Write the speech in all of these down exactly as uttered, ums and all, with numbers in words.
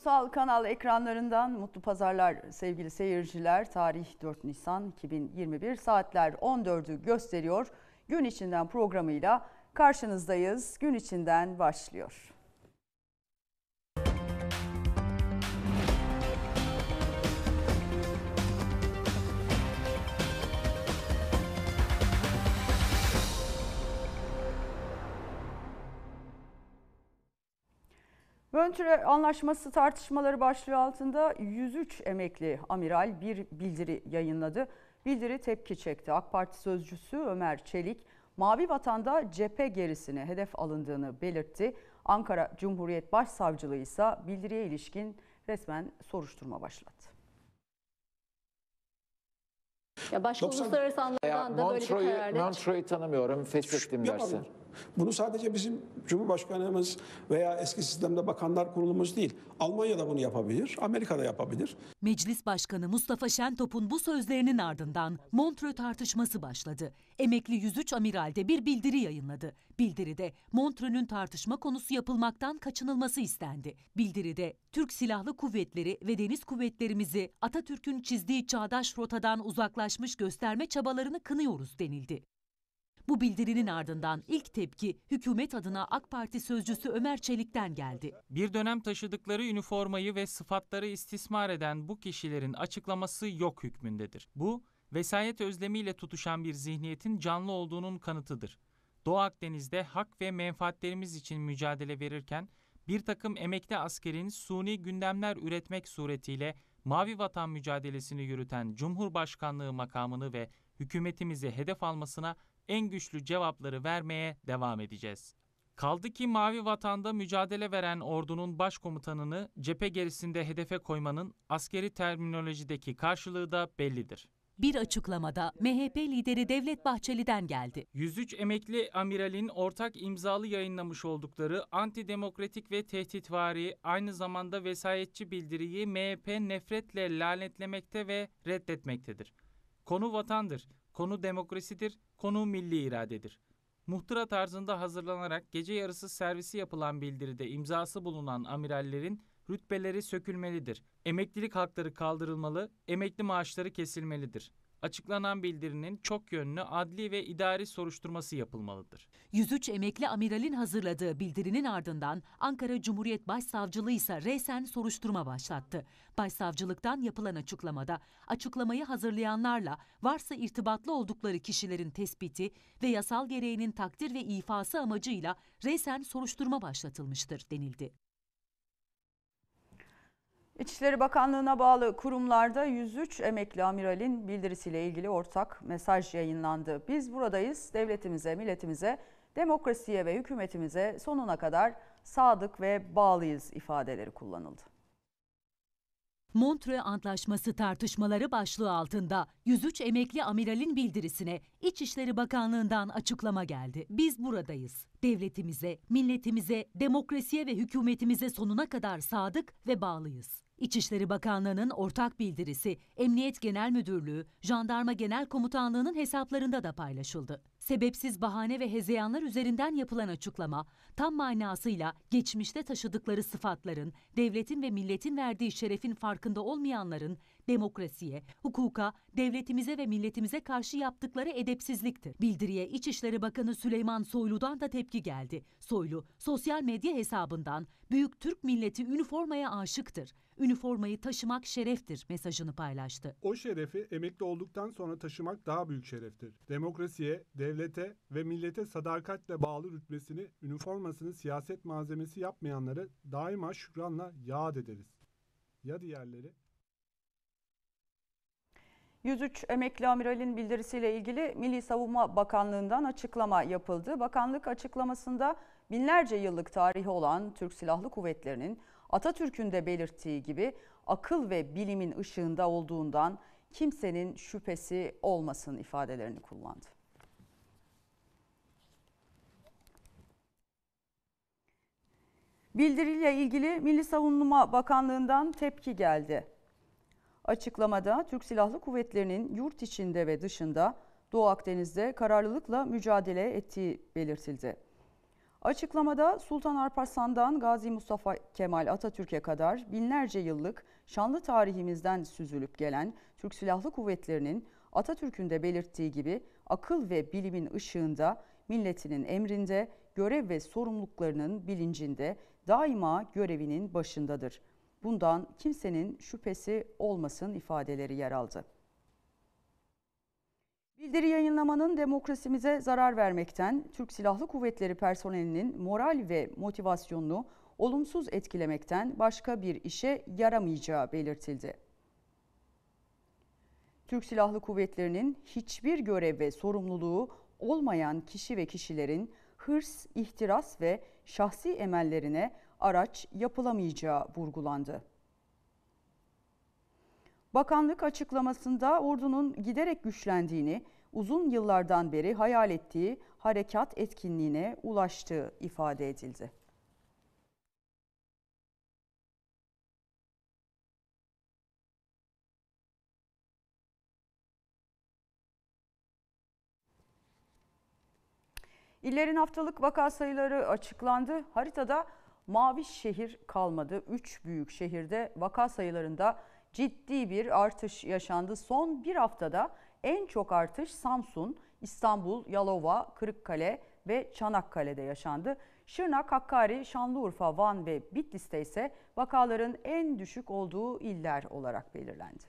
Ulusal Kanal ekranlarından mutlu pazarlar sevgili seyirciler. Tarih dört Nisan iki bin yirmi bir, saatler on dördü gösteriyor. Gün içinden programıyla karşınızdayız. Gün içinden başlıyor. Montreux Anlaşması tartışmaları başlığı altında yüz üç emekli amiral bir bildiri yayınladı. Bildiri tepki çekti. AK Parti sözcüsü Ömer Çelik, Mavi Vatan'da cephe gerisine hedef alındığını belirtti. Ankara Cumhuriyet Başsavcılığı ise bildiriye ilişkin resmen soruşturma başlattı. Ya başka doksan uluslararası anlamda da böyle bir kararda... Montreux'u tanımıyorum, feshettim dersin. Bunu sadece bizim Cumhurbaşkanımız veya eski sistemde bakanlar kurulumuz değil. Almanya'da bunu yapabilir, Amerika'da yapabilir. Meclis Başkanı Mustafa Şentop'un bu sözlerinin ardından Montreux tartışması başladı. Emekli yüz üç amiral de bir bildiri yayınladı. Bildiride Montreux'un tartışma konusu yapılmaktan kaçınılması istendi. Bildiride Türk Silahlı Kuvvetleri ve Deniz Kuvvetlerimizi Atatürk'ün çizdiği çağdaş rotadan uzaklaşmış gösterme çabalarını kınıyoruz denildi. Bu bildirinin ardından ilk tepki hükümet adına AK Parti sözcüsü Ömer Çelik'ten geldi. Bir dönem taşıdıkları üniformayı ve sıfatları istismar eden bu kişilerin açıklaması yok hükmündedir. Bu, vesayet özlemiyle tutuşan bir zihniyetin canlı olduğunun kanıtıdır. Doğu Akdeniz'de hak ve menfaatlerimiz için mücadele verirken bir takım emekli askerin suni gündemler üretmek suretiyle Mavi Vatan mücadelesini yürüten Cumhurbaşkanlığı makamını ve hükümetimizi hedef almasına en güçlü cevapları vermeye devam edeceğiz. Kaldı ki Mavi Vatan'da mücadele veren ordunun başkomutanını cephe gerisinde hedefe koymanın askeri terminolojideki karşılığı da bellidir. Bir açıklamada M H P lideri Devlet Bahçeli'den geldi. yüz üç emekli amiralin ortak imzalı yayınlamış oldukları antidemokratik ve tehditvari, aynı zamanda vesayetçi bildiriyi M H P nefretle lanetlemekte ve reddetmektedir. Konu vatandır, konu demokrasidir, konu milli iradedir. Muhtıra tarzında hazırlanarak gece yarısı servisi yapılan bildiride imzası bulunan amirallerin rütbeleri sökülmelidir. Emeklilik hakları kaldırılmalı, emekli maaşları kesilmelidir. Açıklanan bildirinin çok yönlü adli ve idari soruşturması yapılmalıdır. yüz üç emekli amiralin hazırladığı bildirinin ardından Ankara Cumhuriyet Başsavcılığı ise resen soruşturma başlattı. Başsavcılıktan yapılan açıklamada açıklamayı hazırlayanlarla varsa irtibatlı oldukları kişilerin tespiti ve yasal gereğinin takdir ve ifası amacıyla resen soruşturma başlatılmıştır denildi. İçişleri Bakanlığı'na bağlı kurumlarda yüz üç emekli amiralin bildirisiyle ilgili ortak mesaj yayınlandı. Biz buradayız, devletimize, milletimize, demokrasiye ve hükümetimize sonuna kadar sadık ve bağlıyız ifadeleri kullanıldı. Montreux Antlaşması tartışmaları başlığı altında yüz üç emekli amiralin bildirisine İçişleri Bakanlığı'ndan açıklama geldi. Biz buradayız. Devletimize, milletimize, demokrasiye ve hükümetimize sonuna kadar sadık ve bağlıyız. İçişleri Bakanlığı'nın ortak bildirisi Emniyet Genel Müdürlüğü, Jandarma Genel Komutanlığı'nın hesaplarında da paylaşıldı. Sebepsiz bahane ve hezeyanlar üzerinden yapılan açıklama, tam manasıyla geçmişte taşıdıkları sıfatların, devletin ve milletin verdiği şerefin farkında olmayanların demokrasiye, hukuka, devletimize ve milletimize karşı yaptıkları edepsizliktir. Bildiriye İçişleri Bakanı Süleyman Soylu'dan da tepki geldi. Soylu, sosyal medya hesabından "Büyük Türk milleti üniformaya aşıktır. Üniformayı taşımak şereftir" mesajını paylaştı. O şerefi emekli olduktan sonra taşımak daha büyük şereftir. Demokrasiye, devlete ve millete sadakatle bağlı rütbesini, üniformasını siyaset malzemesi yapmayanları daima şükranla yad ederiz. Ya diğerleri? yüz üç emekli amiralin bildirisiyle ilgili Milli Savunma Bakanlığı'ndan açıklama yapıldı. Bakanlık açıklamasında binlerce yıllık tarihi olan Türk Silahlı Kuvvetleri'nin Atatürk'ün de belirttiği gibi akıl ve bilimin ışığında olduğundan kimsenin şüphesi olmasın ifadelerini kullandı. Bildiriyle ilgili Milli Savunma Bakanlığı'ndan tepki geldi. Açıklamada Türk Silahlı Kuvvetleri'nin yurt içinde ve dışında Doğu Akdeniz'de kararlılıkla mücadele ettiği belirtildi. Açıklamada Sultan Alparslan'dan Gazi Mustafa Kemal Atatürk'e kadar binlerce yıllık şanlı tarihimizden süzülüp gelen Türk Silahlı Kuvvetleri'nin Atatürk'ün de belirttiği gibi akıl ve bilimin ışığında, milletinin emrinde, görev ve sorumluluklarının bilincinde, daima görevinin başındadır. Bundan kimsenin şüphesi olmasın ifadeleri yer aldı. Bildiri yayınlamanın demokrasimize zarar vermekten, Türk Silahlı Kuvvetleri personelinin moral ve motivasyonunu olumsuz etkilemekten başka bir işe yaramayacağı belirtildi. Türk Silahlı Kuvvetleri'nin hiçbir görev ve sorumluluğu olmayan kişi ve kişilerin hırs, ihtiras ve şahsi emellerine araç yapılamayacağı vurgulandı. Bakanlık açıklamasında ordunun giderek güçlendiğini, uzun yıllardan beri hayal ettiği harekat etkinliğine ulaştığı ifade edildi. İllerin haftalık vaka sayıları açıklandı. Haritada mavi şehir kalmadı. Üç büyük şehirde vaka sayılarında ciddi bir artış yaşandı. Son bir haftada en çok artış Samsun, İstanbul, Yalova, Kırıkkale ve Çanakkale'de yaşandı. Şırnak, Hakkari, Şanlıurfa, Van ve Bitlis'te ise vakaların en düşük olduğu iller olarak belirlendi.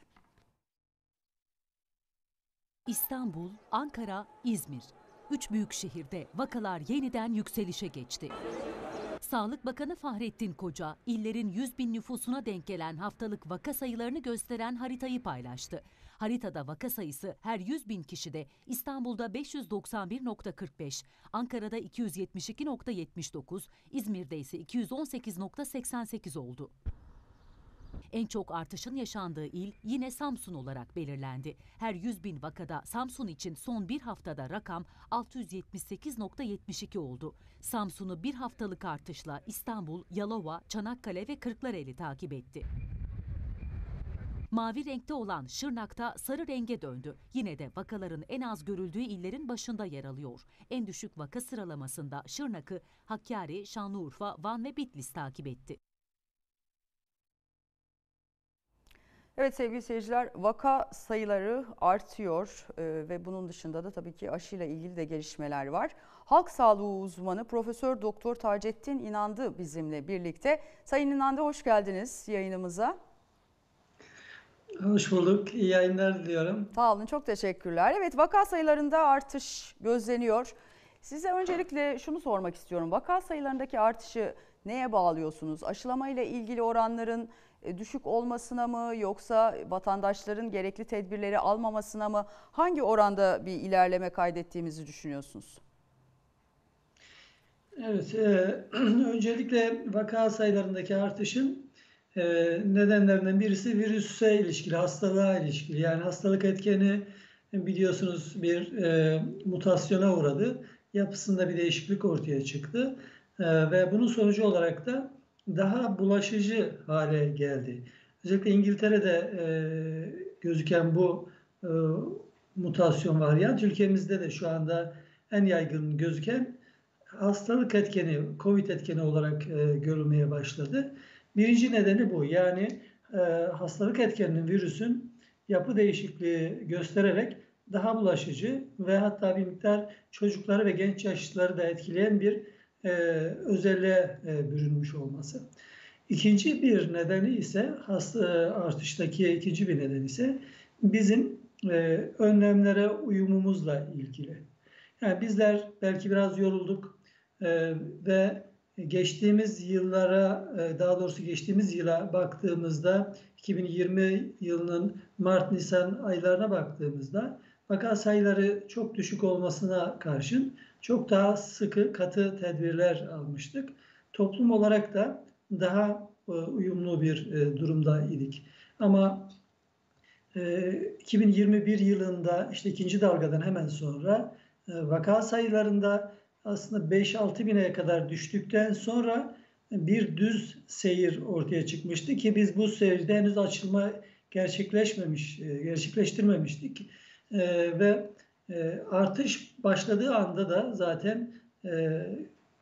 İstanbul, Ankara, İzmir. Üç büyük şehirde vakalar yeniden yükselişe geçti. Sağlık Bakanı Fahrettin Koca, illerin yüz bin nüfusuna denk gelen haftalık vaka sayılarını gösteren haritayı paylaştı. Haritada vaka sayısı her yüz bin kişide İstanbul'da beş yüz doksan bir virgül kırk beş, Ankara'da iki yüz yetmiş iki virgül yetmiş dokuz, İzmir'de ise iki yüz on sekiz virgül seksen sekiz oldu. En çok artışın yaşandığı il yine Samsun olarak belirlendi. Her yüz bin vakada Samsun için son bir haftada rakam altı yüz yetmiş sekiz virgül yetmiş iki oldu. Samsun'u bir haftalık artışla İstanbul, Yalova, Çanakkale ve Kırklareli takip etti. Mavi renkte olan Şırnak'ta sarı renge döndü. Yine de vakaların en az görüldüğü illerin başında yer alıyor. En düşük vaka sıralamasında Şırnak'ı Hakkari, Şanlıurfa, Van ve Bitlis takip etti. Evet sevgili seyirciler, vaka sayıları artıyor ee, ve bunun dışında da tabii ki aşıyla ilgili de gelişmeler var. Halk sağlığı uzmanı Profesör Doktor Taceddin İnandı bizimle birlikte. Sayın İnandı, hoş geldiniz yayınımıza. Hoş bulduk. İyi yayınlar diliyorum. Sağ olun, çok teşekkürler. Evet, vaka sayılarında artış gözleniyor. Size öncelikle şunu sormak istiyorum. Vaka sayılarındaki artışı neye bağlıyorsunuz? Aşılamayla ilgili oranların düşük olmasına mı, yoksa vatandaşların gerekli tedbirleri almamasına mı? Hangi oranda bir ilerleme kaydettiğimizi düşünüyorsunuz? Evet, e, öncelikle vaka sayılarındaki artışın e, nedenlerinden birisi virüse ilişkili, hastalığa ilişkili. Yani hastalık etkeni biliyorsunuz bir e, mutasyona uğradı. Yapısında bir değişiklik ortaya çıktı. E, ve bunun sonucu olarak da daha bulaşıcı hale geldi. Özellikle İngiltere'de e, gözüken bu e, mutasyon varyant, ülkemizde de şu anda en yaygın gözüken hastalık etkeni, Covid etkeni olarak e, görülmeye başladı. Birinci nedeni bu. Yani e, hastalık etkeninin, virüsün yapı değişikliği göstererek daha bulaşıcı ve hatta bir miktar çocukları ve genç yaşlıları da etkileyen bir e, özelliğe e, bürünmüş olması. İkinci bir nedeni ise hasta artıştaki ikinci bir neden ise bizim e, önlemlere uyumumuzla ilgili. Yani bizler belki biraz yorulduk e, ve geçtiğimiz yıllara, e, daha doğrusu geçtiğimiz yıla baktığımızda iki bin yirmi yılının Mart-Nisan aylarına baktığımızda vaka sayıları çok düşük olmasına karşın çok daha sıkı, katı tedbirler almıştık. Toplum olarak da daha e, uyumlu bir e, durumda idik. Ama e, iki bin yirmi bir yılında işte ikinci dalgadan hemen sonra e, vaka sayılarında aslında beş altı bine kadar düştükten sonra bir düz seyir ortaya çıkmıştı ki biz bu seyirde henüz açılma gerçekleşmemiş, gerçekleştirmemiştik. E, ve e, artış başladığı anda da zaten e,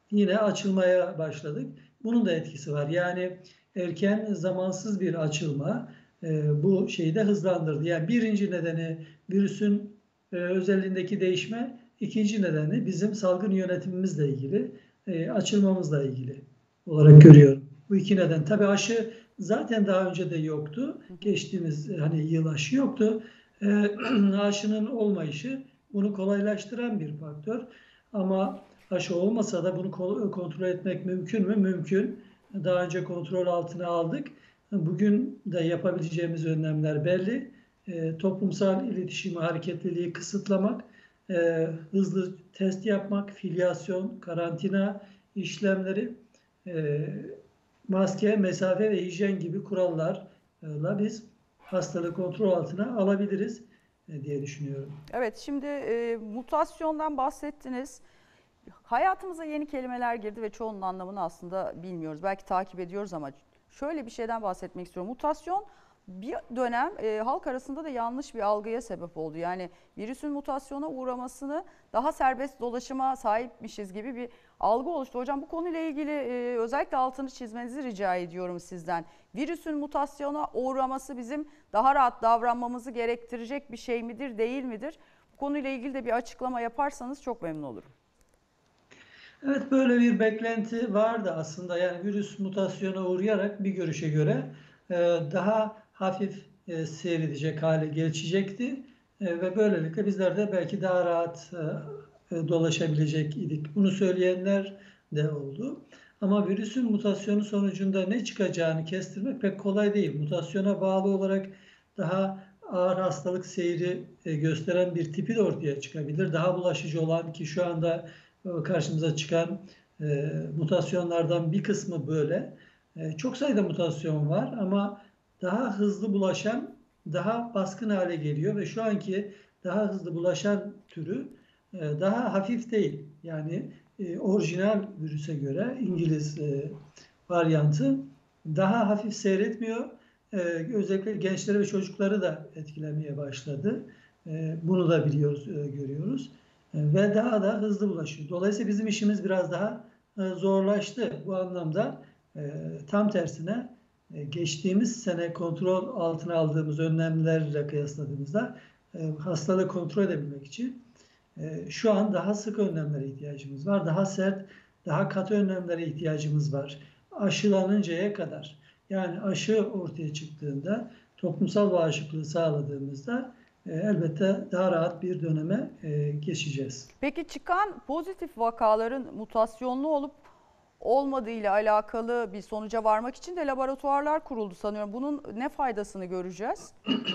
yine açılmaya başladık. Bunun da etkisi var. Yani erken zamansız bir açılma e, bu şeyi de hızlandırdı. Yani birinci nedeni virüsün e, özelliğindeki değişme, ikinci nedeni bizim salgın yönetimimizle ilgili, e, açılmamızla ilgili olarak görüyorum. Bu iki neden. Tabii aşı zaten daha önce de yoktu. Geçtiğimiz hani yıl aşı yoktu. E, aşının olmayışı bunu kolaylaştıran bir faktör. Ama aşı olmasa da bunu kontrol etmek mümkün mü? Mümkün. Daha önce kontrol altına aldık. Bugün de yapabileceğimiz önlemler belli. E, toplumsal iletişimi, hareketliliği kısıtlamak, e, hızlı test yapmak, filyasyon, karantina işlemleri, e, maske, mesafe ve hijyen gibi kurallarla biz hastalığı kontrol altına alabiliriz e, diye düşünüyorum. Evet, şimdi e, mutasyondan bahsettiniz. Hayatımıza yeni kelimeler girdi ve çoğunun anlamını aslında bilmiyoruz. Belki takip ediyoruz ama şöyle bir şeyden bahsetmek istiyorum. Mutasyon bir dönem e, halk arasında da yanlış bir algıya sebep oldu. Yani virüsün mutasyona uğramasını daha serbest dolaşıma sahipmişiz gibi bir algı oluştu. Hocam bu konuyla ilgili e, özellikle altını çizmenizi rica ediyorum sizden. Virüsün mutasyona uğraması bizim daha rahat davranmamızı gerektirecek bir şey midir, değil midir? Bu konuyla ilgili de bir açıklama yaparsanız çok memnun olurum. Evet, böyle bir beklenti vardı aslında. Yani virüs mutasyona uğrayarak bir görüşe göre e, daha hafif e, seyredecek hale geçecekti. E, ve böylelikle bizler de belki daha rahat e, dolaşabilecek idik. Bunu söyleyenler de oldu. Ama virüsün mutasyonu sonucunda ne çıkacağını kestirmek pek kolay değil. Mutasyona bağlı olarak daha ağır hastalık seyri e, gösteren bir tipi de ortaya çıkabilir. Daha bulaşıcı olan, ki şu anda karşımıza çıkan e, mutasyonlardan bir kısmı böyle. E, çok sayıda mutasyon var ama daha hızlı bulaşan, daha baskın hale geliyor ve şu anki daha hızlı bulaşan türü e, daha hafif değil. Yani e, orijinal virüse göre İngiliz e, varyantı daha hafif seyretmiyor. E, özellikle gençleri ve çocukları da etkilemeye başladı. E, bunu da biliyoruz, e, görüyoruz. Ve daha da hızlı bulaşıyor. Dolayısıyla bizim işimiz biraz daha zorlaştı. Bu anlamda tam tersine geçtiğimiz sene kontrol altına aldığımız önlemlerle kıyasladığımızda hastalığı kontrol edebilmek için şu an daha sık önlemlere ihtiyacımız var. Daha sert, daha katı önlemlere ihtiyacımız var. Aşılanıncaya kadar. Yani aşı ortaya çıktığında, toplumsal bağışıklığı sağladığımızda elbette daha rahat bir döneme geçeceğiz. Peki çıkan pozitif vakaların mutasyonlu olup olmadığı ile alakalı bir sonuca varmak için de laboratuvarlar kuruldu sanıyorum. Bunun ne faydasını göreceğiz?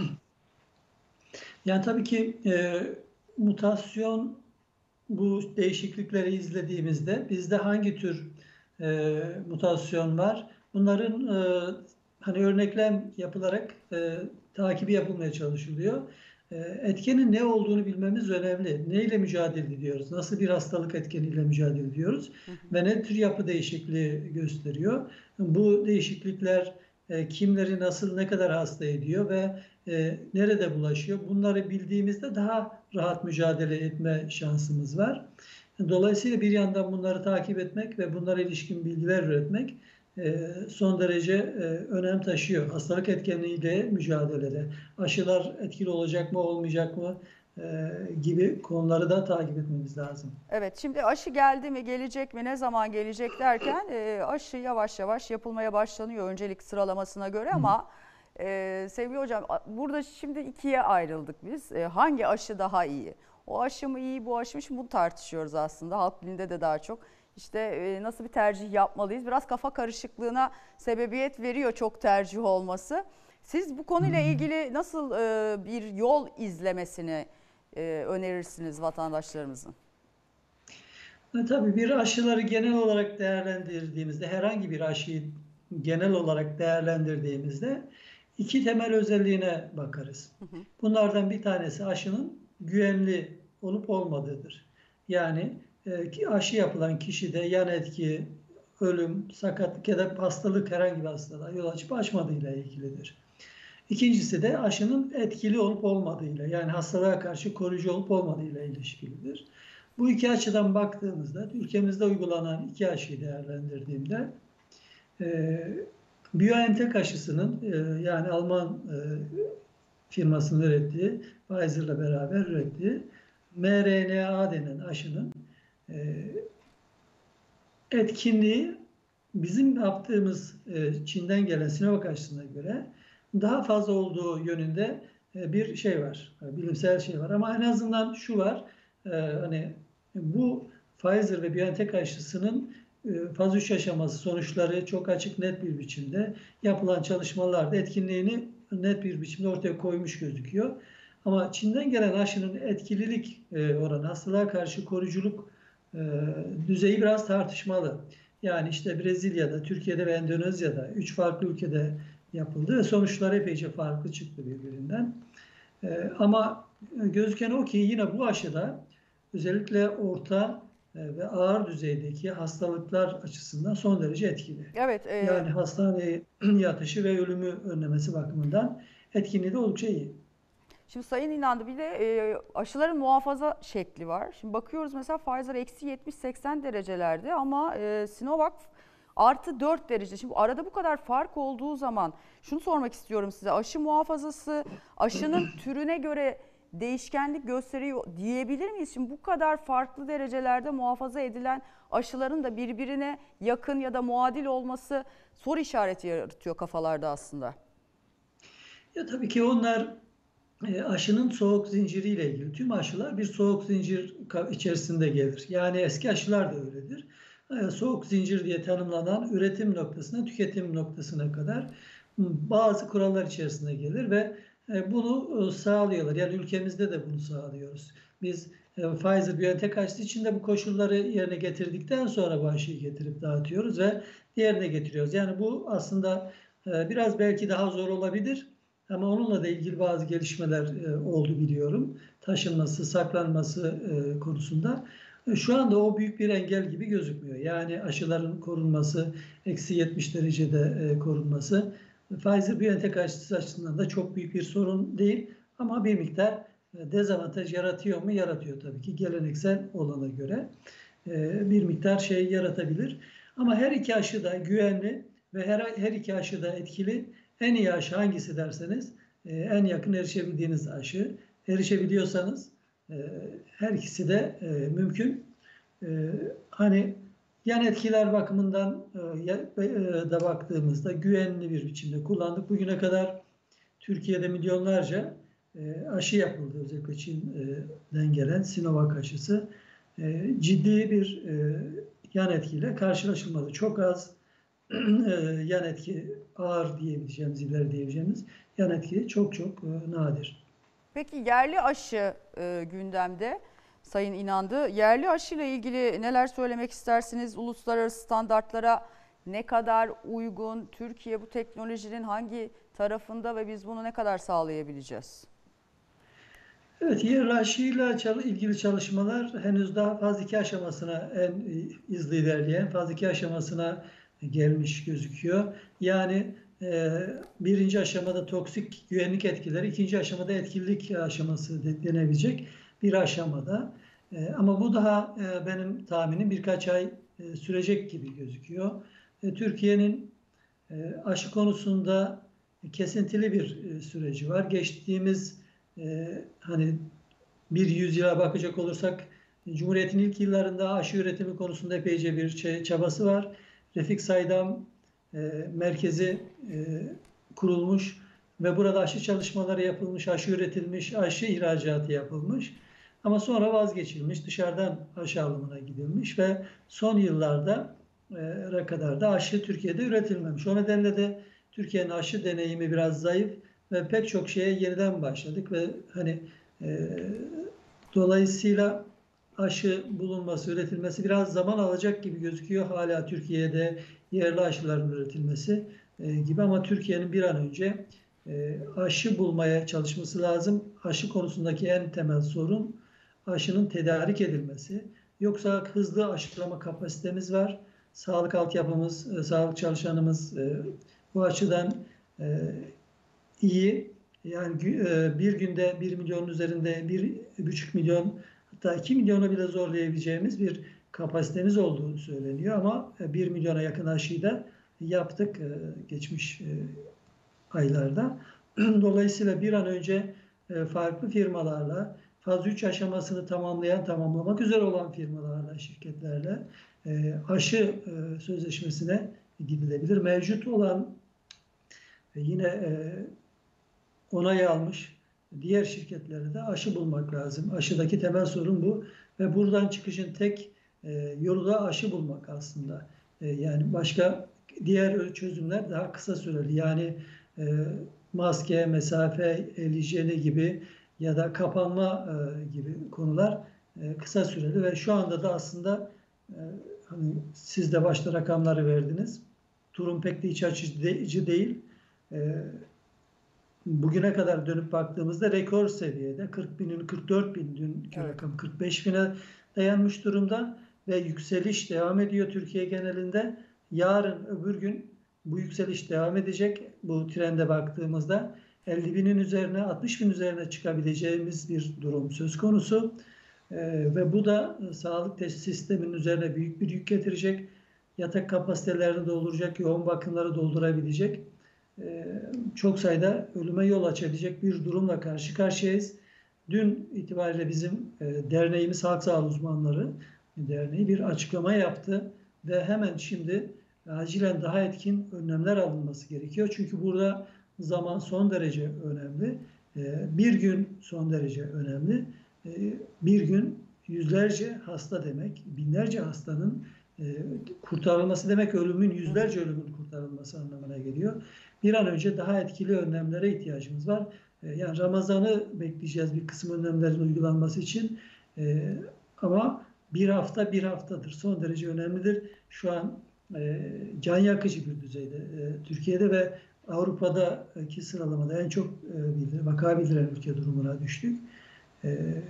Yani tabii ki e, mutasyon, bu değişiklikleri izlediğimizde bizde hangi tür e, mutasyon var? Bunların e, hani örneklem yapılarak e, takibi yapılmaya çalışılıyor. Etkenin ne olduğunu bilmemiz önemli. Neyle mücadele ediyoruz? Nasıl bir hastalık etkeniyle mücadele ediyoruz? Hı hı. Ve ne tür yapı değişikliği gösteriyor? Bu değişiklikler e, kimleri nasıl, ne kadar hasta ediyor ve e, nerede bulaşıyor? Bunları bildiğimizde daha rahat mücadele etme şansımız var. Dolayısıyla bir yandan bunları takip etmek ve bunlara ilişkin bilgiler üretmek son derece önem taşıyor. Hastalık etkenliğiyle mücadelede. Aşılar etkili olacak mı, olmayacak mı gibi konuları da takip etmemiz lazım. Evet, şimdi aşı geldi mi, gelecek mi, ne zaman gelecek derken aşı yavaş yavaş yapılmaya başlanıyor öncelik sıralamasına göre ama e, sevgili hocam burada şimdi ikiye ayrıldık biz. E, hangi aşı daha iyi? O aşı mı iyi, bu aşı mı? Şimdi bunu tartışıyoruz aslında. Halk dilinde de daha çok. İşte e, nasıl bir tercih yapmalıyız? Biraz kafa karışıklığına sebebiyet veriyor çok tercih olması. Siz bu konuyla ilgili nasıl e, bir yol izlemesini e, önerirsiniz vatandaşlarımızın? E, tabii bir aşıları genel olarak değerlendirdiğimizde, herhangi bir aşıyı genel olarak değerlendirdiğimizde iki temel özelliğine bakarız. Hı hı. Bunlardan bir tanesi aşının güvenli olup olmadığıdır. Yani aşı yapılan kişide yan etki, ölüm, sakatlık ya da hastalık, herhangi bir hastalığa yol açıp açmadığıyla ilgilidir. İkincisi de aşının etkili olup olmadığıyla, yani hastalığa karşı koruyucu olup olmadığıyla ilişkilidir. Bu iki açıdan baktığımızda, ülkemizde uygulanan iki aşıyı değerlendirdiğimde e, BioNTech aşısının e, yani Alman e, firmasının ürettiği, Pfizer'la beraber ürettiği M R N A denen aşının e, etkinliği bizim yaptığımız e, Çin'den gelen Sinovac aşısına göre daha fazla olduğu yönünde e, bir şey var, e, bilimsel şey var. Ama en azından şu var, e, hani bu Pfizer ve BioNTech aşısının e, faz üç aşaması sonuçları çok açık, net bir biçimde yapılan çalışmalarda etkinliğini net bir biçimde ortaya koymuş gözüküyor. Ama Çin'den gelen aşının etkililik e, oranı, hastalığa karşı koruyuculuk e, düzeyi biraz tartışmalı. Yani işte Brezilya'da, Türkiye'de ve Endonezya'da üç farklı ülkede yapıldı ve sonuçlar epeyce farklı çıktı birbirinden. E, ama gözüken o ki yine bu aşıda özellikle orta e, ve ağır düzeydeki hastalıklar açısından son derece etkili. Evet. E... Yani hastaneye yatışı ve ölümü önlemesi bakımından etkinliği de oldukça iyi. Şimdi Sayın İnandı bir de e, aşıların muhafaza şekli var. Şimdi bakıyoruz mesela Pfizer eksi yetmiş seksen derecelerde ama e, Sinovac artı dört derece. Şimdi arada bu kadar fark olduğu zaman şunu sormak istiyorum size. Aşı muhafazası aşının türüne göre değişkenlik gösteriyor diyebilir miyiz? Şimdi bu kadar farklı derecelerde muhafaza edilen aşıların da birbirine yakın ya da muadil olması soru işareti yaratıyor kafalarda aslında. Ya tabii ki onlar aşının soğuk zinciriyle ilgili. Tüm aşılar bir soğuk zincir içerisinde gelir. Yani eski aşılar da öyledir. Soğuk zincir diye tanımlanan üretim noktasına, tüketim noktasına kadar bazı kurallar içerisinde gelir ve bunu sağlıyorlar. Yani ülkemizde de bunu sağlıyoruz. Biz Pfizer, BioNTech aşısı için de bu koşulları yerine getirdikten sonra bu aşıyı getirip dağıtıyoruz ve yerine getiriyoruz. Yani bu aslında biraz belki daha zor olabilir. Ama onunla da ilgili bazı gelişmeler e, oldu biliyorum. Taşınması, saklanması e, konusunda. E, şu anda o büyük bir engel gibi gözükmüyor. Yani aşıların korunması, eksi yetmiş derecede e, korunması. Pfizer-BioNTech aşısı açısından da çok büyük bir sorun değil. Ama bir miktar e, dezavantaj yaratıyor mu? Yaratıyor tabii ki. Geleneksel olana göre e, bir miktar şey yaratabilir. Ama her iki aşı da güvenli ve her, her iki aşı da etkili. En iyi aşı hangisi derseniz en yakın erişebildiğiniz aşı. Erişebiliyorsanız her ikisi de mümkün. Hani yan etkiler bakımından da baktığımızda güvenli bir biçimde kullandık. Bugüne kadar Türkiye'de milyonlarca aşı yapıldı. Özellikle Çin'den gelen Sinovac aşısı. Ciddi bir yan etkiyle karşılaşılmadı. Çok az yan etki, ağır diyebileceğimiz, ileri diyebileceğimiz yan etki çok çok nadir. Peki yerli aşı e, gündemde Sayın İnandı. Yerli aşıyla ilgili neler söylemek istersiniz? Uluslararası standartlara ne kadar uygun? Türkiye bu teknolojinin hangi tarafında ve biz bunu ne kadar sağlayabileceğiz? Evet, yerli aşıyla ilgili çalışmalar henüz daha faz iki aşamasına en hızlı ilerleyen faz iki aşamasına gelmiş gözüküyor. Yani e, birinci aşamada toksik güvenlik etkileri, ikinci aşamada etkinlik aşaması denebilecek bir aşamada. E, ama bu daha e, benim tahminim birkaç ay e, sürecek gibi gözüküyor. E, Türkiye'nin e, aşı konusunda kesintili bir e, süreci var. Geçtiğimiz e, hani bir yüzyıla bakacak olursak Cumhuriyet'in ilk yıllarında aşı üretimi konusunda epeyce bir şey, çabası var. Refik Saydam e, merkezi e, kurulmuş ve burada aşı çalışmaları yapılmış, aşı üretilmiş, aşı ihracatı yapılmış. Ama sonra vazgeçilmiş, dışarıdan aşı alımına gidilmiş ve son yıllarda e, kadar da aşı Türkiye'de üretilmemiş. O nedenle de Türkiye'nin aşı deneyimi biraz zayıf ve pek çok şeye yeniden başladık ve hani e, dolayısıyla aşı bulunması, üretilmesi biraz zaman alacak gibi gözüküyor. Hala Türkiye'de yerli aşıların üretilmesi e, gibi ama Türkiye'nin bir an önce e, aşı bulmaya çalışması lazım. Aşı konusundaki en temel sorun aşının tedarik edilmesi. Yoksa hızlı aşılama kapasitemiz var. Sağlık altyapımız, e, sağlık çalışanımız e, bu açıdan e, iyi. Yani e, bir günde bir milyonun üzerinde, bir buçuk milyon hatta iki milyona bile zorlayabileceğimiz bir kapasitemiz olduğu söyleniyor ama bir milyona yakın aşıyı da yaptık geçmiş aylarda. Dolayısıyla bir an önce farklı firmalarla, faz üç aşamasını tamamlayan, tamamlamak üzere olan firmalarla, şirketlerle aşı sözleşmesine gidilebilir. Mevcut olan yine onay almış diğer şirketlere de aşı bulmak lazım. Aşıdaki temel sorun bu ve buradan çıkışın tek yolu da aşı bulmak aslında. Yani başka diğer çözümler daha kısa süreli. Yani maske, mesafe, el hijyeni gibi ya da kapanma gibi konular kısa süreli ve şu anda da aslında hani siz de başta rakamları verdiniz. Durum pek de iç açıcı değil. Bugüne kadar dönüp baktığımızda rekor seviyede kırk binin, kırk dört bin dünkü evet. rakam kırk beş bine dayanmış durumda ve yükseliş devam ediyor Türkiye genelinde. Yarın öbür gün bu yükseliş devam edecek. Bu trende baktığımızda elli binin üzerine, altmış bin üzerine çıkabileceğimiz bir durum söz konusu. Ee, ve bu da sağlık sisteminin üzerine büyük bir yük getirecek. Yatak kapasitelerini dolduracak, yoğun bakımları doldurabilecek. Ee, çok sayıda ölüme yol açabilecek bir durumla karşı karşıyayız. Dün itibariyle bizim e, derneğimiz Halk Sağlığı Uzmanları Derneği bir açıklama yaptı ve hemen şimdi acilen daha etkin önlemler alınması gerekiyor. Çünkü burada zaman son derece önemli. Ee, bir gün son derece önemli. Ee, bir gün yüzlerce hasta demek, binlerce hastanın e, kurtarılması demek, ölümün, yüzlerce ölümün kurtarılması anlamına geliyor. Bir an önce daha etkili önlemlere ihtiyacımız var. Ee, yani Ramazan'ı bekleyeceğiz bir kısım önlemlerin uygulanması için. Ee, ama bir hafta bir haftadır. Son derece önemlidir. Şu an e, can yakıcı bir düzeyde e, Türkiye'de ve Avrupa'daki sıralamada en çok e, bildiren, vaka bildiren ülke durumuna düştük. E,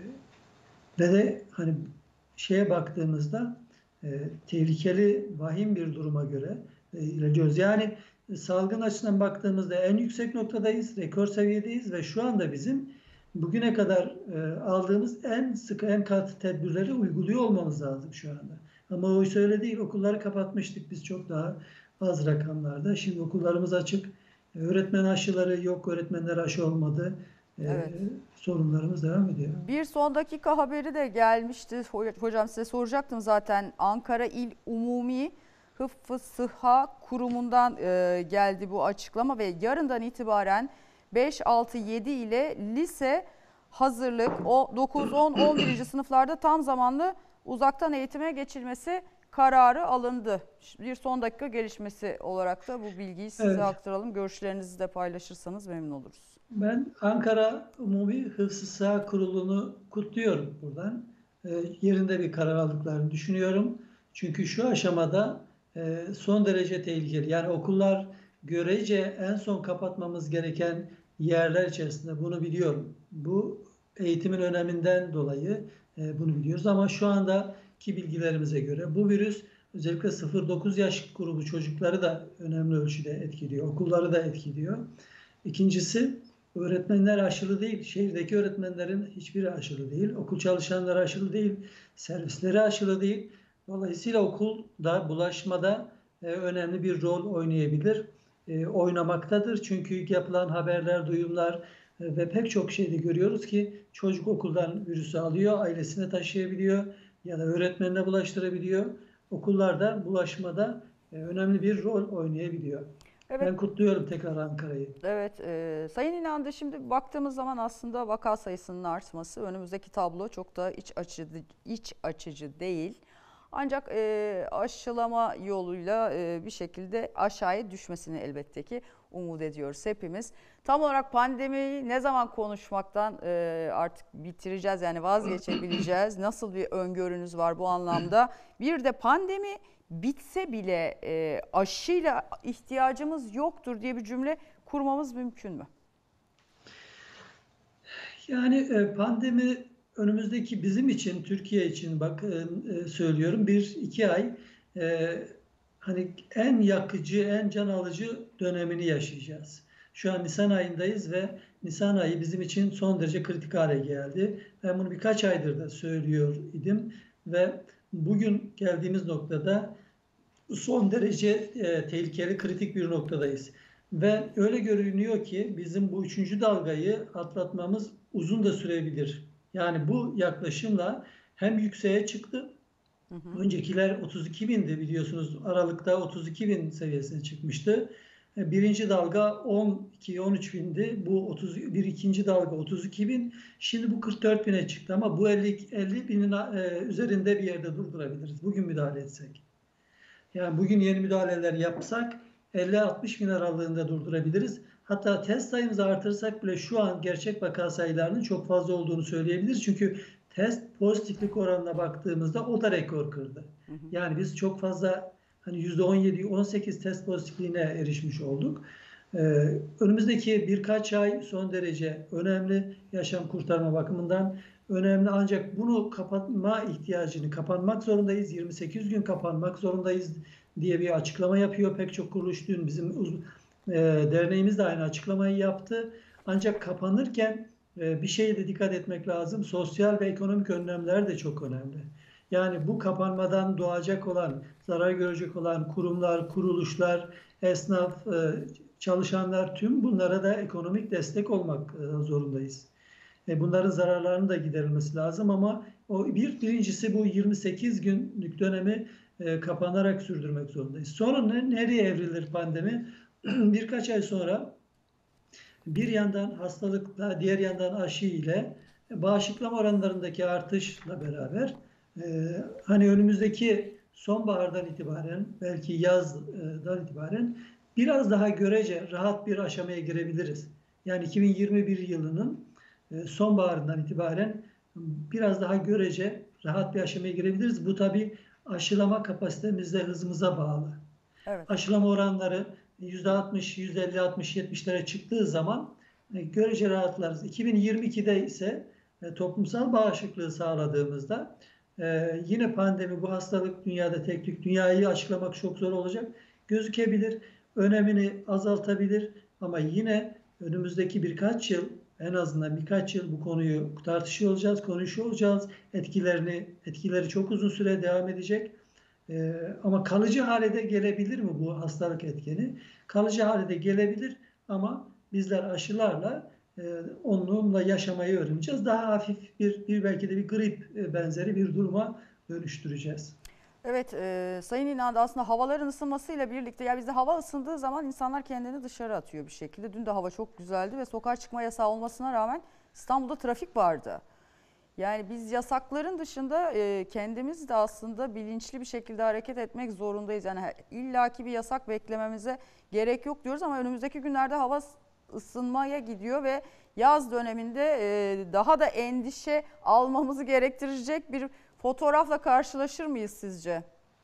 ve de hani şeye baktığımızda e, tehlikeli, vahim bir duruma göre e, ilerliyoruz. Yani e, salgın açısından baktığımızda en yüksek noktadayız, rekor seviyedeyiz ve şu anda bizim bugüne kadar e, aldığımız en sıkı, en katı tedbirleri uyguluyor olmamız lazım şu anda. Ama o öyle değil. Okulları kapatmıştık biz çok daha az rakamlarda. Şimdi okullarımız açık. Öğretmen aşıları yok. Öğretmenler aşı olmadı. Evet. Ee, sorunlarımız devam ediyor. Bir son dakika haberi de gelmişti. Hocam size soracaktım zaten. Ankara İl Umumi Hıfzı Sıhha Kurumu'ndan e, geldi bu açıklama ve yarından itibaren beş, altı, yedi ile lise hazırlık o dokuz, on, on birinci sınıflarda tam zamanlı uzaktan eğitime geçilmesi kararı alındı. Bir son dakika gelişmesi olarak da bu bilgiyi size evet. aktaralım. Görüşlerinizi de paylaşırsanız memnun oluruz. Ben Ankara Umumi Hıfzı Sıhha Kurulu'nu kutluyorum buradan. E, yerinde bir karar aldıklarını düşünüyorum. Çünkü şu aşamada e, son derece tehlikeli. Yani okullar görece en son kapatmamız gereken yerler içerisinde, bunu biliyorum. Bu eğitimin öneminden dolayı e, bunu biliyoruz ama şu andaki bilgilerimize göre bu virüs özellikle sıfır dokuz yaş grubu çocukları da önemli ölçüde etkiliyor. Okulları da etkiliyor. İkincisi, öğretmenler aşılı değil. Şehirdeki öğretmenlerin hiçbiri aşılı değil. Okul çalışanları aşılı değil. Servisleri aşılı değil. Dolayısıyla okulda bulaşmada e, önemli bir rol oynayabilir. E, oynamaktadır. Çünkü yapılan haberler, duyumlar e, ve pek çok şeyde görüyoruz ki çocuk okuldan virüsü alıyor, ailesine taşıyabiliyor ya da öğretmenine bulaştırabiliyor. Okullarda bulaşmada e, önemli bir rol oynayabiliyor. Evet. Ben kutluyorum tekrar Ankara'yı. Evet, e, Sayın İnandı, şimdi baktığımız zaman aslında vaka sayısının artması, önümüzdeki tablo çok da iç açıcı, iç açıcı değil. Ancak e, aşılama yoluyla e, bir şekilde aşağıya düşmesini elbette ki umut ediyoruz hepimiz. Tam olarak pandemiyi ne zaman konuşmaktan e, artık bitireceğiz, yani vazgeçebileceğiz? Nasıl bir öngörünüz var bu anlamda? Bir de pandemi bitse bile e, aşıyla ihtiyacımız yoktur diye bir cümle kurmamız mümkün mü? Yani e, pandemi önümüzdeki bizim için, Türkiye için bak e, söylüyorum bir iki ay e, hani en yakıcı, en can alıcı dönemini yaşayacağız. Şu an Nisan ayındayız ve Nisan ayı bizim için son derece kritik hale geldi. Ben bunu birkaç aydır da söylüyor idim ve bugün geldiğimiz noktada son derece e, tehlikeli, kritik bir noktadayız. Ve öyle görünüyor ki bizim bu üçüncü dalgayı atlatmamız uzun da sürebilir. Yani bu yaklaşımla hem yükseğe çıktı, hı hı. Öncekiler otuz iki bindi biliyorsunuz, Aralık'ta otuz iki bin seviyesine çıkmıştı. Birinci dalga on iki on üç bindi, bu otuz bir ikinci dalga otuz iki bin, şimdi bu kırk dört bine çıktı ama bu elli binin e, üzerinde bir yerde durdurabiliriz bugün müdahale etsek. Yani bugün yeni müdahaleler yapsak elli altmış bin aralığında durdurabiliriz. Hatta test sayımızı artırsak bile şu an gerçek vaka sayılarının çok fazla olduğunu söyleyebiliriz. Çünkü test pozitiflik oranına baktığımızda o da rekor kırdı. Hı hı. Yani biz çok fazla hani yüzde on yedi on sekiz test pozitifliğine erişmiş olduk. Ee, önümüzdeki birkaç ay son derece önemli, yaşam kurtarma bakımından önemli, ancak bunu kapatma ihtiyacını, kapanmak zorundayız, yirmi sekiz gün kapanmak zorundayız diye bir açıklama yapıyor pek çok kuruluş. Dün bizim e, derneğimiz de aynı açıklamayı yaptı. Ancak kapanırken e, bir şeye de dikkat etmek lazım. Sosyal ve ekonomik önlemler de çok önemli. Yani bu kapanmadan doğacak olan, zarar görecek olan kurumlar, kuruluşlar, esnaf, e, çalışanlar, tüm bunlara da ekonomik destek olmak e, zorundayız. E, bunların zararlarının da giderilmesi lazım ama o bir birincisi bu yirmi sekiz günlük dönemi e, kapanarak sürdürmek zorundayız. Sonra ne, nereye evrilir pandemi? Birkaç ay sonra bir yandan hastalıkla, diğer yandan aşı ile bağışıklama oranlarındaki artışla beraber e, hani önümüzdeki sonbahardan itibaren, belki yazdan itibaren biraz daha görece rahat bir aşamaya girebiliriz. Yani iki bin yirmi bir yılının sonbaharından itibaren biraz daha görece rahat bir aşamaya girebiliriz. Bu tabii aşılama kapasitemizde hızımıza bağlı. Evet. Aşılama oranları yüzde altmış, yüzde elli, altmış, yetmişlere çıktığı zaman görece rahatlarız. iki bin yirmi ikide ise toplumsal bağışıklığı sağladığımızda yine pandemi, bu hastalık dünyada tek tük, dünyayı açıklamak çok zor olacak gözükebilir. Önemini azaltabilir ama yine önümüzdeki birkaç yıl, en azından birkaç yıl bu konuyu tartışıyor olacağız, konuşuyor olacağız. Etkilerini, etkileri çok uzun süre devam edecek. Ee, ama kalıcı hale de gelebilir mi bu hastalık etkeni? Kalıcı hale de gelebilir ama bizler aşılarla e, onunla yaşamayı öğreneceğiz. Daha hafif bir, bir belki de bir grip benzeri bir duruma dönüştüreceğiz. Evet, e, Sayın İnandı, aslında havaların ısınmasıyla birlikte, ya bizde hava ısındığı zaman insanlar kendini dışarı atıyor bir şekilde. Dün de hava çok güzeldi ve sokağa çıkma yasağı olmasına rağmen İstanbul'da trafik vardı. Yani biz yasakların dışında e, kendimiz de aslında bilinçli bir şekilde hareket etmek zorundayız. Yani illaki bir yasak beklememize gerek yok diyoruz ama önümüzdeki günlerde hava ısınmaya gidiyor ve yaz döneminde e, daha da endişe almamızı gerektirecek bir fotoğrafla karşılaşır mıyız sizce?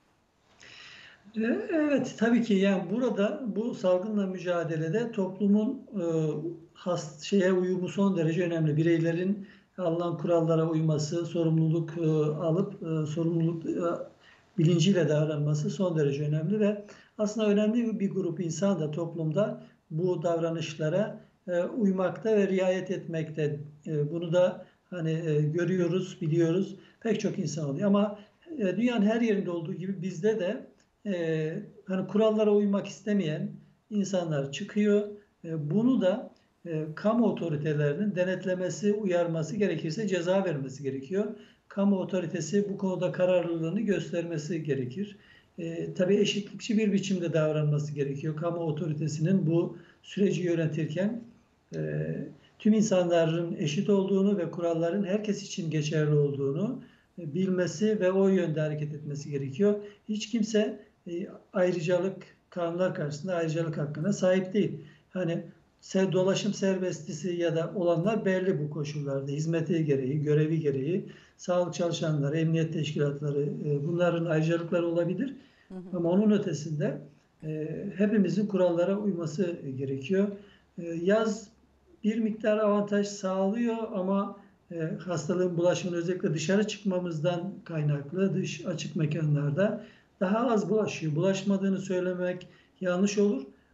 Evet, tabii ki. Yani burada bu salgınla mücadelede toplumun e, hast şeye uyumu son derece önemli. Bireylerin alınan kurallara uyması, sorumluluk e, alıp e, sorumluluk e, bilinciyle davranması son derece önemli ve aslında önemli bir grup insan da toplumda bu davranışlara e, uymakta ve riayet etmekte. E, bunu da hani e, görüyoruz, biliyoruz. Pek çok insan oluyor ama e, dünyanın her yerinde olduğu gibi bizde de e, hani kurallara uymak istemeyen insanlar çıkıyor. E, bunu da e, kamu otoritelerinin denetlemesi, uyarması, gerekirse ceza vermesi gerekiyor. Kamu otoritesi bu konuda kararlılığını göstermesi gerekir. E, tabii eşitlikçi bir biçimde davranması gerekiyor. Kamu otoritesinin bu süreci yönetirken e, tüm insanların eşit olduğunu ve kuralların herkes için geçerli olduğunu bilmesi ve o yönde hareket etmesi gerekiyor. Hiç kimse e, ayrıcalık, kanunlar karşısında ayrıcalık hakkına sahip değil. Hani dolaşım serbestisi ya da olanlar belli bu koşullarda. Hizmeti gereği, görevi gereği, sağlık çalışanları, emniyet teşkilatları, e, bunların ayrıcalıkları olabilir. Hı hı. Ama onun ötesinde e, hepimizin kurallara uyması gerekiyor. E, yaz bir miktar avantaj sağlıyor ama e, hastalığın bulaşımını özellikle dışarı çıkmamızdan kaynaklı dış açık mekanlarda daha az bulaşıyor. Bulaşmadığını söylemek yanlış olur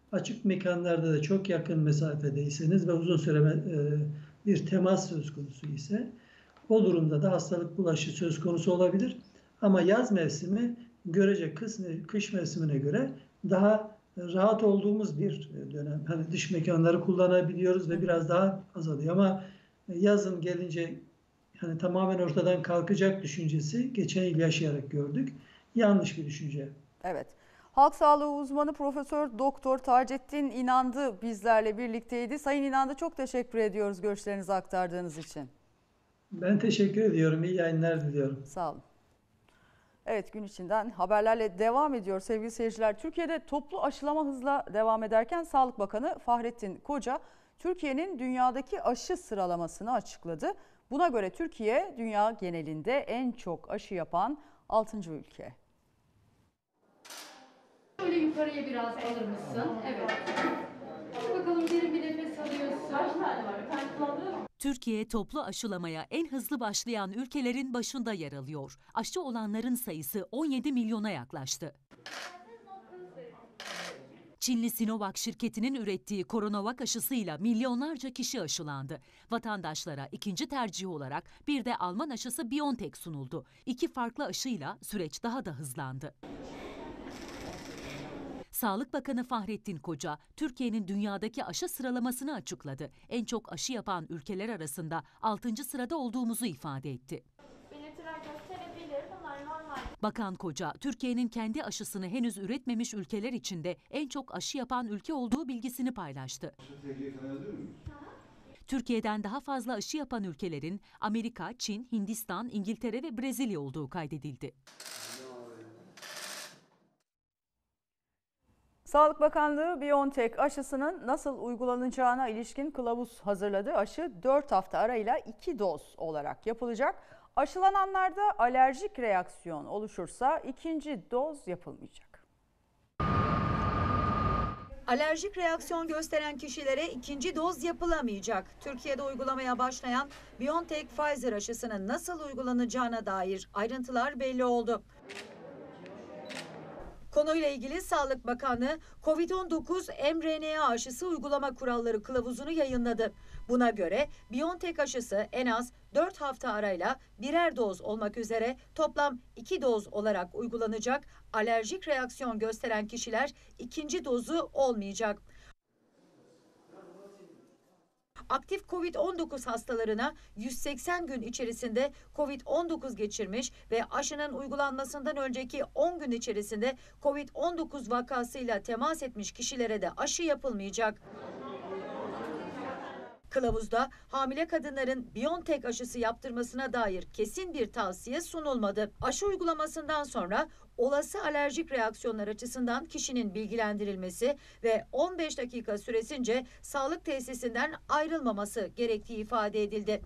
Açık mekanlarda da çok yakın mesafedeyseniz ve uzun süre e, bir temas söz konusu ise o durumda da hastalık bulaşı söz konusu olabilir. Ama yaz mevsimi görece kış, kış mevsimine göre daha rahat olduğumuz bir dönem. Hani dış mekanları kullanabiliyoruz ve biraz daha azalıyor. Ama yazın gelince yani tamamen ortadan kalkacak düşüncesi geçen yıl yaşayarak gördük. Yanlış bir düşünce. Evet. Halk sağlığı uzmanı Profesör Doktor Taceddin İnandı bizlerle birlikteydi. Sayın İnandı, çok teşekkür ediyoruz görüşlerinizi aktardığınız için. Ben teşekkür ediyorum. İyi yayınlar diliyorum. Sağ olun. Evet, gün içinden haberlerle devam ediyor sevgili seyirciler. Türkiye'de toplu aşılama hızla devam ederken Sağlık Bakanı Fahrettin Koca Türkiye'nin dünyadaki aşı sıralamasını açıkladı. Buna göre Türkiye dünya genelinde en çok aşı yapan altıncı ülke. Şöyle yukarıya biraz alır mısın? Evet. Hadi bakalım, derin bir nefes alıyorsun. Kaç tane var? Bir tane kullandın mı? Türkiye toplu aşılamaya en hızlı başlayan ülkelerin başında yer alıyor. Aşı olanların sayısı on yedi milyona yaklaştı. Çinli Sinovac şirketinin ürettiği Coronavac aşısıyla milyonlarca kişi aşılandı. Vatandaşlara ikinci tercih olarak bir de Alman aşısı BioNTech sunuldu. İki farklı aşıyla süreç daha da hızlandı. Sağlık Bakanı Fahrettin Koca, Türkiye'nin dünyadaki aşı sıralamasını açıkladı. En çok aşı yapan ülkeler arasında altıncı sırada olduğumuzu ifade etti. Belirtiler gösterebilir. Bunlar normal. Bakan Koca, Türkiye'nin kendi aşısını henüz üretmemiş ülkeler içinde en çok aşı yapan ülke olduğu bilgisini paylaştı. Türkiye'den daha fazla aşı yapan ülkelerin Amerika, Çin, Hindistan, İngiltere ve Brezilya olduğu kaydedildi. Sağlık Bakanlığı BioNTech aşısının nasıl uygulanacağına ilişkin kılavuz hazırladı. Aşı dört hafta arayla iki doz olarak yapılacak. Aşılananlarda alerjik reaksiyon oluşursa ikinci doz yapılmayacak. Alerjik reaksiyon gösteren kişilere ikinci doz yapılamayacak. Türkiye'de uygulamaya başlayan BioNTech Pfizer aşısının nasıl uygulanacağına dair ayrıntılar belli oldu. Konuyla ilgili Sağlık Bakanlığı kovid on dokuz mRNA aşısı uygulama kuralları kılavuzunu yayınladı. Buna göre BioNTech aşısı en az dört hafta arayla birer doz olmak üzere toplam iki doz olarak uygulanacak. Alerjik reaksiyon gösteren kişiler ikinci dozu olmayacak. Aktif kovid on dokuz hastalarına yüz seksen gün içerisinde kovid on dokuz geçirmiş ve aşının uygulanmasından önceki on gün içerisinde kovid on dokuz vakasıyla temas etmiş kişilere de aşı yapılmayacak. Kılavuzda hamile kadınların BioNTech aşısı yaptırmasına dair kesin bir tavsiye sunulmadı. Aşı uygulamasından sonra olası alerjik reaksiyonlar açısından kişinin bilgilendirilmesi ve on beş dakika süresince sağlık tesisinden ayrılmaması gerektiği ifade edildi.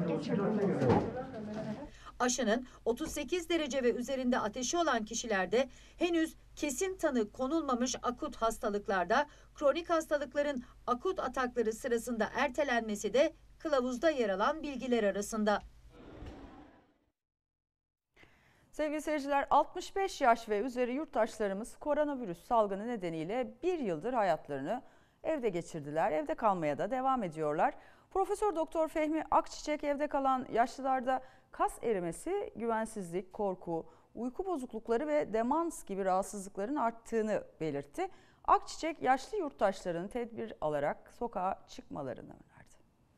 Aşının otuz sekiz derece ve üzerinde ateşi olan kişilerde, henüz kesin tanı konulmamış akut hastalıklarda, kronik hastalıkların akut atakları sırasında ertelenmesi de kılavuzda yer alan bilgiler arasında. Sevgili seyirciler, altmış beş yaş ve üzeri yurttaşlarımız koronavirüs salgını nedeniyle bir yıldır hayatlarını evde geçirdiler. Evde kalmaya da devam ediyorlar. Profesör Doktor Fehmi Akçiçek evde kalan yaşlılarda kas erimesi, güvensizlik, korku, uyku bozuklukları ve demans gibi rahatsızlıkların arttığını belirtti. Akçiçek yaşlı yurttaşların tedbir alarak sokağa çıkmalarını önerdi.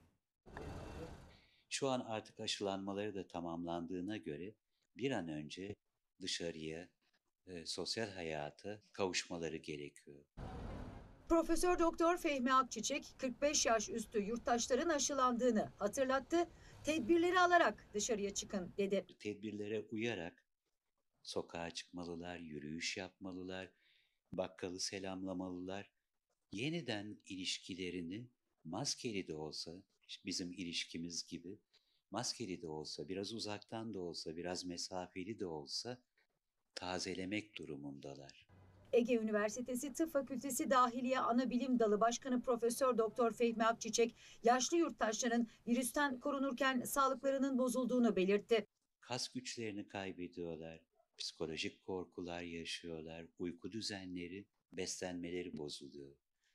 Şu an artık aşılanmaları da tamamlandığına göre bir an önce dışarıya, e, sosyal hayata kavuşmaları gerekiyor. Profesör Doktor Fehmi Akçiçek kırk beş yaş üstü yurttaşların aşılandığını hatırlattı. Tedbirleri alarak dışarıya çıkın dedi. Tedbirlere uyarak sokağa çıkmalılar, yürüyüş yapmalılar, bakkalı selamlamalılar. Yeniden ilişkilerini maskeli de olsa, bizim ilişkimiz gibi maskeli de olsa, biraz uzaktan da olsa, biraz mesafeli de olsa tazelemek durumundalar. Ege Üniversitesi Tıp Fakültesi Dahiliye Anabilim Dalı Başkanı Profesör Doktor Fehmi Akçiçek, yaşlı yurttaşların virüsten korunurken sağlıklarının bozulduğunu belirtti. Kas güçlerini kaybediyorlar, psikolojik korkular yaşıyorlar, uyku düzenleri, beslenmeleri bozuluyor.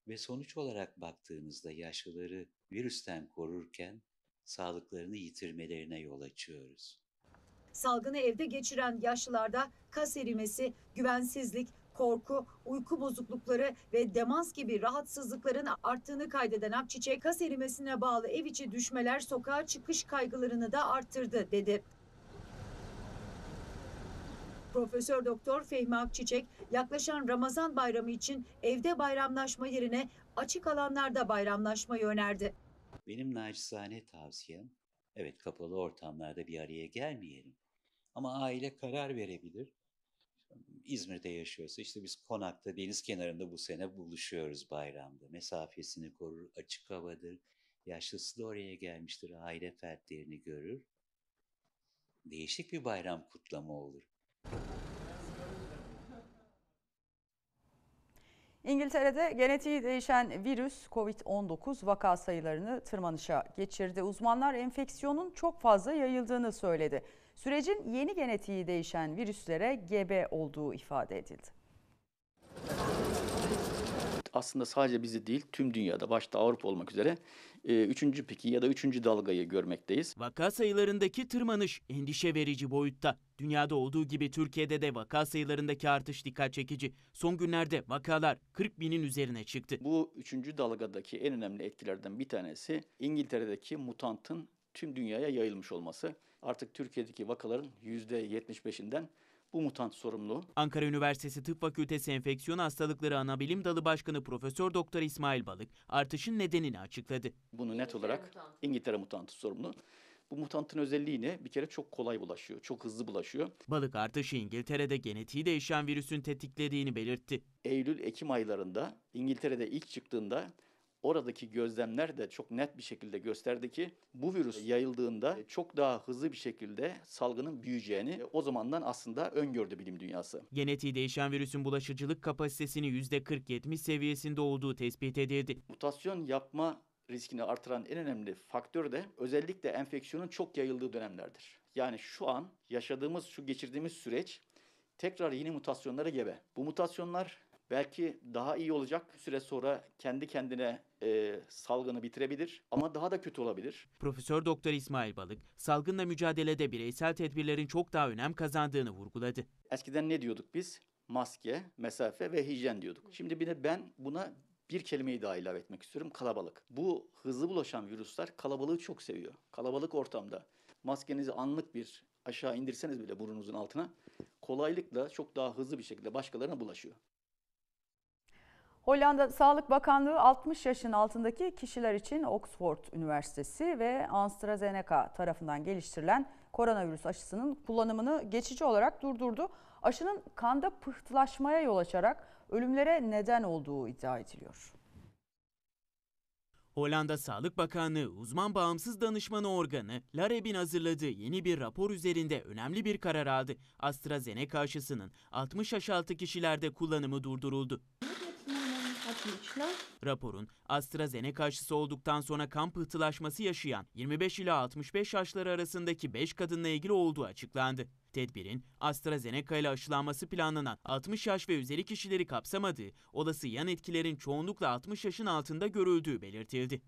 Ve sonuç olarak baktığımızda yaşlıları virüsten korurken sağlıklarını yitirmelerine yol açıyoruz. Salgını evde geçiren yaşlılarda kas erimesi, güvensizlik, korku, uyku bozuklukları ve demans gibi rahatsızlıkların arttığını kaydeden Akçiçek, kas erimesine bağlı ev içi düşmeler sokağa çıkış kaygılarını da arttırdı dedi. Profesör Doktor Fehmi Akçiçek, yaklaşan Ramazan bayramı için evde bayramlaşma yerine açık alanlarda bayramlaşmayı önerdi. Benim naçizane tavsiyem, evet kapalı ortamlarda bir araya gelmeyelim. Ama aile karar verebilir. İzmir'de yaşıyorsa işte biz Konak'ta deniz kenarında bu sene buluşuyoruz bayramda. Mesafesini korur, açık havadır. Yaşlısı da oraya gelmiştir, aile fertlerini görür. Değişik bir bayram kutlama olur. İngiltere'de genetiği değişen virüs kovid on dokuz vaka sayılarını tırmanışa geçirdi. Uzmanlar enfeksiyonun çok fazla yayıldığını söyledi. Sürecin yeni genetiği değişen virüslere gebe olduğu ifade edildi. Aslında sadece bizi değil, tüm dünyada başta Avrupa olmak üzere üçüncü piki ya da üçüncü dalgayı görmekteyiz. Vaka sayılarındaki tırmanış endişe verici boyutta. Dünyada olduğu gibi Türkiye'de de vaka sayılarındaki artış dikkat çekici. Son günlerde vakalar kırk binin üzerine çıktı. Bu üçüncü dalgadaki en önemli etkilerden bir tanesi İngiltere'deki mutantın tüm dünyaya yayılmış olması. Artık Türkiye'deki vakaların yüzde yetmiş beşinden bu mutant sorumlu. Ankara Üniversitesi Tıp Fakültesi Enfeksiyon Hastalıkları Anabilim Dalı Başkanı Profesör Doktor İsmail Balık artışın nedenini açıkladı. Bunu net olarak İngiltere mutantı sorumlu. Bu mutantın özelliği ne? Bir kere çok kolay bulaşıyor, çok hızlı bulaşıyor. Balık artışı İngiltere'de genetiği değişen virüsün tetiklediğini belirtti. Eylül-Ekim aylarında İngiltere'de ilk çıktığında oradaki gözlemler de çok net bir şekilde gösterdi ki bu virüs yayıldığında çok daha hızlı bir şekilde salgının büyüyeceğini o zamandan aslında öngördü bilim dünyası. Genetiği değişen virüsün bulaşıcılık kapasitesinin yüzde kırk yetmiş seviyesinde olduğu tespit edildi. Mutasyon yapma riskini artıran en önemli faktör de özellikle enfeksiyonun çok yayıldığı dönemlerdir. Yani şu an yaşadığımız, şu geçirdiğimiz süreç tekrar yeni mutasyonlara gebe. Bu mutasyonlar belki daha iyi olacak, bir süre sonra kendi kendine e, salgını bitirebilir ama daha da kötü olabilir. Profesör Doktor İsmail Balık, salgınla mücadelede bireysel tedbirlerin çok daha önem kazandığını vurguladı. Eskiden ne diyorduk biz? Maske, mesafe ve hijyen diyorduk. Şimdi bir de ben buna bir kelimeyi daha ilave etmek istiyorum, kalabalık. Bu hızlı bulaşan virüsler kalabalığı çok seviyor. Kalabalık ortamda maskenizi anlık bir aşağı indirseniz bile burnunuzun altına kolaylıkla çok daha hızlı bir şekilde başkalarına bulaşıyor. Hollanda Sağlık Bakanlığı altmış yaşın altındaki kişiler için Oxford Üniversitesi ve AstraZeneca tarafından geliştirilen koronavirüs aşısının kullanımını geçici olarak durdurdu. Aşının kanda pıhtılaşmaya yol açarak ölümlere neden olduğu iddia ediliyor. Hollanda Sağlık Bakanlığı uzman bağımsız danışmanı organı Lareb'in hazırladığı yeni bir rapor üzerinde önemli bir karar aldı. AstraZeneca aşısının altmış yaş altı kişilerde kullanımı durduruldu. Raporun AstraZeneca aşısı olduktan sonra kan pıhtılaşması yaşayan yirmi beş ila altmış beş yaşları arasındaki beş kadınla ilgili olduğu açıklandı. Tedbirin AstraZeneca ile aşılanması planlanan altmış yaş ve üzeri kişileri kapsamadığı, olası yan etkilerin çoğunlukla altmış yaşın altında görüldüğü belirtildi.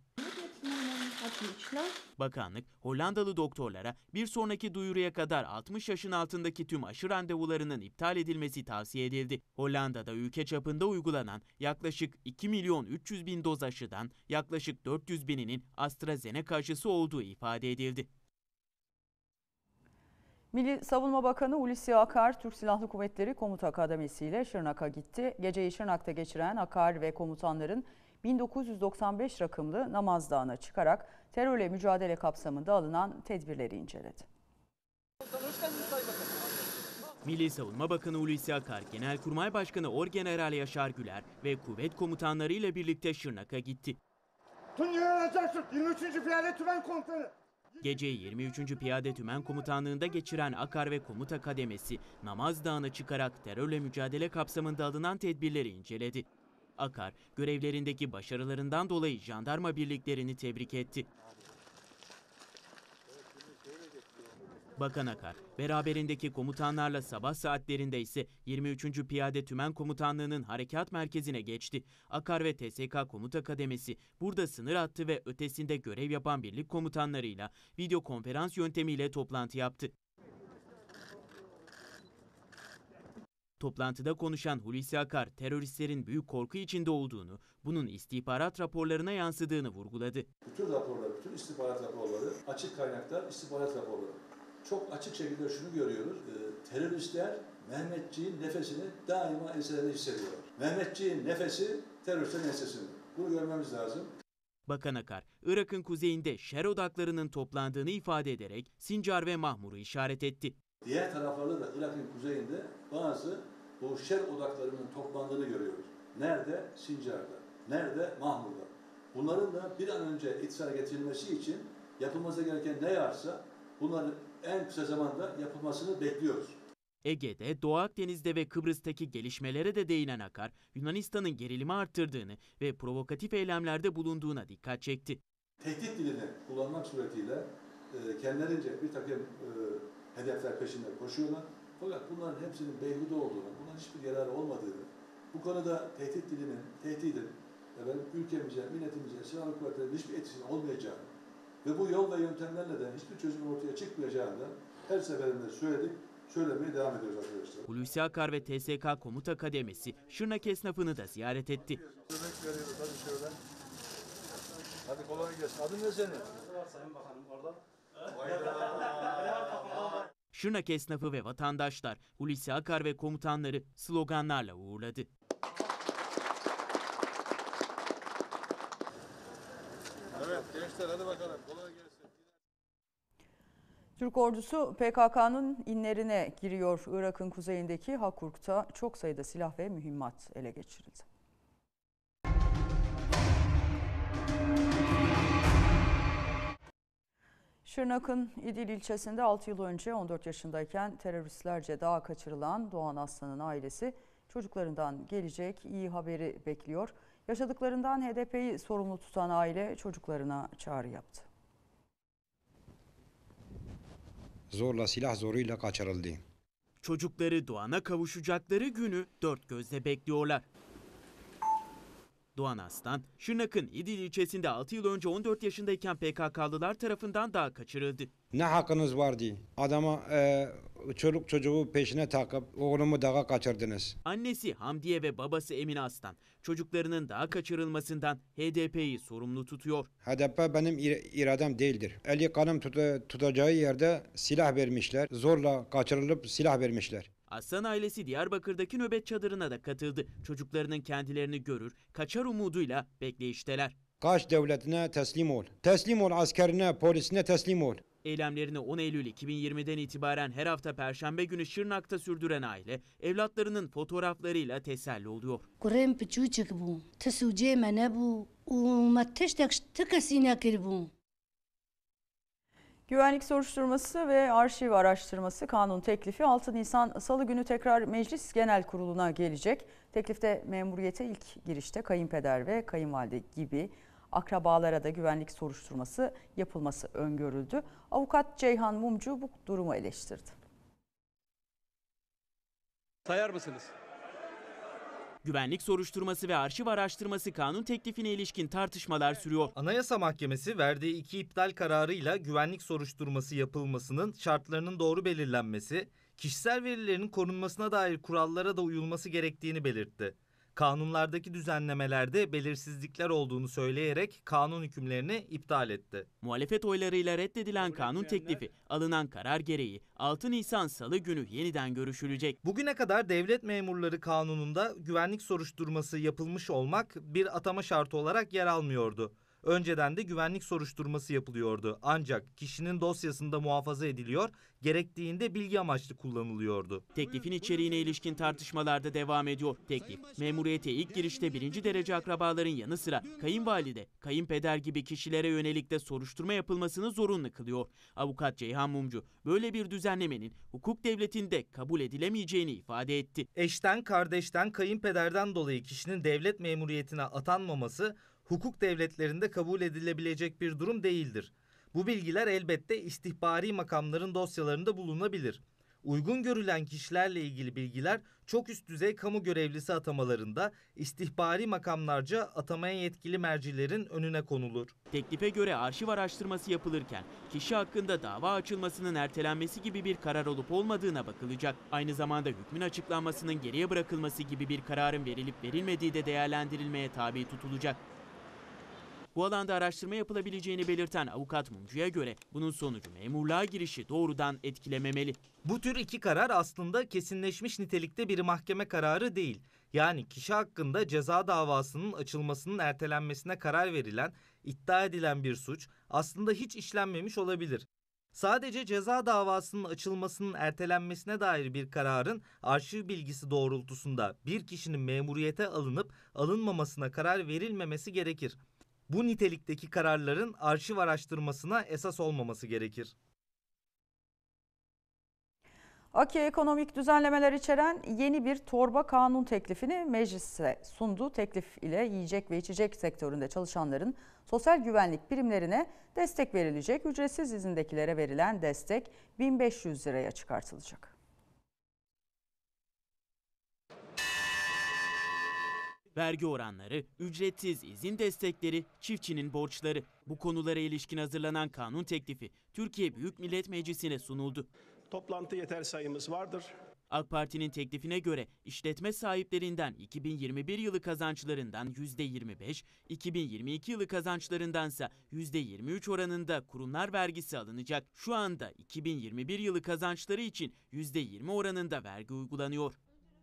Bakanlık, Hollandalı doktorlara bir sonraki duyuruya kadar altmış yaşın altındaki tüm aşı randevularının iptal edilmesi tavsiye edildi. Hollanda'da ülke çapında uygulanan yaklaşık iki milyon üç yüz bin doz aşıdan yaklaşık dört yüz bininin AstraZeneca aşısı olduğu ifade edildi. Milli Savunma Bakanı Hulusi Akar, Türk Silahlı Kuvvetleri Komuta Akademisi ile Şırnak'a gitti. Geceyi Şırnak'ta geçiren Akar ve komutanların bin dokuz yüz doksan beş rakımlı Namaz Dağı'na çıkarak terörle mücadele kapsamında alınan tedbirleri inceledi. Milli Savunma Bakanı Hulusi Akar, Genelkurmay Başkanı Orgeneral Yaşar Güler ve kuvvet komutanları ile birlikte Şırnak'a gitti. Tuncay Acaksın, yirmi üçüncü Piyade Tümen Komutanı. Geceyi yirmi üçüncü Piyade Tümen Komutanlığı'nda geçiren Akar ve Komuta Kademesi, Namaz Dağı'na çıkarak terörle mücadele kapsamında alınan tedbirleri inceledi. Akar, görevlerindeki başarılarından dolayı jandarma birliklerini tebrik etti. Bakan Akar, beraberindeki komutanlarla sabah saatlerinde ise yirmi üçüncü Piyade Tümen Komutanlığı'nın harekat merkezine geçti. Akar ve T S K Komuta Kademesi burada sınır hattı ve ötesinde görev yapan birlik komutanlarıyla video konferans yöntemiyle toplantı yaptı. Toplantıda konuşan Hulusi Akar, teröristlerin büyük korku içinde olduğunu, bunun istihbarat raporlarına yansıdığını vurguladı. Bütün raporlar, bütün istihbarat raporları, açık kaynaklar istihbarat raporları. Çok açık şekilde şunu görüyoruz, e, teröristler Mehmetçiğin nefesini daima enselerinde hissediyorlar. Mehmetçiğin nefesi teröristlerin ensesinde. Bunu görmemiz lazım. Bakan Akar, Irak'ın kuzeyinde şer odaklarının toplandığını ifade ederek Sincar ve Mahmur'u işaret etti. Diğer taraflarda da Irak'ın kuzeyinde bazı bu şer odaklarının toplandığını görüyoruz. Nerede? Sincar'da. Nerede? Mahmur'da. Bunların da bir an önce itisara getirilmesi için yapılması gereken ne varsa bunların en kısa zamanda yapılmasını bekliyoruz. Ege'de, Doğu Akdeniz'de ve Kıbrıs'taki gelişmelere de değinen Akar, Yunanistan'ın gerilimi arttırdığını ve provokatif eylemlerde bulunduğuna dikkat çekti. Tehdit dilini kullanmak suretiyle e, kendilerince bir takım e, hedefler peşinde koşuyorlar. Fakat bunların hepsinin beyhude olduğunu, bunların hiçbir yararı olmadığını, bu konuda tehdit dilinin, tehdidin efendim, ülkemize, milletimize, silahlı kuvvetlerine hiçbir etkisinin olmayacağını ve bu yol ve yöntemlerle de hiçbir çözüm ortaya çıkmayacağını da her seferinde söyledik, söylemeye devam ediyoruz arkadaşlar. Hulusi Akar ve T S K Komuta Kademesi Şırnak esnafını da ziyaret etti. Yemek veriyoruz, hadi şöyle. Hadi kolay gelsin. Adın ne senin? Sayın Bakanım orada. Şırnak esnafı ve vatandaşlar Hulusi Akar ve komutanları sloganlarla uğurladı. Evet gençler hadi bakalım kolay gelsin. Türk ordusu P K K'nın inlerine giriyor. Irak'ın kuzeyindeki Hakurk'ta çok sayıda silah ve mühimmat ele geçirildi. Şırnak'ın İdil ilçesinde altı yıl önce on dört yaşındayken teröristlerce dağa kaçırılan Doğan Aslan'ın ailesi çocuklarından gelecek iyi haberi bekliyor. Yaşadıklarından H D P'yi sorumlu tutan aile çocuklarına çağrı yaptı. Zorla silah zoruyla kaçırıldı. Çocukları Doğan'a kavuşacakları günü dört gözle bekliyorlar. Doğan Aslan, Şırnak'ın İdil ilçesinde altı yıl önce on dört yaşındayken P K K'lılar tarafından dağa kaçırıldı. Ne hakkınız vardı? Adama e, çoluk çocuğu peşine takıp oğlumu dağa kaçırdınız. Annesi Hamdiye ve babası Emine Aslan, çocuklarının dağa kaçırılmasından H D P'yi sorumlu tutuyor. H D P benim ir iradem değildir. Eli kanım tut tutacağı yerde silah vermişler. Zorla kaçırılıp silah vermişler. Aslan ailesi Diyarbakır'daki nöbet çadırına da katıldı. Çocuklarının kendilerini görür, kaçar umuduyla bekleyişteler. Kaç devletine teslim ol. Teslim ol askerine, polisine teslim ol. Eylemlerini on Eylül iki bin yirmiden itibaren her hafta Perşembe günü Şırnak'ta sürdüren aile, evlatlarının fotoğraflarıyla teselli oluyor. Kurem piçuçuk bu. Tesuce mene bu. Umat tıkasine kir bu. Güvenlik soruşturması ve arşiv araştırması kanun teklifi altı Nisan Salı günü tekrar Meclis Genel Kurulu'na gelecek. Teklifte memuriyete ilk girişte kayınpeder ve kayınvalide gibi akrabalara da güvenlik soruşturması yapılması öngörüldü. Avukat Ceyhan Mumcu bu durumu eleştirdi. Sayar mısınız? Güvenlik soruşturması ve arşiv araştırması kanun teklifine ilişkin tartışmalar sürüyor. Anayasa Mahkemesi verdiği iki iptal kararıyla güvenlik soruşturması yapılmasının şartlarının doğru belirlenmesi, kişisel verilerin korunmasına dair kurallara da uyulması gerektiğini belirtti. Kanunlardaki düzenlemelerde belirsizlikler olduğunu söyleyerek kanun hükümlerini iptal etti. Muhalefet oylarıyla reddedilen kanun teklifi alınan karar gereği altı Nisan Salı günü yeniden görüşülecek. Bugüne kadar devlet memurları kanununda güvenlik soruşturması yapılmış olmak bir atama şartı olarak yer almıyordu. Önceden de güvenlik soruşturması yapılıyordu. Ancak kişinin dosyasında muhafaza ediliyor, gerektiğinde bilgi amaçlı kullanılıyordu. Teklifin içeriğine ilişkin tartışmalar da devam ediyor. Teklif, memuriyete ilk girişte birinci derece akrabaların yanı sıra kayınvalide, kayınpeder gibi kişilere yönelik de soruşturma yapılmasını zorunlu kılıyor. Avukat Ceyhan Mumcu, böyle bir düzenlemenin hukuk devletinde kabul edilemeyeceğini ifade etti. Eşten, kardeşten, kayınpederden dolayı kişinin devlet memuriyetine atanmaması, hukuk devletlerinde kabul edilebilecek bir durum değildir. Bu bilgiler elbette istihbari makamların dosyalarında bulunabilir. Uygun görülen kişilerle ilgili bilgiler çok üst düzey kamu görevlisi atamalarında istihbari makamlarca atamaya yetkili mercilerin önüne konulur. Teklife göre arşiv araştırması yapılırken kişi hakkında dava açılmasının ertelenmesi gibi bir karar olup olmadığına bakılacak. Aynı zamanda hükmün açıklanmasının geriye bırakılması gibi bir kararın verilip verilmediği de değerlendirilmeye tabi tutulacak. Bu alanda araştırma yapılabileceğini belirten avukat Mumcu'ya göre bunun sonucu memurluğa girişi doğrudan etkilememeli. Bu tür iki karar aslında kesinleşmiş nitelikte bir mahkeme kararı değil. Yani kişi hakkında ceza davasının açılmasının ertelenmesine karar verilen, iddia edilen bir suç aslında hiç işlenmemiş olabilir. Sadece ceza davasının açılmasının ertelenmesine dair bir kararın arşiv bilgisi doğrultusunda bir kişinin memuriyete alınıp alınmamasına karar verilmemesi gerekir. Bu nitelikteki kararların arşiv araştırmasına esas olmaması gerekir. AKİ ekonomik düzenlemeler içeren yeni bir torba kanun teklifini meclise sundu. Teklif ile yiyecek ve içecek sektöründe çalışanların sosyal güvenlik primlerine destek verilecek. Ücretsiz izindekilere verilen destek bin beş yüz liraya çıkartılacak. Vergi oranları, ücretsiz izin destekleri, çiftçinin borçları. Bu konulara ilişkin hazırlanan kanun teklifi Türkiye Büyük Millet Meclisi'ne sunuldu. Toplantı yeter sayımız vardır. AK Parti'nin teklifine göre işletme sahiplerinden iki bin yirmi bir yılı kazançlarından yüzde yirmi beş, iki bin yirmi iki yılı kazançlarındansa yüzde yirmi üç oranında kurumlar vergisi alınacak. Şu anda iki bin yirmi bir yılı kazançları için yüzde yirmi oranında vergi uygulanıyor.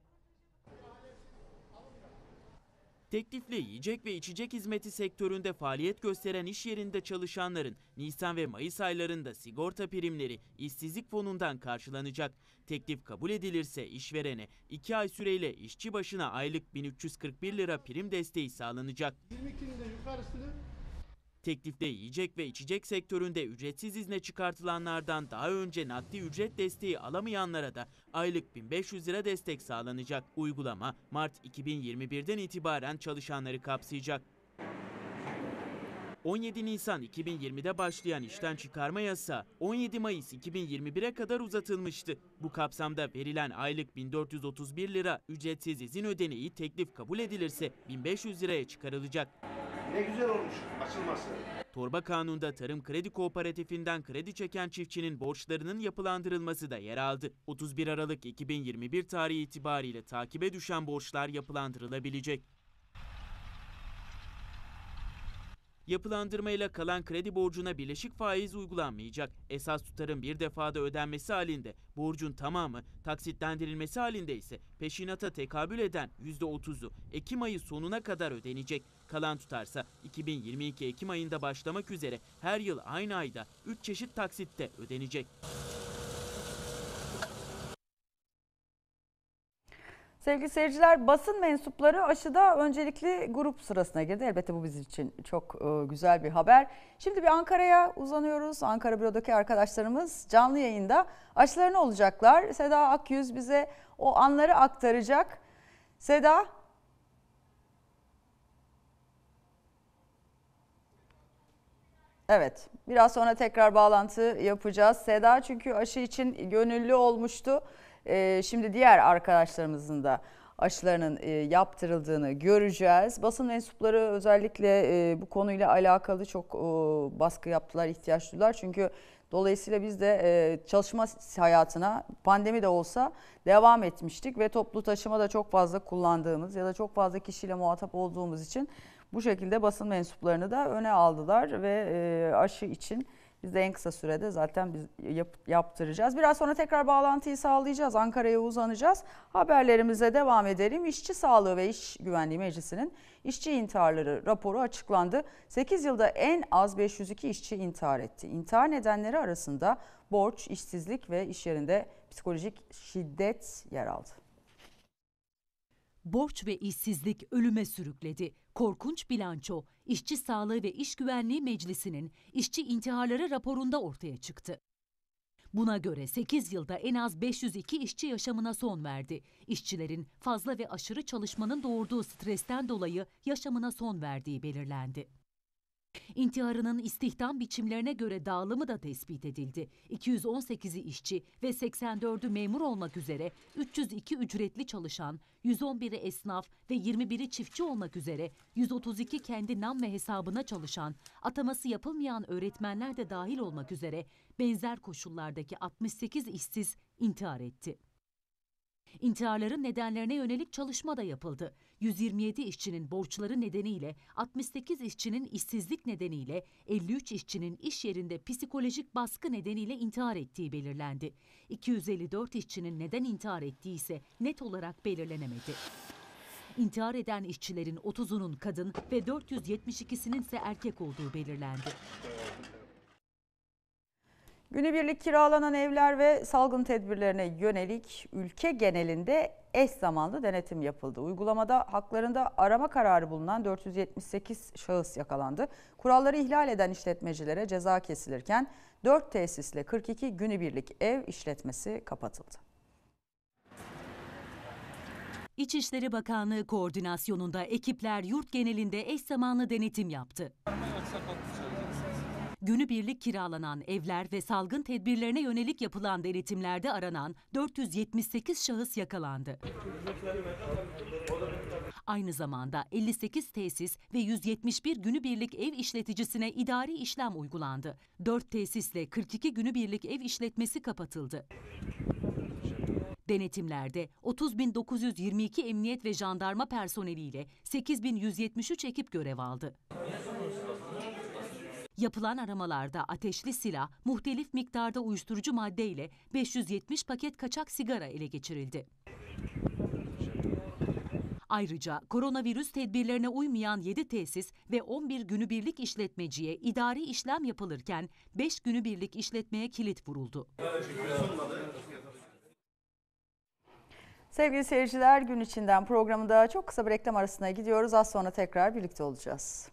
Teklifle yiyecek ve içecek hizmeti sektöründe faaliyet gösteren iş yerinde çalışanların Nisan ve Mayıs aylarında sigorta primleri işsizlik fonundan karşılanacak. Teklif kabul edilirse işverene iki ay süreyle işçi başına aylık bin üç yüz kırk bir lira prim desteği sağlanacak. yirmi ikinin yukarısını Teklifte yiyecek ve içecek sektöründe ücretsiz izne çıkartılanlardan daha önce nakdi ücret desteği alamayanlara da aylık bin beş yüz lira destek sağlanacak. Uygulama Mart iki bin yirmi birden itibaren çalışanları kapsayacak. on yedi Nisan iki bin yirmide başlayan işten çıkarma yasağı on yedi Mayıs iki bin yirmi bire kadar uzatılmıştı. Bu kapsamda verilen aylık bin dört yüz otuz bir lira ücretsiz izin ödeneği teklif kabul edilirse bin beş yüz liraya çıkarılacak. ne güzel olmuş açılması. Torba kanunda Tarım Kredi Kooperatifinden kredi çeken çiftçinin borçlarının yapılandırılması da yer aldı. otuz bir Aralık iki bin yirmi bir tarihi itibariyle takibe düşen borçlar yapılandırılabilecek. Yapılandırmayla kalan kredi borcuna bileşik faiz uygulanmayacak. Esas tutarın bir defada ödenmesi halinde borcun tamamı, taksitlendirilmesi halinde ise peşinata tekabül eden yüzde otuzu Ekim ayı sonuna kadar ödenecek. Kalan tutarsa iki bin yirmi iki Ekim ayında başlamak üzere her yıl aynı ayda üç çeşit taksitte ödenecek. Sevgili seyirciler, basın mensupları aşıda öncelikli grup sırasına girdi. Elbette bu bizim için çok e, güzel bir haber. Şimdi bir Ankara'ya uzanıyoruz. Ankara Büro'daki arkadaşlarımız canlı yayında aşılarını olacaklar. Seda Akyüz bize o anları aktaracak. Seda. Evet, biraz sonra tekrar bağlantı yapacağız. Seda çünkü aşı için gönüllü olmuştu. Şimdi diğer arkadaşlarımızın da aşılarının yaptırıldığını göreceğiz. Basın mensupları özellikle bu konuyla alakalı çok baskı yaptılar, ihtiyaç duydular. Çünkü dolayısıyla biz de çalışma hayatına pandemi de olsa devam etmiştik ve toplu taşıma da çok fazla kullandığımız ya da çok fazla kişiyle muhatap olduğumuz için bu şekilde basın mensuplarını da öne aldılar ve aşı için biz de en kısa sürede zaten biz yap, yaptıracağız. Biraz sonra tekrar bağlantıyı sağlayacağız. Ankara'ya uzanacağız. Haberlerimize devam edelim. İşçi Sağlığı ve İş Güvenliği Meclisi'nin işçi intiharları raporu açıklandı. sekiz yılda en az beş yüz iki işçi intihar etti. İntihar nedenleri arasında borç, işsizlik ve iş yerinde psikolojik şiddet yer aldı. Borç ve işsizlik ölüme sürükledi. Korkunç bilanço, İşçi Sağlığı ve İş Güvenliği Meclisi'nin işçi intiharları raporunda ortaya çıktı. Buna göre sekiz yılda en az beş yüz iki işçi yaşamına son verdi. İşçilerin fazla ve aşırı çalışmanın doğurduğu stresten dolayı yaşamına son verdiği belirlendi. İntiharının istihdam biçimlerine göre dağılımı da tespit edildi. iki yüz on sekizi işçi ve seksen dördü memur olmak üzere üç yüz iki ücretli çalışan, yüz on biri esnaf ve yirmi biri çiftçi olmak üzere yüz otuz iki kendi nam ve hesabına çalışan, ataması yapılmayan öğretmenler de dahil olmak üzere benzer koşullardaki altmış sekiz işsiz intihar etti. İntiharların nedenlerine yönelik çalışma da yapıldı. yüz yirmi yedi işçinin borçları nedeniyle, altmış sekiz işçinin işsizlik nedeniyle, elli üç işçinin iş yerinde psikolojik baskı nedeniyle intihar ettiği belirlendi. iki yüz elli dört işçinin neden intihar ettiği ise net olarak belirlenemedi. İntihar eden işçilerin otuzunun kadın ve dört yüz yetmiş ikisinin ise erkek olduğu belirlendi. Günübirlik kiralanan evler ve salgın tedbirlerine yönelik ülke genelinde eş zamanlı denetim yapıldı. Uygulamada haklarında arama kararı bulunan dört yüz yetmiş sekiz şahıs yakalandı. Kuralları ihlal eden işletmecilere ceza kesilirken dört tesisle kırk iki günübirlik ev işletmesi kapatıldı. İçişleri Bakanlığı koordinasyonunda ekipler yurt genelinde eş zamanlı denetim yaptı. Günübirlik kiralanan evler ve salgın tedbirlerine yönelik yapılan denetimlerde aranan dört yüz yetmiş sekiz şahıs yakalandı. Aynı zamanda elli sekiz tesis ve yüz yetmiş bir günübirlik ev işleticisine idari işlem uygulandı. dört tesisle kırk iki günübirlik ev işletmesi kapatıldı. Denetimlerde otuz bin dokuz yüz yirmi iki emniyet ve jandarma personeliyle sekiz bin yüz yetmiş üç ekip görev aldı. Yapılan aramalarda ateşli silah, muhtelif miktarda uyuşturucu madde ile beş yüz yetmiş paket kaçak sigara ele geçirildi. Ayrıca koronavirüs tedbirlerine uymayan yedi tesis ve on bir günübirlik işletmeciye idari işlem yapılırken beş günübirlik işletmeye kilit vuruldu. Sevgili seyirciler, gün içinden programında çok kısa bir reklam arasına gidiyoruz. Az sonra tekrar birlikte olacağız.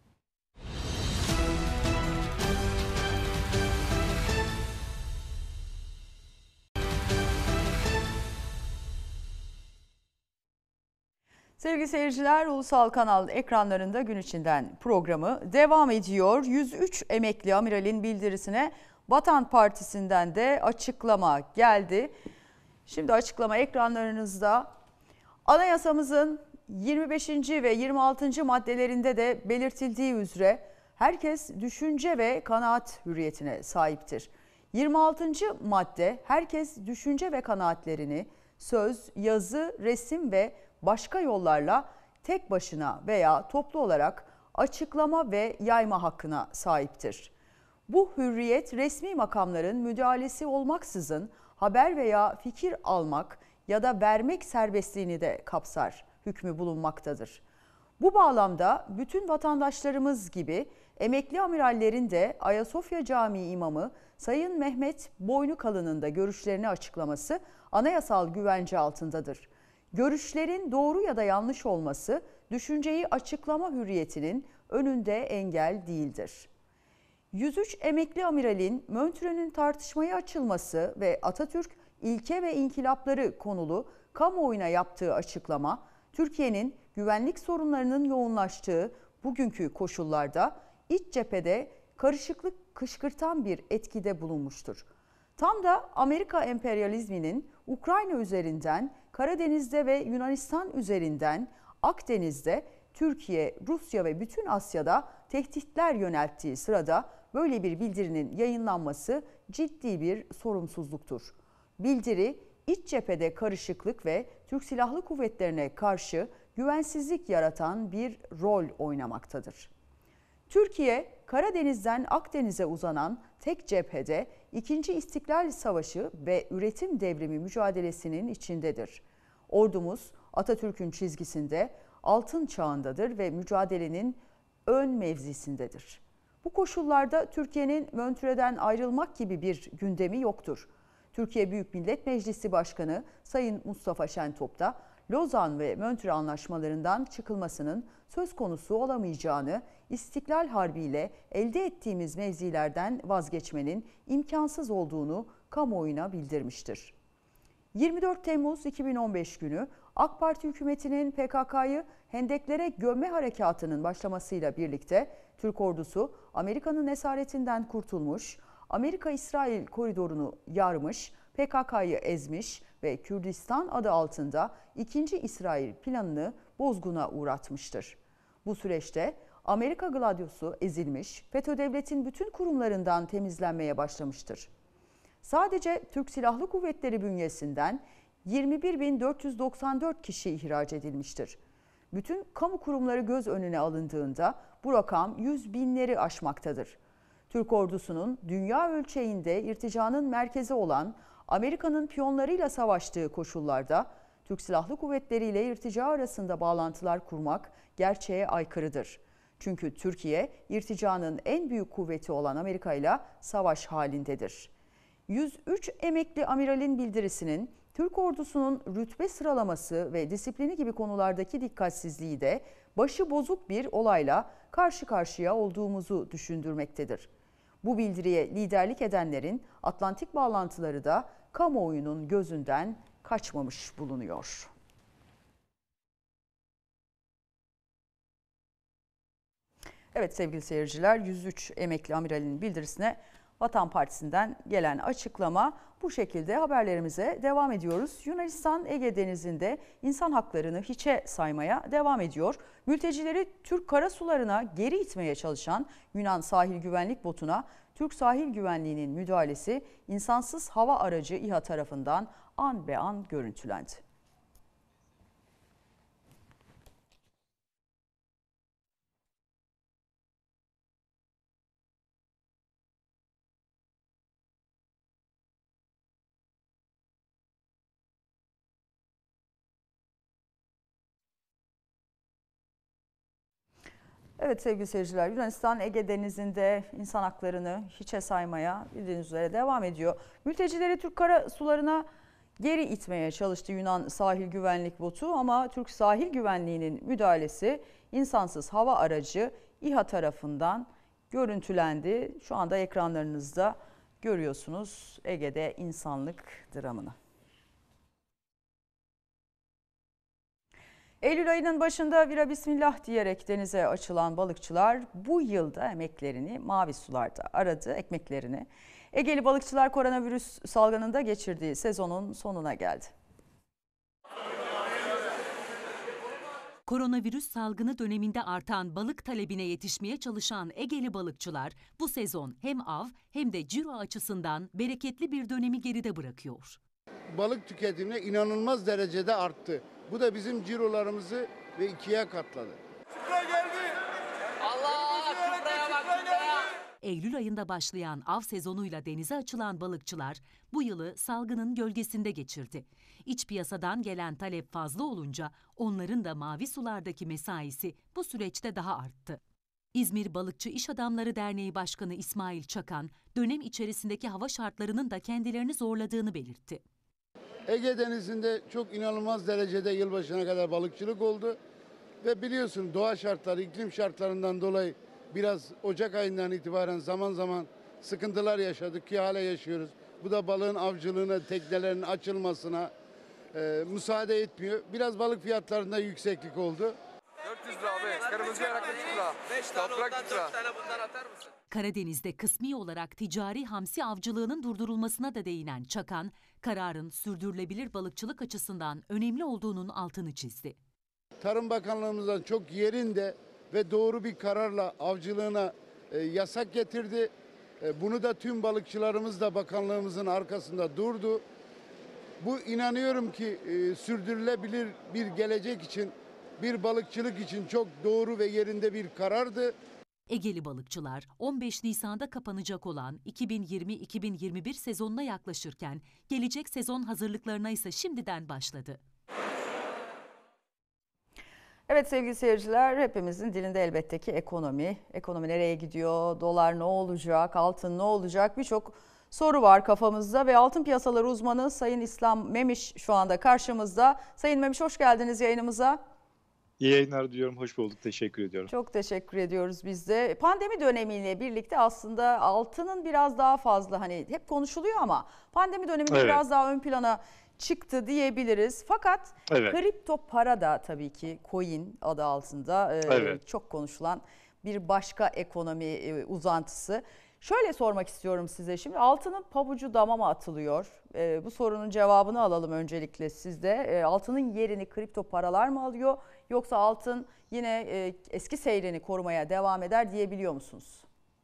Sevgili seyirciler, Ulusal Kanal ekranlarında gün içinden programı devam ediyor. yüz üç emekli amiralin bildirisine Vatan Partisi'nden de açıklama geldi. Şimdi açıklama ekranlarınızda. Anayasamızın yirmi beşinci ve yirmi altıncı maddelerinde de belirtildiği üzere herkes düşünce ve kanaat hürriyetine sahiptir. yirmi altıncı madde herkes düşünce ve kanaatlerini söz, yazı, resim ve başka yollarla tek başına veya toplu olarak açıklama ve yayma hakkına sahiptir. Bu hürriyet resmi makamların müdahalesi olmaksızın haber veya fikir almak ya da vermek serbestliğini de kapsar hükmü bulunmaktadır. Bu bağlamda bütün vatandaşlarımız gibi emekli amirallerin de Ayasofya Camii imamı Sayın Mehmet Boynukalın'ın da görüşlerini açıklaması anayasal güvence altındadır. Görüşlerin doğru ya da yanlış olması düşünceyi açıklama hürriyetinin önünde engel değildir. yüz üç emekli amiralin Montreux'ün tartışmaya açılması ve Atatürk ilke ve inkılapları konulu kamuoyuna yaptığı açıklama, Türkiye'nin güvenlik sorunlarının yoğunlaştığı bugünkü koşullarda iç cephede karışıklık kışkırtan bir etkide bulunmuştur. Tam da Amerika emperyalizminin Ukrayna üzerinden, Karadeniz'de ve Yunanistan üzerinden, Akdeniz'de, Türkiye, Rusya ve bütün Asya'da tehditler yönelttiği sırada böyle bir bildirinin yayınlanması ciddi bir sorumsuzluktur. Bildiri, iç cephede karışıklık ve Türk Silahlı Kuvvetlerine karşı güvensizlik yaratan bir rol oynamaktadır. Türkiye, Karadeniz'den Akdeniz'e uzanan tek cephede İkinci İstiklal Savaşı ve üretim devrimi mücadelesinin içindedir. Ordumuz Atatürk'ün çizgisinde, altın çağındadır ve mücadelenin ön mevzisindedir. Bu koşullarda Türkiye'nin Montreux'den ayrılmak gibi bir gündemi yoktur. Türkiye Büyük Millet Meclisi Başkanı Sayın Mustafa Şentop da Lozan ve Montreux anlaşmalarından çıkılmasının söz konusu olamayacağını, İstiklal Harbi ile elde ettiğimiz mevzilerden vazgeçmenin imkansız olduğunu kamuoyuna bildirmiştir. yirmi dört Temmuz iki bin on beş günü AK Parti hükümetinin P K K'yı hendeklere gömme harekatının başlamasıyla birlikte Türk ordusu Amerika'nın esaretinden kurtulmuş, Amerika-İsrail koridorunu yarmış, P K K'yı ezmiş ve Kürdistan adı altında ikinci İsrail planını bozguna uğratmıştır. Bu süreçte Amerika gladyosu ezilmiş, FETÖ devletin bütün kurumlarından temizlenmeye başlamıştır. Sadece Türk Silahlı Kuvvetleri bünyesinden yirmi bir bin dört yüz doksan dört kişi ihraç edilmiştir. Bütün kamu kurumları göz önüne alındığında bu rakam yüz binleri aşmaktadır. Türk ordusunun dünya ölçeğinde irticanın merkezi olan Amerika'nın piyonlarıyla savaştığı koşullarda Türk Silahlı Kuvvetleri ile irtica arasında bağlantılar kurmak gerçeğe aykırıdır. Çünkü Türkiye irticanın en büyük kuvveti olan Amerika ile savaş halindedir. yüz üç emekli amiralin bildirisinin Türk ordusunun rütbe sıralaması ve disiplini gibi konulardaki dikkatsizliği de başı bozuk bir olayla karşı karşıya olduğumuzu düşündürmektedir. Bu bildiriye liderlik edenlerin Atlantik bağlantıları da kamuoyunun gözünden kaçmamış bulunuyor. Evet sevgili seyirciler, yüz üç emekli amiralin bildirisine Vatan Partisi'nden gelen açıklama bu şekilde. Haberlerimize devam ediyoruz. Yunanistan Ege Denizi'nde insan haklarını hiçe saymaya devam ediyor. Mültecileri Türk karasularına geri itmeye çalışan Yunan sahil güvenlik botuna Türk sahil güvenliğinin müdahalesi insansız hava aracı İHA tarafından an be an görüntülendi. Evet sevgili seyirciler, Yunanistan Ege Denizi'nde insan haklarını hiçe saymaya bildiğiniz üzere devam ediyor. Mültecileri Türk karasularına geri itmeye çalıştı Yunan sahil güvenlik botu ama Türk sahil güvenliğinin müdahalesi insansız hava aracı İHA tarafından görüntülendi. Şu anda ekranlarınızda görüyorsunuz Ege'de insanlık dramını. Eylül ayının başında vira bismillah diyerek denize açılan balıkçılar bu yılda emeklerini mavi sularda aradı, ekmeklerini. Egeli balıkçılar koronavirüs salgınında geçirdiği sezonun sonuna geldi. Koronavirüs salgını döneminde artan balık talebine yetişmeye çalışan Egeli balıkçılar bu sezon hem av hem de ciro açısından bereketli bir dönemi geride bırakıyor. Balık tüketimine inanılmaz derecede arttı. Bu da bizim cirolarımızı ve ikiye katladı. Çupra geldi. Allah! Çupraya bak çupraya. Eylül ayında başlayan av sezonuyla denize açılan balıkçılar bu yılı salgının gölgesinde geçirdi. İç piyasadan gelen talep fazla olunca onların da mavi sulardaki mesaisi bu süreçte daha arttı. İzmir Balıkçı İş Adamları Derneği Başkanı İsmail Çakan, dönem içerisindeki hava şartlarının da kendilerini zorladığını belirtti. Ege Denizi'nde çok inanılmaz derecede yılbaşına kadar balıkçılık oldu. Ve biliyorsun doğa şartları, iklim şartlarından dolayı biraz Ocak ayından itibaren zaman zaman sıkıntılar yaşadık ki hala yaşıyoruz. Bu da balığın avcılığına, teknelerin açılmasına e, müsaade etmiyor. Biraz balık fiyatlarında yükseklik oldu. dört yüz lira abi. Kırmızı yaraklı çupra. beş tane ondan dört tane bundan atar mısın? Karadeniz'de kısmi olarak ticari hamsi avcılığının durdurulmasına da değinen Çakan, kararın sürdürülebilir balıkçılık açısından önemli olduğunun altını çizdi. Tarım Bakanlığımızdan çok yerinde ve doğru bir kararla avcılığına e, yasak getirdi. E, bunu da tüm balıkçılarımız da bakanlığımızın arkasında durdu. Bu inanıyorum ki e, sürdürülebilir bir gelecek için, bir balıkçılık için çok doğru ve yerinde bir karardı. Egeli balıkçılar on beş Nisan'da kapanacak olan iki bin yirmi iki bin yirmi bir sezonuna yaklaşırken gelecek sezon hazırlıklarına ise şimdiden başladı. Evet sevgili seyirciler, hepimizin dilinde elbette ki ekonomi. Ekonomi nereye gidiyor, dolar ne olacak, altın ne olacak, birçok soru var kafamızda ve altın piyasaları uzmanı Sayın İslam Memiş şu anda karşımızda. Sayın Memiş hoş geldiniz yayınımıza. İyi yayınlar diliyorum. Hoş bulduk. Teşekkür ediyorum. Çok teşekkür ediyoruz biz de. Pandemi dönemiyle birlikte aslında altının biraz daha fazla, hani hep konuşuluyor ama pandemi döneminde Evet. biraz daha ön plana çıktı diyebiliriz. Fakat Evet. kripto para da tabii ki coin adı altında e, Evet. çok konuşulan bir başka ekonomi e, uzantısı. Şöyle sormak istiyorum size şimdi, altının pabucu dama mı atılıyor? E, bu sorunun cevabını alalım öncelikle sizde. E, altının yerini kripto paralar mı alıyor, yoksa altın yine e, eski seyrini korumaya devam eder diyebiliyor musunuz?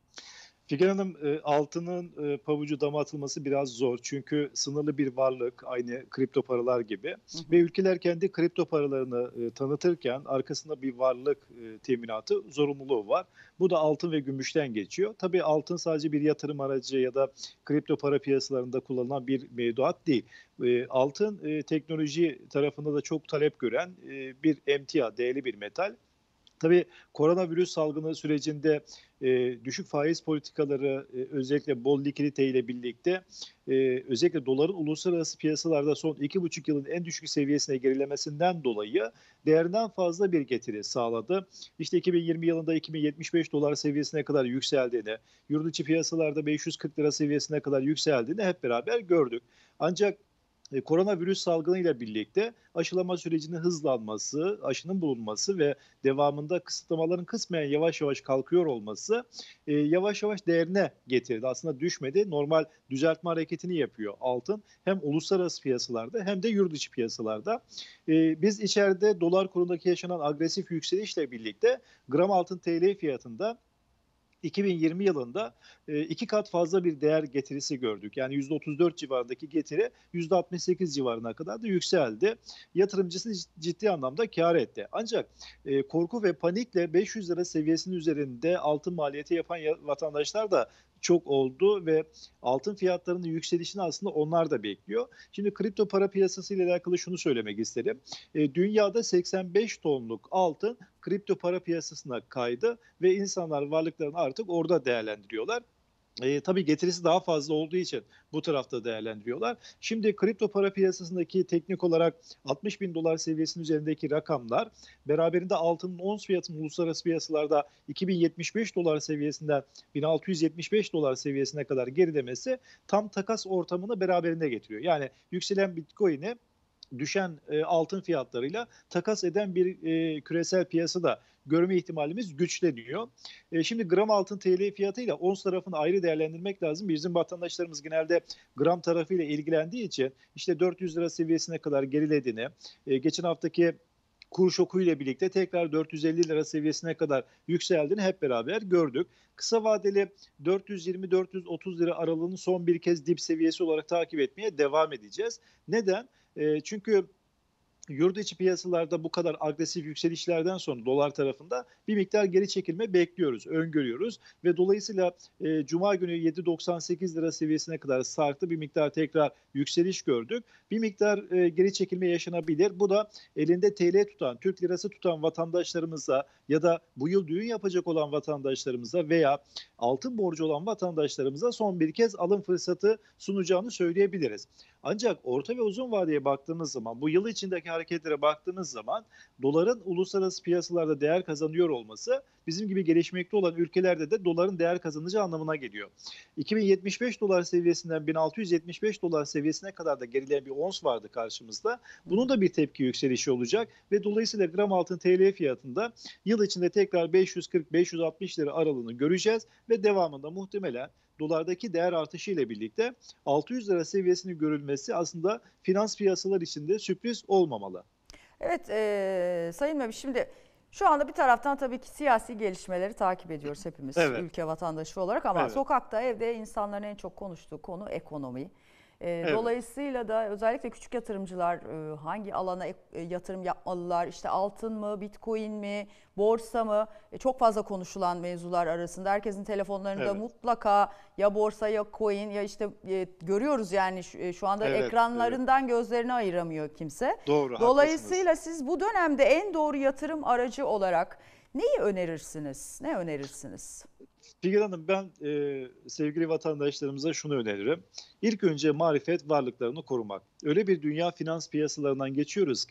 Figen Hanım, e, altının e, pabucu dama atılması biraz zor. Çünkü sınırlı bir varlık, aynı kripto paralar gibi. Hı hı. Ve ülkeler kendi kripto paralarını e, tanıtırken arkasında bir varlık e, teminatı zorunluluğu var. Bu da altın ve gümüşten geçiyor. Tabii altın sadece bir yatırım aracı ya da kripto para piyasalarında kullanılan bir mevduat değil. E, altın e, teknoloji tarafında da çok talep gören e, bir emtia, değerli bir metal. Tabii koronavirüs salgını sürecinde e, düşük faiz politikaları, e, özellikle bol likidite ile birlikte e, özellikle doların uluslararası piyasalarda son iki buçuk yılın en düşük seviyesine gerilemesinden dolayı değerinden fazla bir getiri sağladı. İşte iki bin yirmi yılında iki bin yetmiş beş dolar seviyesine kadar yükseldiğini, yurt içi piyasalarda beş yüz kırk lira seviyesine kadar yükseldiğini hep beraber gördük. Ancak E, koronavirüs salgınıyla birlikte aşılama sürecinin hızlanması, aşının bulunması ve devamında kısıtlamaların kısmen yavaş yavaş kalkıyor olması e, yavaş yavaş değerine getirdi. Aslında düşmedi, normal düzeltme hareketini yapıyor altın. Hem uluslararası piyasalarda hem de yurt içi piyasalarda. E, biz içeride dolar kurundaki yaşanan agresif yükselişle birlikte gram altın T L fiyatında iki bin yirmi yılında iki kat fazla bir değer getirisi gördük. Yani yüzde otuz dört civarındaki getiri yüzde altmış sekiz civarına kadar da yükseldi. Yatırımcısı ciddi anlamda kâr etti. Ancak korku ve panikle beş yüz lira seviyesinin üzerinde altın maliyeti yapan vatandaşlar da çok oldu ve altın fiyatlarının yükselişini aslında onlar da bekliyor. Şimdi kripto para piyasası ile alakalı şunu söylemek isterim. E, dünyada seksen beş tonluk altın kripto para piyasasına kaydı ve insanlar varlıklarını artık orada değerlendiriyorlar. E, tabii getirisi daha fazla olduğu için bu tarafta değerlendiriyorlar. Şimdi kripto para piyasasındaki teknik olarak altmış bin dolar seviyesinin üzerindeki rakamlar beraberinde altının ons fiyatının uluslararası piyasalarda iki bin yetmiş beş dolar seviyesinden bin altı yüz yetmiş beş dolar seviyesine kadar gerilemesi tam takas ortamını beraberinde getiriyor. Yani yükselen Bitcoin'i düşen e, altın fiyatlarıyla takas eden bir e, küresel piyasada görme ihtimalimiz güçleniyor. E, şimdi gram altın T L fiyatıyla ons tarafını ayrı değerlendirmek lazım. Bizim vatandaşlarımız genelde gram tarafıyla ilgilendiği için işte dört yüz lira seviyesine kadar gerilediğini, e, geçen haftaki kur şokuyla birlikte tekrar dört yüz elli lira seviyesine kadar yükseldiğini hep beraber gördük. Kısa vadeli dört yüz yirmi dört yüz otuz lira aralığını son bir kez dip seviyesi olarak takip etmeye devam edeceğiz. Neden? E, çünkü yurt içi piyasalarda bu kadar agresif yükselişlerden sonra dolar tarafında bir miktar geri çekilme bekliyoruz, öngörüyoruz ve dolayısıyla e, Cuma günü yedi doksan sekiz lira seviyesine kadar sarktı, bir miktar tekrar yükseliş gördük. Bir miktar e, geri çekilme yaşanabilir. Bu da elinde T L tutan, Türk lirası tutan vatandaşlarımıza ya da bu yıl düğün yapacak olan vatandaşlarımıza veya altın borcu olan vatandaşlarımıza son bir kez alım fırsatı sunacağını söyleyebiliriz. Ancak orta ve uzun vadeye baktığımız zaman, bu yıl içindeki hareketlere baktığımız zaman doların uluslararası piyasalarda değer kazanıyor olması bizim gibi gelişmekte olan ülkelerde de doların değer kazanacağı anlamına geliyor. iki bin yetmiş beş dolar seviyesinden bin altı yüz yetmiş beş dolar seviyesine kadar da gerileyen bir ons vardı karşımızda. Bunun da bir tepki yükselişi olacak ve dolayısıyla gram altın T L fiyatında yıl içinde tekrar beş yüz kırk beş yüz altmış lira aralığını göreceğiz ve devamında muhtemelen dolardaki değer artışı ile birlikte altı yüz lira seviyesinin görülmesi aslında finans piyasalar için de sürpriz olmamalı. Evet e, Sayın Mebi, şimdi şu anda bir taraftan tabii ki siyasi gelişmeleri takip ediyoruz hepimiz, evet, ülke vatandaşı olarak ama evet, sokakta, evde insanların en çok konuştuğu konu ekonomi. E, evet. Dolayısıyla da özellikle küçük yatırımcılar e, hangi alana e, yatırım yapmalılar? İşte altın mı, bitcoin mi, borsa mı? E, çok fazla konuşulan mevzular arasında. Herkesin telefonlarında evet, mutlaka ya borsa ya coin ya işte e, görüyoruz yani şu, şu anda evet, ekranlarından evet, gözlerini ayıramıyor kimse. Doğru. Dolayısıyla haklısınız. Siz bu dönemde en doğru yatırım aracı olarak neyi önerirsiniz? Ne önerirsiniz? Figen Hanım, ben e, sevgili vatandaşlarımıza şunu öneririm. İlk önce marifet varlıklarını korumak. Öyle bir dünya finans piyasalarından geçiyoruz ki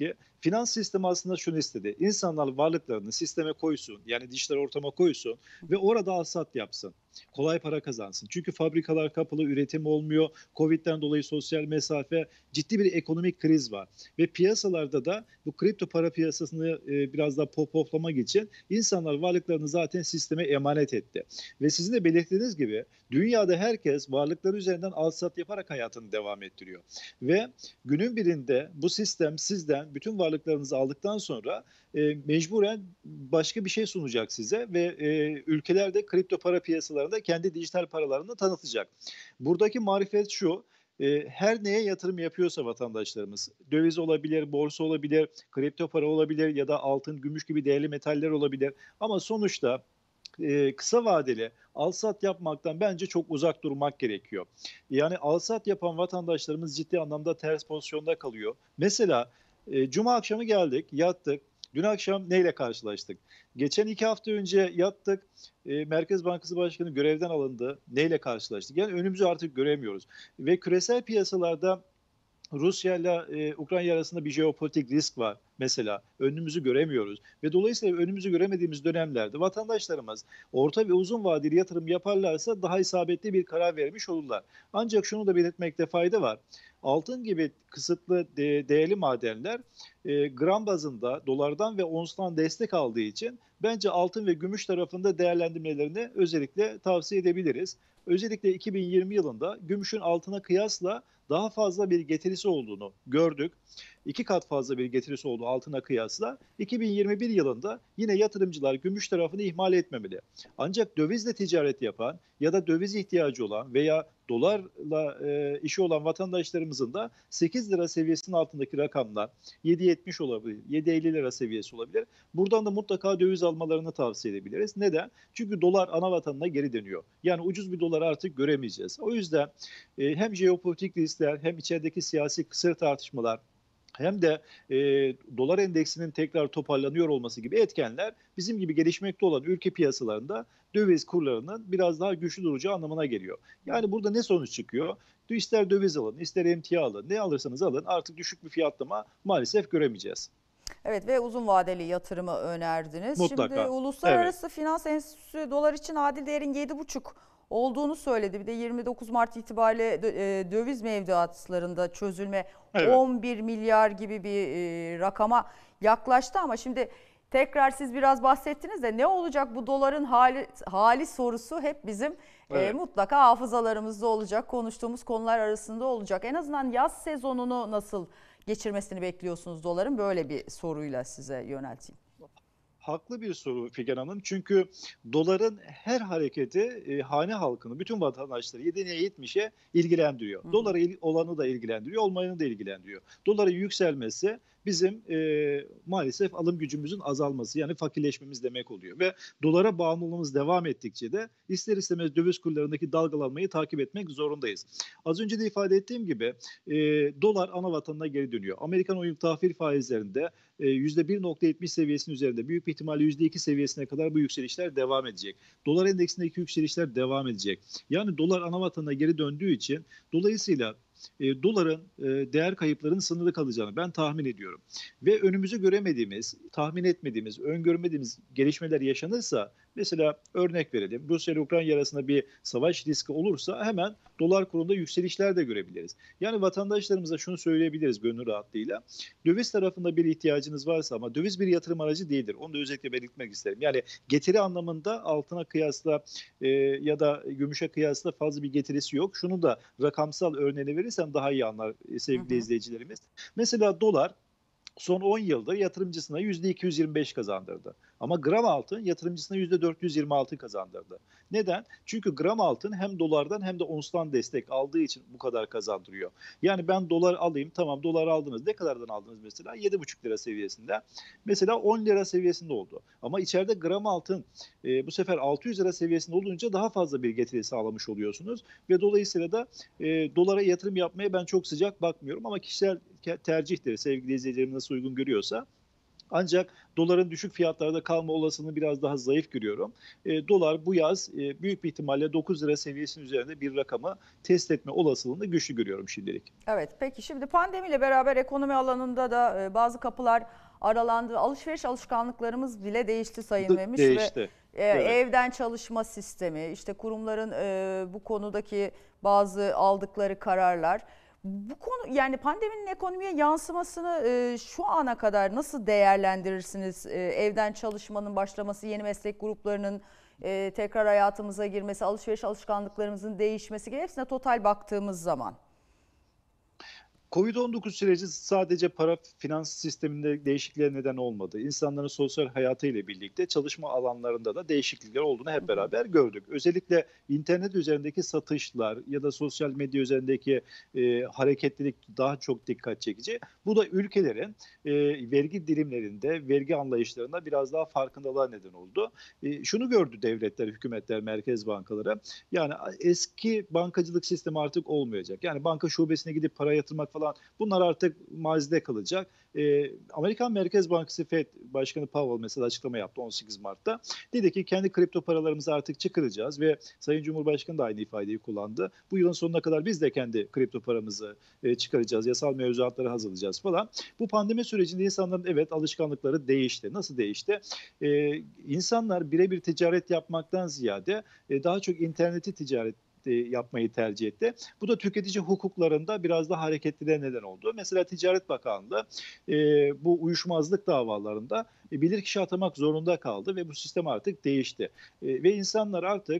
Finans sistemi aslında şunu istedi. İnsanlar varlıklarını sisteme koysun, yani dijital ortama koysun ve orada alsat yapsın. Kolay para kazansın. Çünkü fabrikalar kapalı, üretim olmuyor. Covid'den dolayı sosyal mesafe, ciddi bir ekonomik kriz var. Ve piyasalarda da bu kripto para piyasasını e, biraz daha popoplamak için insanlar varlıklarını zaten sisteme emanet etti. Ve sizin de belirttiğiniz gibi dünyada herkes varlıkları üzerinden alsat yaparak hayatını devam ettiriyor. Ve günün birinde bu sistem sizden bütün varlıklarınızı aldıktan sonra e, mecburen başka bir şey sunacak size ve e, ülkeler de kripto para piyasalarında kendi dijital paralarını tanıtacak. Buradaki marifet şu: e, her neye yatırım yapıyorsa vatandaşlarımız, döviz olabilir, borsa olabilir, kripto para olabilir ya da altın, gümüş gibi değerli metaller olabilir. Ama sonuçta e, kısa vadeli alsat yapmaktan bence çok uzak durmak gerekiyor. Yani alsat yapan vatandaşlarımız ciddi anlamda ters pozisyonda kalıyor. Mesela e, Cuma akşamı geldik, yattık. Dün akşam neyle karşılaştık? Geçen iki hafta önce yattık, e, Merkez Bankası Başkanı görevden alındı. Neyle karşılaştık? Yani önümüzü artık göremiyoruz. Ve küresel piyasalarda Rusya ile e, Ukrayna arasında bir jeopolitik risk var mesela. Önümüzü göremiyoruz. Ve dolayısıyla önümüzü göremediğimiz dönemlerde vatandaşlarımız orta ve uzun vadeli yatırım yaparlarsa daha isabetli bir karar vermiş olurlar. Ancak şunu da belirtmekte fayda var. Altın gibi kısıtlı de, değerli madenler e, gram bazında dolardan ve onstan destek aldığı için bence altın ve gümüş tarafında değerlendirmelerini özellikle tavsiye edebiliriz. Özellikle iki bin yirmi yılında gümüşün altına kıyasla daha fazla bir getirisi olduğunu gördük. İki kat fazla bir getirisi oldu altına kıyasla. iki bin yirmi bir yılında yine yatırımcılar gümüş tarafını ihmal etmemeli. Ancak dövizle ticaret yapan ya da döviz ihtiyacı olan veya dolarla e, işi olan vatandaşlarımızın da sekiz lira seviyesinin altındaki rakamlar yedi yetmiş olabilir, yedi elli lira seviyesi olabilir. Buradan da mutlaka döviz almalarını tavsiye edebiliriz. Neden? Çünkü dolar ana vatanına geri dönüyor. Yani ucuz bir dolar artık göremeyeceğiz. O yüzden e, hem jeopolitik riskler hem içerideki siyasi kısır tartışmalar hem de e, dolar endeksinin tekrar toparlanıyor olması gibi etkenler bizim gibi gelişmekte olan ülke piyasalarında döviz kurlarının biraz daha güçlü duracağı anlamına geliyor. Yani burada ne sonuç çıkıyor? İster döviz alın, ister emtia alın, ne alırsanız alın artık düşük bir fiyatlama maalesef göremeyeceğiz. Evet ve uzun vadeli yatırımı önerdiniz. Mutlaka. Şimdi Uluslararası Evet. Finans Enstitüsü dolar için adil değerin yedi buçuk olduğunu söyledi. Bir de yirmi dokuz Mart itibariyle döviz mevduatlarında çözülme evet. on bir milyar gibi bir rakama yaklaştı ama şimdi tekrar siz biraz bahsettiniz de ne olacak bu doların hali, hali sorusu hep bizim evet. e, mutlaka hafızalarımızda olacak, konuştuğumuz konular arasında olacak. En azından yaz sezonunu nasıl geçirmesini bekliyorsunuz doların? Böyle bir soruyla size yönelteyim. Haklı bir soru Figen Hanım. Çünkü doların her hareketi e, hane halkını, bütün vatandaşları yediye yetmişe ilgilendiriyor. Hı hı. Dolara il, olanı da ilgilendiriyor, olmayanı da ilgilendiriyor. Doların yükselmesi bizim e, maalesef alım gücümüzün azalması, yani fakirleşmemiz demek oluyor. Ve dolara bağımlılığımız devam ettikçe de ister istemez döviz kurlarındaki dalgalanmayı takip etmek zorundayız. Az önce de ifade ettiğim gibi e, dolar ana vatanına geri dönüyor. Amerikan oyun tahvil faizlerinde e, yüzde bir nokta yetmiş seviyesinin üzerinde, büyük bir ihtimalle yüzde iki seviyesine kadar bu yükselişler devam edecek. Dolar endeksindeki yükselişler devam edecek. Yani dolar ana vatanına geri döndüğü için dolayısıyla E, doların e, değer kayıplarının sınırlı kalacağını ben tahmin ediyorum. Ve önümüzü göremediğimiz, tahmin etmediğimiz, öngörmediğimiz gelişmeler yaşanırsa, mesela örnek verelim, Rusya ile Ukrayna arasında bir savaş riski olursa hemen dolar kurunda yükselişler de görebiliriz. Yani vatandaşlarımıza şunu söyleyebiliriz gönül rahatlığıyla. Döviz tarafında bir ihtiyacınız varsa, ama döviz bir yatırım aracı değildir. Onu da özellikle belirtmek isterim. Yani getiri anlamında altına kıyasla e, ya da gümüşe kıyasla fazla bir getirisi yok. Şunu da rakamsal örneğini verirsem daha iyi anlar sevgili hı hı. izleyicilerimiz. Mesela dolar son on yılda yatırımcısına yüzde iki yüz yirmi beş kazandırdı. Ama gram altın yatırımcısına yüzde dört yüz yirmi altı kazandırdı. Neden? Çünkü gram altın hem dolardan hem de onstan destek aldığı için bu kadar kazandırıyor. Yani ben dolar alayım, tamam dolar aldınız. Ne kadardan aldınız mesela? yedi buçuk lira seviyesinde. Mesela on lira seviyesinde oldu. Ama içeride gram altın e, bu sefer altı yüz lira seviyesinde olunca daha fazla bir getiri sağlamış oluyorsunuz. Ve dolayısıyla da e, dolara yatırım yapmaya ben çok sıcak bakmıyorum. Ama kişisel tercihtir sevgili izleyicilerim nasıl uygun görüyorsa. Ancak doların düşük fiyatlarda kalma olasılığını biraz daha zayıf görüyorum. E, dolar bu yaz e, büyük bir ihtimalle dokuz lira seviyesinin üzerinde bir rakamı test etme olasılığını güçlü görüyorum şimdilik. Evet, peki şimdi pandemiyle beraber ekonomi alanında da e, bazı kapılar aralandı. Alışveriş alışkanlıklarımız bile değişti Sayın Memiş. Değişti. Ve, e, Evet. evden çalışma sistemi, işte kurumların e, bu konudaki bazı aldıkları kararlar. Bu konu, yani pandeminin ekonomiye yansımasını e, şu ana kadar nasıl değerlendirirsiniz? E, evden çalışmanın başlaması, yeni meslek gruplarının e, tekrar hayatımıza girmesi, alışveriş alışkanlıklarımızın değişmesi gibi, hepsine total baktığımız zaman. Covid on dokuz süreci sadece para finans sisteminde değişikliğe neden olmadı. İnsanların sosyal hayatı ile birlikte çalışma alanlarında da değişiklikler olduğunu hep beraber gördük. Özellikle internet üzerindeki satışlar ya da sosyal medya üzerindeki e, hareketlilik daha çok dikkat çekici. Bu da ülkelerin e, vergi dilimlerinde, vergi anlayışlarında biraz daha farkındalığa neden oldu. E, şunu gördü devletler, hükümetler, merkez bankaları. Yani eski bankacılık sistemi artık olmayacak. Yani banka şubesine gidip para yatırmak falan, bunlar artık mazide kalacak. Ee, Amerikan Merkez Bankası Fed Başkanı Powell mesela açıklama yaptı on sekiz Mart'ta. Dedi ki kendi kripto paralarımızı artık çıkaracağız ve Sayın Cumhurbaşkanı da aynı ifadeyi kullandı. Bu yılın sonuna kadar biz de kendi kripto paramızı e, çıkaracağız, yasal mevzuatları hazırlayacağız falan. Bu pandemi sürecinde insanların evet alışkanlıkları değişti. Nasıl değişti? Ee, insanlar birebir ticaret yapmaktan ziyade e, daha çok interneti ticaret yapmayı tercih etti. Bu da tüketici hukuklarında biraz daha hareketliliğe neden oldu. Mesela Ticaret Bakanlığı e, bu uyuşmazlık davalarında e, bilirkişi atamak zorunda kaldı ve bu sistem artık değişti. E, ve insanlar artık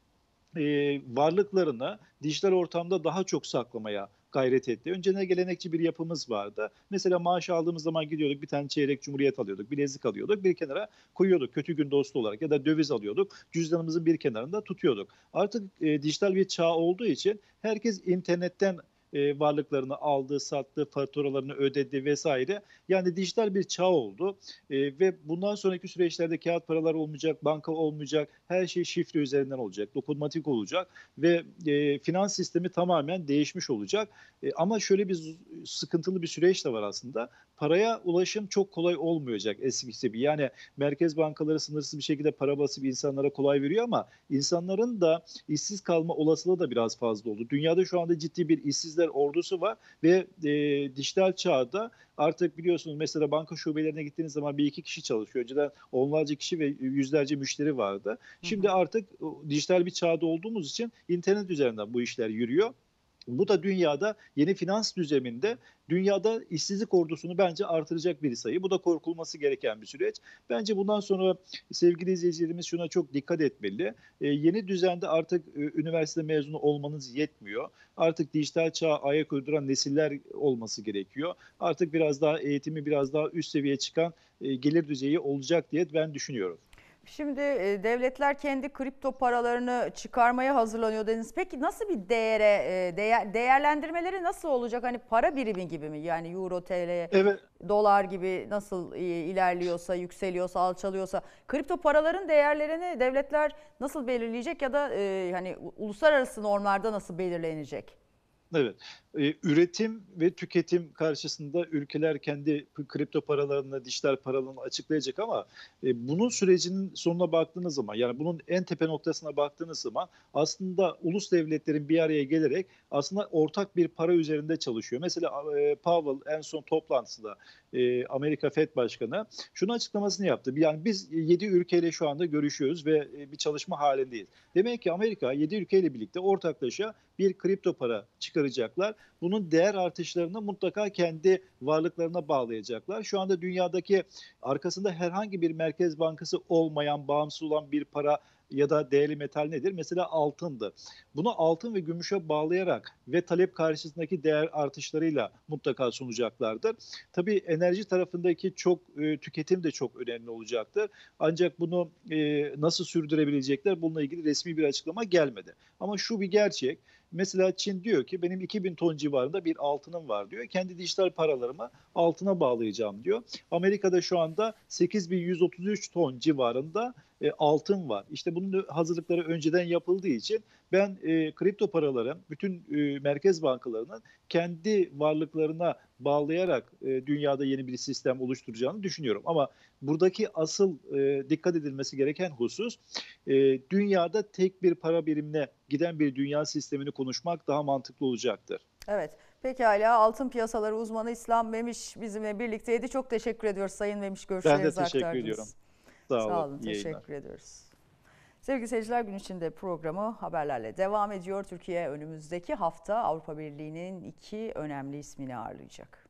e, varlıklarını dijital ortamda daha çok saklamaya gayret etti. Önceden gelenekçi bir yapımız vardı. Mesela maaş aldığımız zaman gidiyorduk, bir tane çeyrek cumhuriyet alıyorduk, bilezik alıyorduk, bir kenara koyuyorduk kötü gün dostu olarak, ya da döviz alıyorduk, cüzdanımızın bir kenarında tutuyorduk. Artık e, dijital bir çağ olduğu için herkes internetten e, varlıklarını aldı, sattı, faturalarını ödedi vesaire. Yani dijital bir çağ oldu e, ve bundan sonraki süreçlerde kağıt paralar olmayacak, banka olmayacak, her şey şifre üzerinden olacak, dokunmatik olacak ve e, finans sistemi tamamen değişmiş olacak. E, ama şöyle bir sıkıntılı bir süreç de var aslında. Paraya ulaşım çok kolay olmayacak eskisi gibi. Yani merkez bankaları sınırsız bir şekilde para basıp insanlara kolay veriyor ama insanların da işsiz kalma olasılığı da biraz fazla oldu. Dünyada şu anda ciddi bir işsizler ordusu var ve e, dijital çağda artık biliyorsunuz mesela banka şubelerine gittiğiniz zaman bir iki kişi çalışıyor. Önceden onlarca kişi ve yüzlerce müşteri vardı. Şimdi artık dijital bir çağda olduğumuz için internet üzerinden bu işler yürüyor. Bu da dünyada yeni finans düzleminde dünyada işsizlik ordusunu bence artıracak bir sayı. Bu da korkulması gereken bir süreç. Bence bundan sonra sevgili izleyicilerimiz şuna çok dikkat etmeli. Ee, yeni düzende artık e, üniversite mezunu olmanız yetmiyor. Artık dijital çağa ayak uyduran nesiller olması gerekiyor. Artık biraz daha eğitimi biraz daha üst seviyeye çıkan e, gelir düzeyi olacak diye ben düşünüyorum. Şimdi e, devletler kendi kripto paralarını çıkarmaya hazırlanıyor dediniz. Peki nasıl bir değere, e, değer, değerlendirmeleri nasıl olacak? Hani para birimi gibi mi? Yani euro, T L, evet. dolar gibi nasıl e, ilerliyorsa, yükseliyorsa, alçalıyorsa kripto paraların değerlerini devletler nasıl belirleyecek ya da e, hani uluslararası normlarda nasıl belirlenecek? Evet, ee, üretim ve tüketim karşısında ülkeler kendi kripto paralarını, dijital paralarını açıklayacak ama e, bunun sürecinin sonuna baktığınız zaman, yani bunun en tepe noktasına baktığınız zaman aslında ulus devletlerin bir araya gelerek aslında ortak bir para üzerinde çalışıyor. Mesela e, Powell en son toplantısında e, Amerika Fed Başkanı şunu açıklamasını yaptı. Yani biz yedi ülkeyle şu anda görüşüyoruz ve e, bir çalışma halindeyiz. Demek ki Amerika yedi ülkeyle birlikte ortaklaşa bir kripto para çıkaracaklar. Bunun değer artışlarını mutlaka kendi varlıklarına bağlayacaklar. Şu anda dünyadaki arkasında herhangi bir merkez bankası olmayan, bağımsız olan bir para ya da değerli metal nedir? Mesela altındı. Bunu altın ve gümüşe bağlayarak ve talep karşısındaki değer artışlarıyla mutlaka sunacaklardır. Tabii enerji tarafındaki çok e, tüketim de çok önemli olacaktır. Ancak bunu e, nasıl sürdürebilecekler? Bununla ilgili resmi bir açıklama gelmedi. Ama şu bir gerçek. Mesela Çin diyor ki benim iki bin ton civarında bir altınım var diyor. Kendi dijital paralarımı altına bağlayacağım diyor. Amerika'da şu anda sekiz bin yüz otuz üç ton civarında e, altın var. İşte bunun hazırlıkları önceden yapıldığı için Ben e, kripto paraları bütün e, merkez bankalarının kendi varlıklarına bağlayarak e, dünyada yeni bir sistem oluşturacağını düşünüyorum. Ama buradaki asıl e, dikkat edilmesi gereken husus e, dünyada tek bir para birimine giden bir dünya sistemini konuşmak daha mantıklı olacaktır. Evet. Pekala, altın piyasaları uzmanı İslam Memiş bizimle birlikteydi. Çok teşekkür ediyoruz Sayın Memiş, görüşlerinizi Ben de teşekkür aktardınız. ediyorum. Sağ olun. Sağ olun, İyi teşekkür yayınlar. ediyoruz. Sevgili seyirciler, gün içinde programı haberlerle devam ediyor. Türkiye önümüzdeki hafta Avrupa Birliği'nin iki önemli ismini ağırlayacak.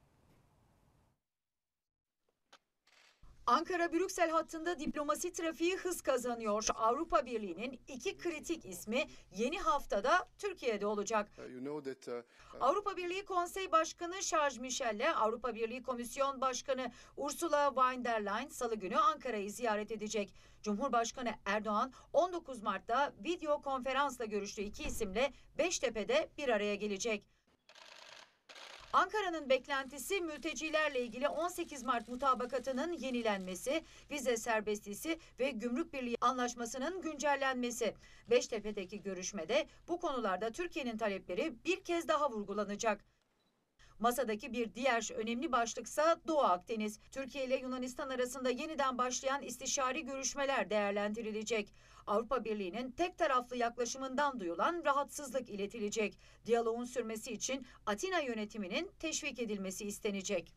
Ankara-Brüksel hattında diplomasi trafiği hız kazanıyor. Avrupa Birliği'nin iki kritik ismi yeni haftada Türkiye'de olacak. Avrupa Birliği Konsey Başkanı Charles Michel'le Avrupa Birliği Komisyon Başkanı Ursula von der Leyen Salı günü Ankara'yı ziyaret edecek. Cumhurbaşkanı Erdoğan on dokuz Mart'ta video konferansla görüştüğü iki isimle Beştepe'de bir araya gelecek. Ankara'nın beklentisi mültecilerle ilgili on sekiz Mart mutabakatının yenilenmesi, vize serbestisi ve gümrük birliği anlaşmasının güncellenmesi. Beştepe'deki görüşmede bu konularda Türkiye'nin talepleri bir kez daha vurgulanacak. Masadaki bir diğer önemli başlıksa Doğu Akdeniz. Türkiye ile Yunanistan arasında yeniden başlayan istişari görüşmeler değerlendirilecek. Avrupa Birliği'nin tek taraflı yaklaşımından duyulan rahatsızlık iletilecek. Diyaloğun sürmesi için Atina yönetiminin teşvik edilmesi istenecek.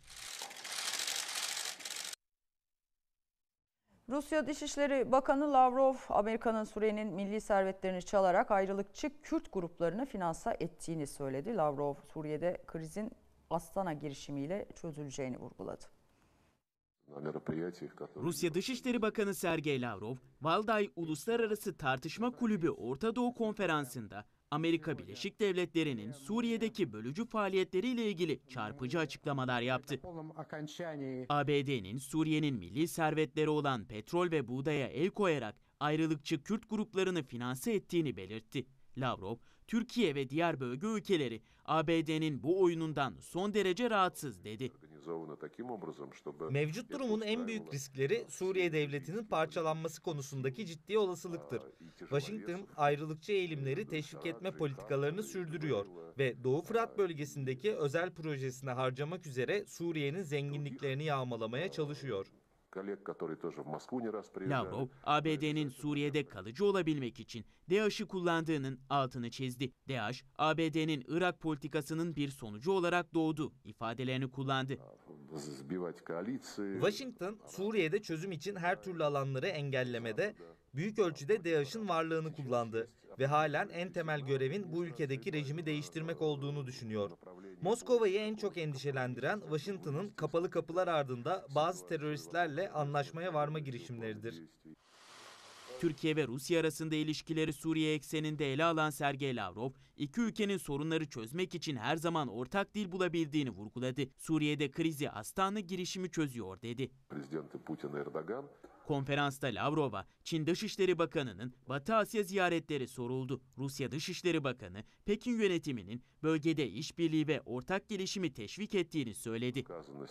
Rusya Dışişleri Bakanı Lavrov, Amerika'nın Suriye'nin milli servetlerini çalarak ayrılıkçı Kürt gruplarını finanse ettiğini söyledi. Lavrov, Suriye'de krizin Astana girişimiyle çözüleceğini vurguladı. Rusya Dışişleri Bakanı Sergey Lavrov, Valday Uluslararası Tartışma Kulübü Orta Doğu Konferansı'nda Amerika Birleşik Devletleri'nin Suriye'deki bölücü faaliyetleriyle ilgili çarpıcı açıklamalar yaptı. A B D'nin Suriye'nin milli servetleri olan petrol ve buğdaya el koyarak ayrılıkçı Kürt gruplarını finanse ettiğini belirtti. Lavrov, Türkiye ve diğer bölge ülkeleri A B D'nin bu oyunundan son derece rahatsız dedi. Mevcut durumun en büyük riskleri Suriye devletinin parçalanması konusundaki ciddi olasılıktır. Washington ayrılıkçı eğilimleri teşvik etme politikalarını sürdürüyor ve Doğu Fırat bölgesindeki özel projesine harcamak üzere Suriye'nin zenginliklerini yağmalamaya çalışıyor. Lavrov, A B D'nin Suriye'de kalıcı olabilmek için DAEŞ'ı kullandığının altını çizdi. DAEŞ, A B D'nin Irak politikasının bir sonucu olarak doğdu ifadelerini kullandı. Washington, Suriye'de çözüm için her türlü alanları engellemede büyük ölçüde DAEŞ'ın varlığını kullandı ve halen en temel görevin bu ülkedeki rejimi değiştirmek olduğunu düşünüyor. Moskova'yı en çok endişelendiren Washington'ın kapalı kapılar ardında bazı teröristlerle anlaşmaya varma girişimleridir. Türkiye ve Rusya arasında ilişkileri Suriye ekseninde ele alan Sergey Lavrov, iki ülkenin sorunları çözmek için her zaman ortak dil bulabildiğini vurguladı. Suriye'de krizi Astana girişimi çözüyor dedi. Konferansta Lavrov'a Çin Dışişleri Bakanı'nın Batı Asya ziyaretleri soruldu. Rusya Dışişleri Bakanı, Pekin yönetiminin bölgede işbirliği ve ortak gelişimi teşvik ettiğini söyledi.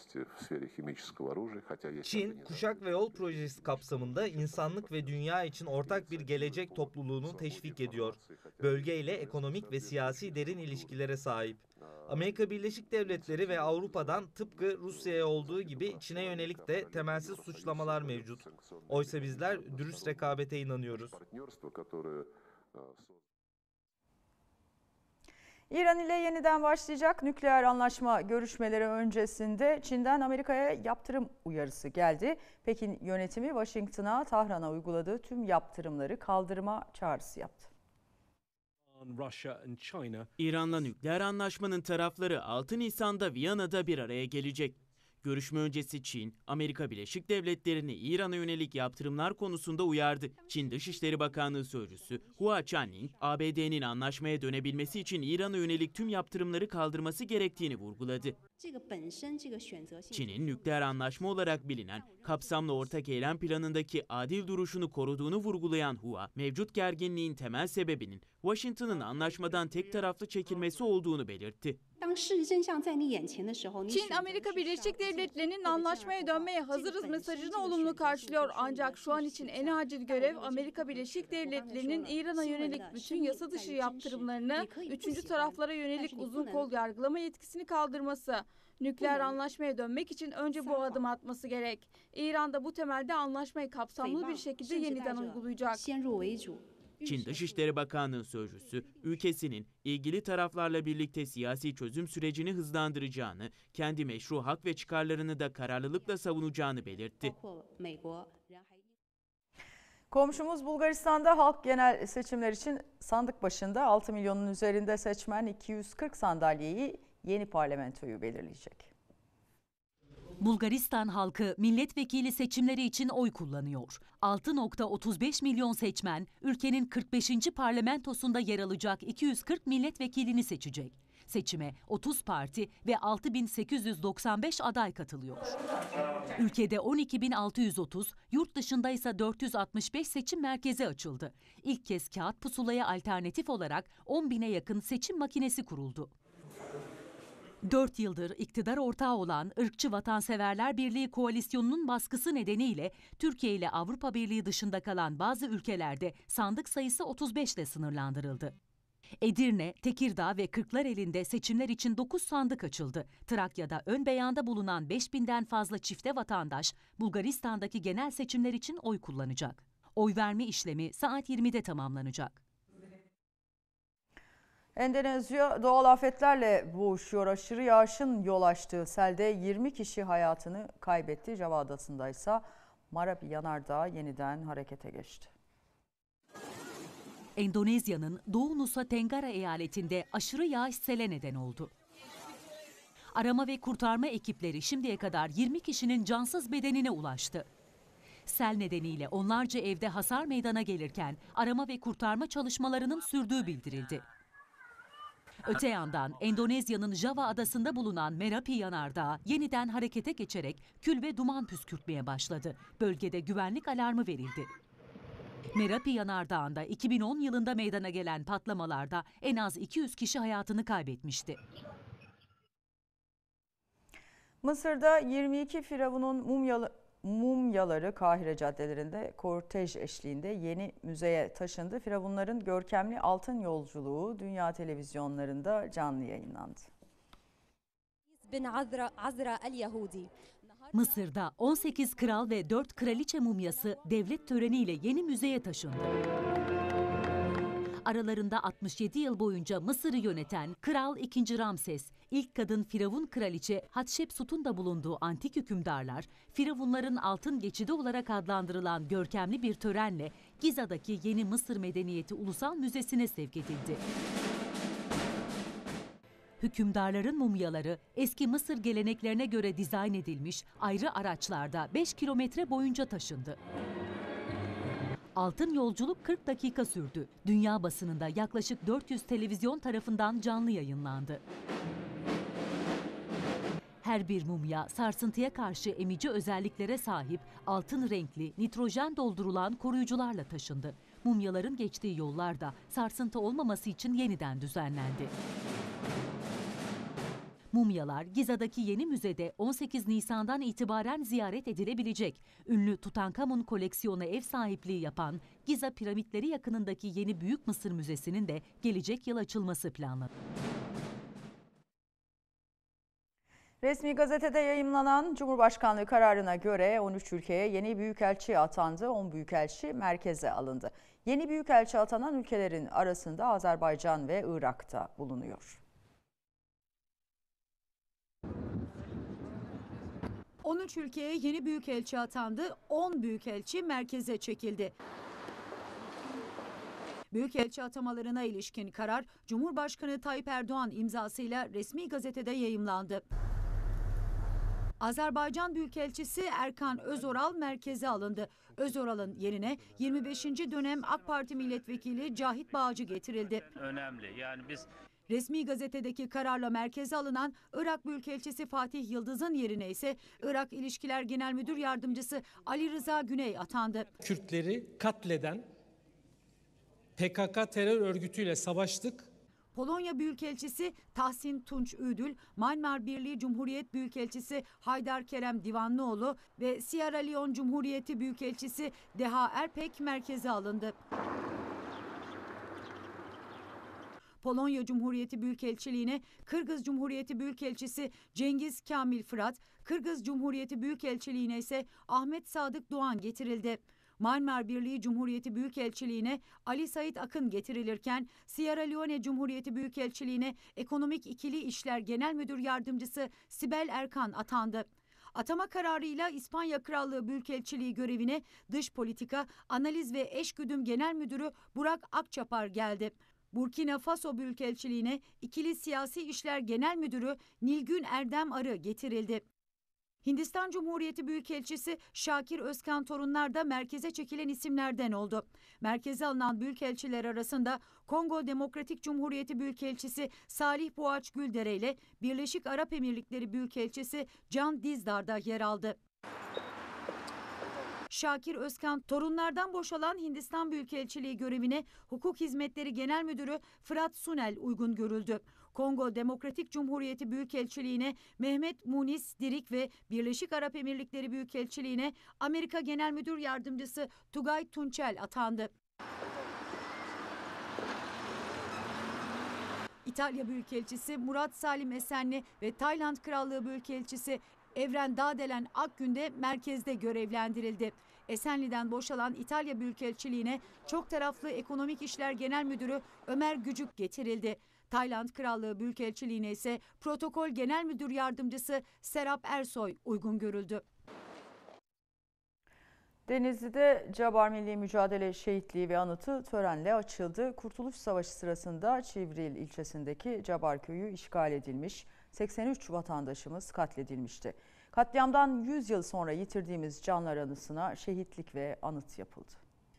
Çin, Kuşak ve Yol projesi kapsamında insanlık ve dünya için ortak bir gelecek topluluğunu teşvik ediyor. Bölgeyle ekonomik ve siyasi derin ilişkilere sahip. Amerika Birleşik Devletleri ve Avrupa'dan tıpkı Rusya'ya olduğu gibi Çin'e yönelik de temelsiz suçlamalar mevcut. Oysa bizler dürüst rekabete inanıyoruz. İran ile yeniden başlayacak nükleer anlaşma görüşmeleri öncesinde Çin'den Amerika'ya yaptırım uyarısı geldi. Pekin yönetimi Washington'a, Tahran'a uyguladığı tüm yaptırımları kaldırma çağrısı yaptı. İran'la nükleer anlaşmanın tarafları altı Nisan'da Viyana'da bir araya gelecek. Görüşme öncesi Çin, Amerika Birleşik Devletleri'ni İran'a yönelik yaptırımlar konusunda uyardı. Çin Dışişleri Bakanlığı Sözcüsü Hua Chunying, A B D'nin anlaşmaya dönebilmesi için İran'a yönelik tüm yaptırımları kaldırması gerektiğini vurguladı. Çin'in nükleer anlaşma olarak bilinen kapsamlı ortak eylem planındaki adil duruşunu koruduğunu vurgulayan Hua, mevcut gerginliğin temel sebebinin Washington'ın anlaşmadan tek taraflı çekilmesi olduğunu belirtti. Çin, Amerika Birleşik Devletleri'nin anlaşmaya dönmeye hazırız mesajını olumlu karşılıyor. Ancak şu an için en acil görev Amerika Birleşik Devletleri'nin İran'a yönelik bütün yasa dışı yaptırımlarını, üçüncü taraflara yönelik uzun kol yargılama yetkisini kaldırması. Nükleer anlaşmaya dönmek için önce bu adım atması gerek. İran da bu temelde anlaşmayı kapsamlı bir şekilde yeniden uygulayacak. Çin Dışişleri Bakanlığı sözcüsü, ülkesinin ilgili taraflarla birlikte siyasi çözüm sürecini hızlandıracağını, kendi meşru hak ve çıkarlarını da kararlılıkla savunacağını belirtti. Komşumuz Bulgaristan'da halk genel seçimler için sandık başında altı milyonun üzerinde seçmen iki yüz kırk sandalyeyi yeni parlamentoyu belirleyecek. Bulgaristan halkı milletvekili seçimleri için oy kullanıyor. altı virgül otuz beş milyon seçmen ülkenin kırk beşinci parlamentosunda yer alacak iki yüz kırk milletvekilini seçecek. Seçime otuz parti ve altı bin sekiz yüz doksan beş aday katılıyor. Ülkede on iki bin altı yüz otuz, yurt dışında ise dört yüz altmış beş seçim merkezi açıldı. İlk kez kağıt pusulaya alternatif olarak on bine yakın seçim makinesi kuruldu. Dört yıldır iktidar ortağı olan Irkçı Vatanseverler Birliği koalisyonunun baskısı nedeniyle Türkiye ile Avrupa Birliği dışında kalan bazı ülkelerde sandık sayısı otuz beş ile sınırlandırıldı. Edirne, Tekirdağ ve Kırklareli'nde seçimler için dokuz sandık açıldı. Trakya'da ön beyanda bulunan beş binden fazla çifte vatandaş Bulgaristan'daki genel seçimler için oy kullanacak. Oy verme işlemi saat yirmide tamamlanacak. Endonezya doğal afetlerle boğuşuyor. Aşırı yağışın yol açtığı selde yirmi kişi hayatını kaybetti. Java Adası'nda ise Marapi Yanardağı yeniden harekete geçti. Endonezya'nın Doğu Nusa Tenggara eyaletinde aşırı yağış sele neden oldu. Arama ve kurtarma ekipleri şimdiye kadar yirmi kişinin cansız bedenine ulaştı. Sel nedeniyle onlarca evde hasar meydana gelirken arama ve kurtarma çalışmalarının sürdüğü bildirildi. Öte yandan Endonezya'nın Java adasında bulunan Merapi Yanardağı yeniden harekete geçerek kül ve duman püskürtmeye başladı. Bölgede güvenlik alarmı verildi. Merapi Yanardağı'nda iki bin on yılında meydana gelen patlamalarda en az iki yüz kişi hayatını kaybetmişti. Mısır'da yirmi iki firavunun mumyalı, mumyaları Kahire caddelerinde kortej eşliğinde yeni müzeye taşındı. Firavunların görkemli altın yolculuğu dünya televizyonlarında canlı yayınlandı. Mısır'da on sekiz kral ve dört kraliçe mumyası devlet töreniyle yeni müzeye taşındı. Aralarında altmış yedi yıl boyunca Mısır'ı yöneten Kral ikinci. Ramses, ilk kadın Firavun kraliçe Hatshepsut'un da bulunduğu antik hükümdarlar, Firavunların altın geçidi olarak adlandırılan görkemli bir törenle Giza'daki Yeni Mısır Medeniyeti Ulusal Müzesi'ne sevk edildi. Hükümdarların mumyaları eski Mısır geleneklerine göre dizayn edilmiş ayrı araçlarda beş kilometre boyunca taşındı. Altın yolculuk kırk dakika sürdü. Dünya basınında yaklaşık dört yüz televizyon tarafından canlı yayınlandı. Her bir mumya sarsıntıya karşı emici özelliklere sahip altın renkli, nitrojen doldurulan koruyucularla taşındı. Mumyaların geçtiği yollar da sarsıntı olmaması için yeniden düzenlendi. Mumyalar Giza'daki yeni müzede on sekiz Nisan'dan itibaren ziyaret edilebilecek. Ünlü Tutankamun koleksiyona ev sahipliği yapan Giza piramitleri yakınındaki yeni Büyük Mısır Müzesi'nin de gelecek yıl açılması planlanıyor. Resmi gazetede yayımlanan Cumhurbaşkanlığı kararına göre on üç ülkeye yeni büyükelçi atandı. on büyükelçi merkeze alındı. Yeni büyükelçi atanan ülkelerin arasında Azerbaycan ve Irak'ta bulunuyor. on üç ülkeye yeni büyükelçi atandı, on büyükelçi merkeze çekildi. Büyükelçi atamalarına ilişkin karar Cumhurbaşkanı Tayyip Erdoğan imzasıyla resmi gazetede yayımlandı. Azerbaycan Büyükelçisi Erkan Özoral merkeze alındı. Özoral'ın yerine yirmi beşinci dönem AK Parti milletvekili Cahit Bağcı getirildi. Önemli. Yani biz Resmi gazetedeki kararla merkeze alınan Irak Büyükelçisi Fatih Yıldız'ın yerine ise Irak İlişkiler Genel Müdür Yardımcısı Ali Rıza Güney atandı. Kürtleri katleden P K K terör örgütüyle savaştık. Polonya Büyükelçisi Tahsin Tunç Üdül, Myanmar Birliği Cumhuriyet Büyükelçisi Haydar Kerem Divanlıoğlu ve Sierra Leone Cumhuriyeti Büyükelçisi Deha Erpek merkeze alındı. Polonya Cumhuriyeti Büyükelçiliğine Kırgız Cumhuriyeti Büyükelçisi Cengiz Kamil Fırat, Kırgız Cumhuriyeti Büyükelçiliğine ise Ahmet Sadık Doğan getirildi. Myanmar Birliği Cumhuriyeti Büyükelçiliğine Ali Sait Akın getirilirken Sierra Leone Cumhuriyeti Büyükelçiliğine Ekonomik İkili İşler Genel Müdür Yardımcısı Sibel Erkan atandı. Atama kararıyla İspanya Krallığı Büyükelçiliği görevine Dış Politika, Analiz ve Eşgüdüm Genel Müdürü Burak Akçapar geldi. Burkina Faso Büyükelçiliğine İkili Siyasi İşler Genel Müdürü Nilgün Erdem Arı getirildi. Hindistan Cumhuriyeti Büyükelçisi Şakir Özkan Torunlar da merkeze çekilen isimlerden oldu. Merkeze alınan büyükelçiler arasında Kongo Demokratik Cumhuriyeti Büyükelçisi Salih Boğaç Güldere ile Birleşik Arap Emirlikleri Büyükelçisi Can Dizdar da yer aldı. Şakir Özkan Torunlardan boşalan Hindistan Büyükelçiliği görevine Hukuk Hizmetleri Genel Müdürü Fırat Sunel uygun görüldü. Kongo Demokratik Cumhuriyeti Büyükelçiliğine Mehmet Munis Dirik ve Birleşik Arap Emirlikleri Büyükelçiliğine Amerika Genel Müdür Yardımcısı Tugay Tunçel atandı. İtalya Büyükelçisi Murat Salim Esenli ve Tayland Krallığı Büyükelçisi Evren Dağdelen Akgün de merkezde görevlendirildi. Esenli'den boşalan İtalya Büyükelçiliğine Çok Taraflı Ekonomik İşler Genel Müdürü Ömer Gücük getirildi. Tayland Krallığı Büyükelçiliğine ise Protokol Genel Müdür Yardımcısı Serap Ersoy uygun görüldü. Denizli'de Cabar Milli Mücadele Şehitliği ve Anıtı törenle açıldı. Kurtuluş Savaşı sırasında Çivril ilçesindeki Cabar Köyü işgal edilmiş, seksen üç vatandaşımız katledilmişti. Katliamdan yüz yıl sonra yitirdiğimiz canlar anısına şehitlik ve anıt yapıldı.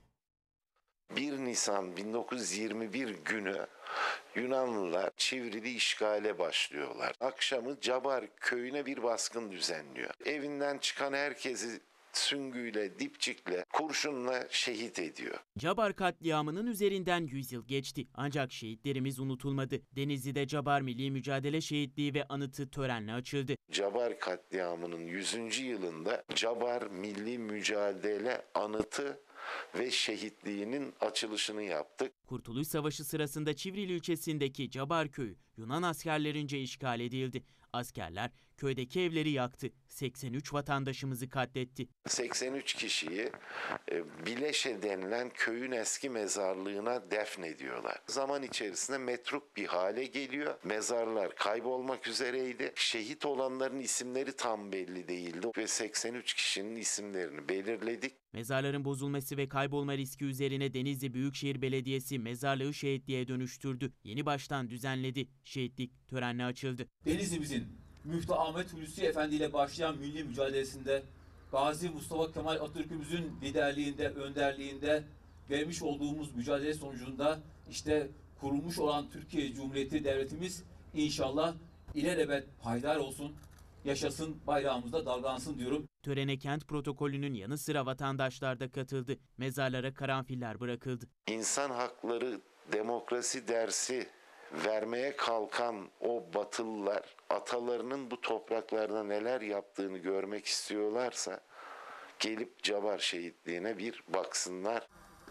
bir Nisan bin dokuz yüz yirmi bir günü Yunanlılar Çivril'i işgale başlıyorlar. Akşamı Cabar köyüne bir baskın düzenliyor. Evinden çıkan herkesi süngüyle, dipçikle, kurşunla şehit ediyor. Cabar katliamının üzerinden yüz yıl geçti. Ancak şehitlerimiz unutulmadı. Denizli'de Cabar Milli Mücadele Şehitliği ve Anıtı törenle açıldı. Cabar katliamının yüzüncü yılında Cabar Milli Mücadele Anıtı ve şehitliğinin açılışını yaptık. Kurtuluş Savaşı sırasında Çivril ilçesindeki Cabar Köyü Yunan askerlerince işgal edildi. Askerler köydeki evleri yaktı. seksen üç vatandaşımızı katletti. seksen üç kişiyi e, Bileşe denilen köyün eski mezarlığına defnediyorlar. Zaman içerisinde metruk bir hale geliyor. Mezarlar kaybolmak üzereydi. Şehit olanların isimleri tam belli değildi ve seksen üç kişinin isimlerini belirledik. Mezarların bozulması ve kaybolma riski üzerine Denizli Büyükşehir Belediyesi mezarlığı şehitliğe dönüştürdü. Yeni baştan düzenledi. Şehitlik törenle açıldı. Denizli'mizin Müftü Ahmet Hulusi Efendi ile başlayan milli mücadelesinde Gazi Mustafa Kemal Atatürk'ümüzün liderliğinde, önderliğinde vermiş olduğumuz mücadele sonucunda işte kurulmuş olan Türkiye Cumhuriyeti Devletimiz inşallah ilelebet payidar olsun, yaşasın, bayrağımızda dalgalansın diyorum. Törene kent protokolünün yanı sıra vatandaşlar da katıldı. Mezarlara karanfiller bırakıldı. İnsan hakları, demokrasi dersi vermeye kalkan o Batılılar atalarının bu topraklarda neler yaptığını görmek istiyorlarsa gelip Cabar şehitliğine bir baksınlar.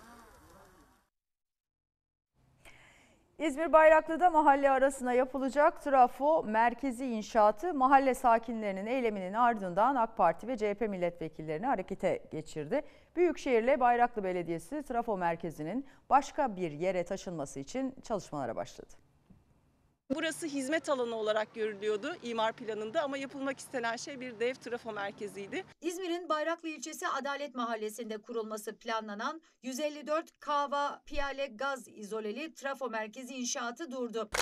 İzmir Bayraklı'da mahalle arasına yapılacak trafo merkezi inşaatı mahalle sakinlerinin eyleminin ardından AK Parti ve C H P milletvekillerini harekete geçirdi. Büyükşehir'le Bayraklı Belediyesi trafo merkezinin başka bir yere taşınması için çalışmalara başladı. Burası hizmet alanı olarak görülüyordu imar planında ama yapılmak istenen şey bir dev trafo merkeziydi. İzmir'in Bayraklı ilçesi Adalet Mahallesi'nde kurulması planlanan yüz elli dört Kava Piyale Gaz izoleli trafo merkezi inşaatı durdu.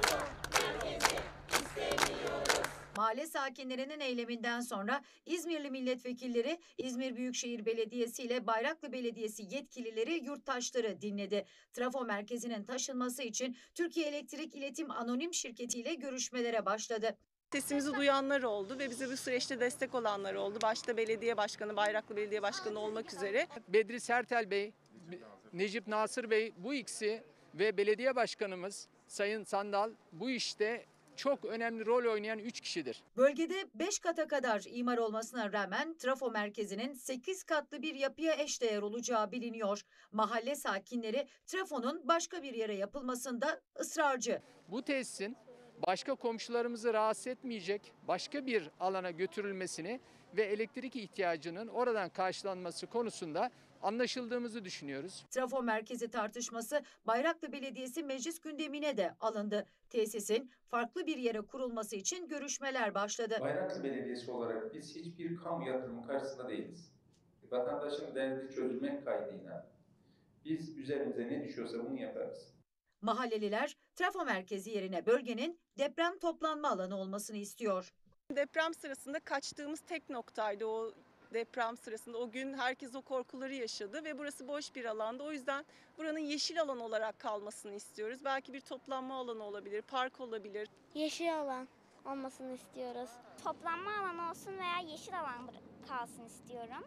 Mahalle sakinlerinin eyleminden sonra İzmirli milletvekilleri İzmir Büyükşehir Belediyesi ile Bayraklı Belediyesi yetkilileri yurttaşları dinledi. Trafo merkezinin taşınması için Türkiye Elektrik İletim Anonim Şirketi ile görüşmelere başladı. Sesimizi duyanlar oldu ve bize bu süreçte destek olanlar oldu. Başta belediye başkanı, Bayraklı Belediye Başkanı olmak üzere. Bedri Sertel Bey, Necip Nasır Bey bu ikisi ve belediye başkanımız Sayın Sandal bu işte çok önemli rol oynayan üç kişidir. Bölgede beş kata kadar imar olmasına rağmen trafo merkezinin sekiz katlı bir yapıya eşdeğer olacağı biliniyor. Mahalle sakinleri trafonun başka bir yere yapılmasında ısrarcı. Bu tesisin başka komşularımızı rahatsız etmeyecek başka bir alana götürülmesini ve elektrik ihtiyacının oradan karşılanması konusunda anlaşıldığımızı düşünüyoruz. Trafo merkezi tartışması Bayraklı Belediyesi meclis gündemine de alındı. Tesisin farklı bir yere kurulması için görüşmeler başladı. Bayraklı Belediyesi olarak biz hiçbir kamu yatırımı karşısında değiliz. Vatandaşın derdi çözülmek kaydıyla biz üzerimize ne düşüyorsa bunu yaparız. Mahalleliler trafo merkezi yerine bölgenin deprem toplanma alanı olmasını istiyor. Deprem sırasında kaçtığımız tek noktaydı o deprem sırasında. O gün herkes o korkuları yaşadı ve burası boş bir alanda. O yüzden buranın yeşil alan olarak kalmasını istiyoruz. Belki bir toplanma alanı olabilir, park olabilir. Yeşil alan olmasını istiyoruz. Toplanma alanı olsun veya yeşil alan kalsın istiyorum.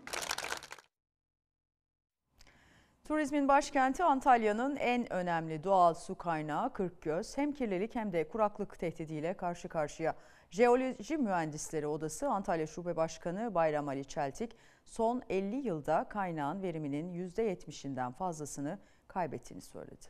Turizmin başkenti Antalya'nın en önemli doğal su kaynağı Kırkgöz hem kirlilik hem de kuraklık tehdidiyle karşı karşıya. Jeoloji Mühendisleri Odası Antalya Şube Başkanı Bayram Ali Çeltik, son elli yılda kaynağın veriminin yüzde yetmişinden fazlasını kaybettiğini söyledi.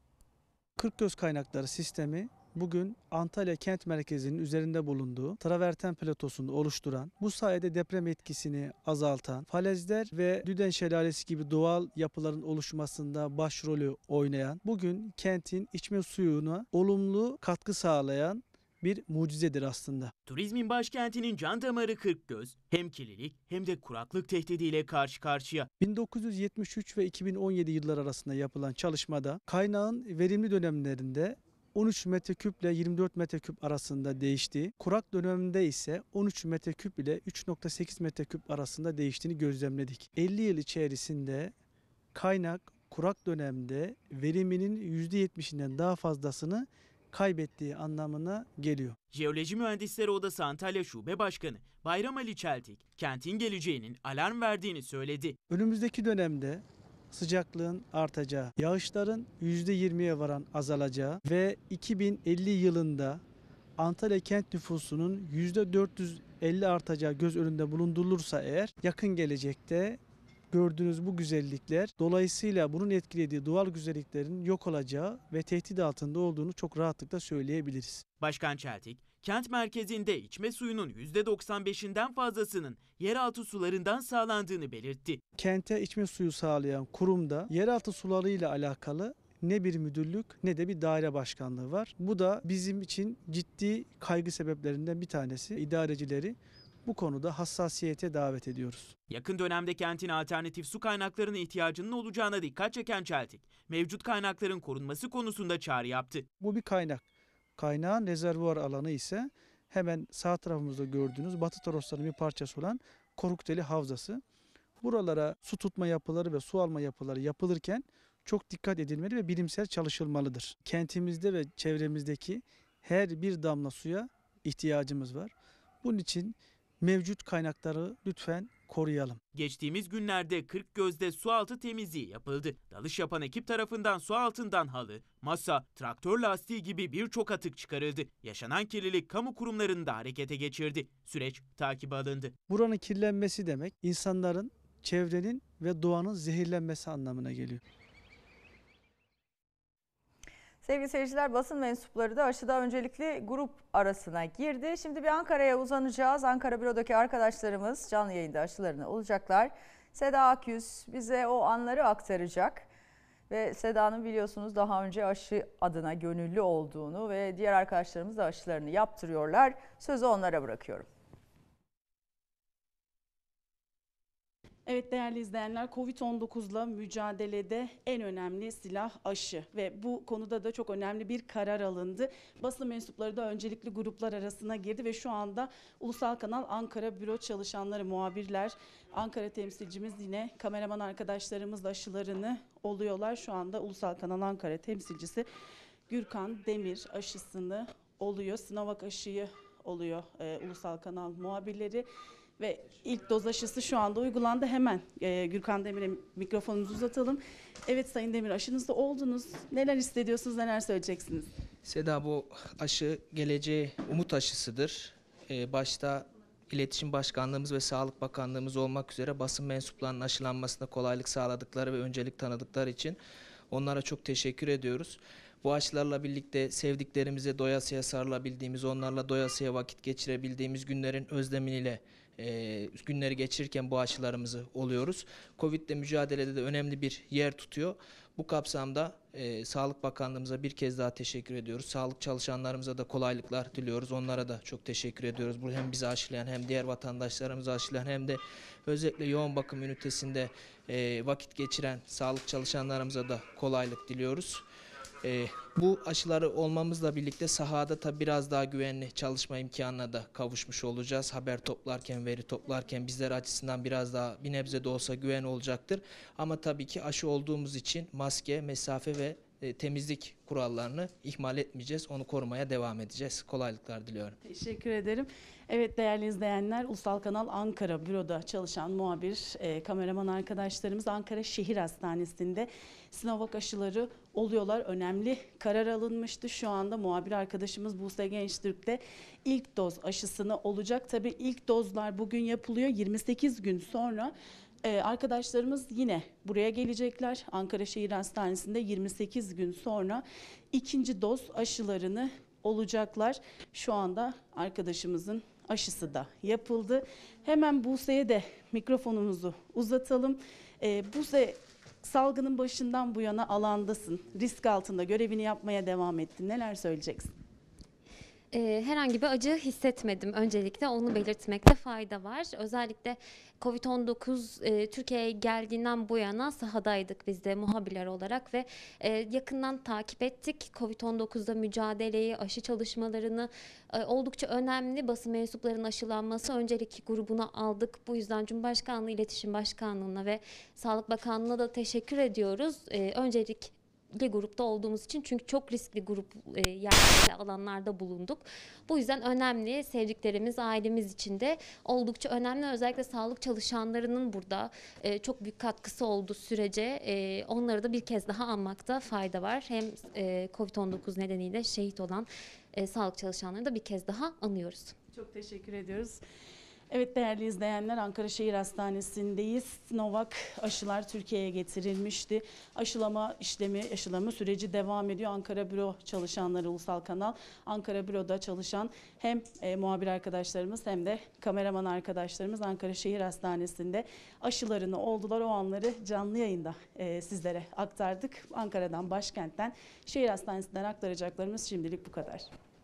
Kırkgöz kaynakları sistemi bugün Antalya kent merkezinin üzerinde bulunduğu traverten platosunu oluşturan, bu sayede deprem etkisini azaltan, falezler ve Düden Şelalesi gibi doğal yapıların oluşmasında başrolü oynayan, bugün kentin içme suyuna olumlu katkı sağlayan bir mucizedir aslında. Turizmin başkentinin can damarı Kırkgöz hem kirlilik hem de kuraklık tehdidiyle karşı karşıya. bin dokuz yüz yetmiş üç ve iki bin on yedi yıllar arasında yapılan çalışmada kaynağın verimli dönemlerinde on üç metreküp ile yirmi dört metreküp arasında değiştiği, kurak döneminde ise on üç metreküp ile üç nokta sekiz metreküp arasında değiştiğini gözlemledik. elli yıl içerisinde kaynak kurak dönemde veriminin yüzde yetmişinden daha fazlasını kaybettiği anlamına geliyor. Jeoloji Mühendisleri Odası Antalya Şube Başkanı Bayram Ali Çeltik, kentin geleceğinin alarm verdiğini söyledi. Önümüzdeki dönemde sıcaklığın artacağı, yağışların yüzde yirmiye varan azalacağı ve iki bin elli yılında Antalya kent nüfusunun yüzde dört yüz elli artacağı göz önünde bulundurulursa eğer, yakın gelecekte gördüğünüz bu güzellikler, dolayısıyla bunun etkilediği doğal güzelliklerin yok olacağı ve tehdit altında olduğunu çok rahatlıkla söyleyebiliriz. Başkan Çeltik, kent merkezinde içme suyunun yüzde doksan beşinden fazlasının yeraltı sularından sağlandığını belirtti. Kente içme suyu sağlayan kurumda yeraltı sularıyla alakalı ne bir müdürlük ne de bir daire başkanlığı var. Bu da bizim için ciddi kaygı sebeplerinden bir tanesi. İdarecileri bu konuda hassasiyete davet ediyoruz. Yakın dönemde kentin alternatif su kaynaklarına ihtiyacının olacağına dikkat çeken Çeltik, mevcut kaynakların korunması konusunda çağrı yaptı. Bu bir kaynak. Kaynağın rezervuar alanı ise hemen sağ tarafımızda gördüğünüz Batı Torosların bir parçası olan Korukteli Havzası. Buralara su tutma yapıları ve su alma yapıları yapılırken çok dikkat edilmeli ve bilimsel çalışılmalıdır. Kentimizde ve çevremizdeki her bir damla suya ihtiyacımız var. Bunun için mevcut kaynakları lütfen koruyalım. Geçtiğimiz günlerde Kırkgöz'de su altı temizliği yapıldı. Dalış yapan ekip tarafından su altından halı, masa, traktör lastiği gibi birçok atık çıkarıldı. Yaşanan kirlilik kamu kurumlarını da harekete geçirdi. Süreç takibe alındı. Buranın kirlenmesi demek insanların, çevrenin ve doğanın zehirlenmesi anlamına geliyor. Sevgili seyirciler, basın mensupları da aşıda öncelikli grup arasına girdi. Şimdi bir Ankara'ya uzanacağız. Ankara bürodaki arkadaşlarımız canlı yayında aşılarını olacaklar. Seda Akyüz bize o anları aktaracak. Ve Seda'nın biliyorsunuz daha önce aşı adına gönüllü olduğunu ve diğer arkadaşlarımız da aşılarını yaptırıyorlar. Sözü onlara bırakıyorum. Evet değerli izleyenler, Covid on dokuzla mücadelede en önemli silah aşı ve bu konuda da çok önemli bir karar alındı. Basın mensupları da öncelikli gruplar arasına girdi ve şu anda Ulusal Kanal Ankara büro çalışanları, muhabirler, Ankara temsilcimiz yine kameraman arkadaşlarımız da aşılarını oluyorlar. Şu anda Ulusal Kanal Ankara temsilcisi Gürkan Demir aşısını oluyor. Sinovac aşıyı oluyor e, Ulusal Kanal muhabirleri. Ve ilk doz aşısı şu anda uygulandı. Hemen e, Gürkan Demir'e mikrofonumuzu uzatalım. Evet Sayın Demir, aşınızda oldunuz. Neler hissediyorsunuz, neler söyleyeceksiniz? Seda, bu aşı geleceğe umut aşısıdır. Ee, başta İletişim Başkanlığımız ve Sağlık Bakanlığımız olmak üzere basın mensuplarının aşılanmasına kolaylık sağladıkları ve öncelik tanıdıkları için onlara çok teşekkür ediyoruz. Bu aşılarla birlikte sevdiklerimize doyasıya sarılabildiğimiz, onlarla doyasıya vakit geçirebildiğimiz günlerin özlemiyle e, günleri geçirirken bu aşılarımızı oluyoruz. Covid'le mücadelede de önemli bir yer tutuyor. Bu kapsamda e, Sağlık Bakanlığımıza bir kez daha teşekkür ediyoruz. Sağlık çalışanlarımıza da kolaylıklar diliyoruz. Onlara da çok teşekkür ediyoruz. Bu hem bizi aşılayan hem diğer vatandaşlarımızı aşılayan hem de özellikle yoğun bakım ünitesinde e, vakit geçiren sağlık çalışanlarımıza da kolaylık diliyoruz. E, bu aşıları olmamızla birlikte sahada tabi biraz daha güvenli çalışma imkanına da kavuşmuş olacağız. Haber toplarken, veri toplarken bizler açısından biraz daha bir nebze de olsa güven olacaktır. Ama tabii ki aşı olduğumuz için maske, mesafe ve e, temizlik kurallarını ihmal etmeyeceğiz. Onu korumaya devam edeceğiz. Kolaylıklar diliyorum. Teşekkür ederim. Evet değerli izleyenler, Ulusal Kanal Ankara Büro'da çalışan muhabir, e, kameraman arkadaşlarımız Ankara Şehir Hastanesi'nde Sinovac aşıları oluyorlar. Önemli karar alınmıştı. Şu anda muhabir arkadaşımız Buse Gençtürk'te ilk doz aşısını olacak. Tabii ilk dozlar bugün yapılıyor. yirmi sekiz gün sonra Ee, arkadaşlarımız yine buraya gelecekler. Ankara Şehir Hastanesi'nde yirmi sekiz gün sonra ikinci doz aşılarını olacaklar. Şu anda arkadaşımızın aşısı da yapıldı. Hemen Buse'ye de mikrofonumuzu uzatalım. Ee, Buse, salgının başından bu yana alandasın. Risk altında görevini yapmaya devam ettin. Neler söyleyeceksin? Herhangi bir acı hissetmedim. Öncelikle onu belirtmekte fayda var. Özellikle kovid on dokuz e, Türkiye'ye geldiğinden bu yana sahadaydık biz de muhabirler olarak ve e, yakından takip ettik. kovid on dokuzda mücadeleyi, aşı çalışmalarını e, oldukça önemli. Basın mensuplarının aşılanması öncelik grubuna aldık. Bu yüzden Cumhurbaşkanlığı İletişim Başkanlığı'na ve Sağlık Bakanlığı'na da teşekkür ediyoruz. E, öncelik grupta olduğumuz için, çünkü çok riskli grup e, yerlerde, alanlarda bulunduk. Bu yüzden önemli, sevdiklerimiz, ailemiz için de oldukça önemli. Özellikle sağlık çalışanlarının burada e, çok büyük katkısı olduğu sürece e, onları da bir kez daha anmakta fayda var. Hem e, kovid on dokuz nedeniyle şehit olan e, sağlık çalışanlarını da bir kez daha anıyoruz. Çok teşekkür ediyoruz. Evet değerli izleyenler, Ankara Şehir Hastanesi'ndeyiz. Sinovac aşılar Türkiye'ye getirilmişti. Aşılama işlemi, aşılama süreci devam ediyor. Ankara Büro çalışanları, Ulusal Kanal Ankara Büro'da çalışan hem e, muhabir arkadaşlarımız hem de kameraman arkadaşlarımız Ankara Şehir Hastanesi'nde aşılarını oldular. O anları canlı yayında e, sizlere aktardık. Ankara'dan, başkentten, Şehir Hastanesi'nden aktaracaklarımız şimdilik bu kadar.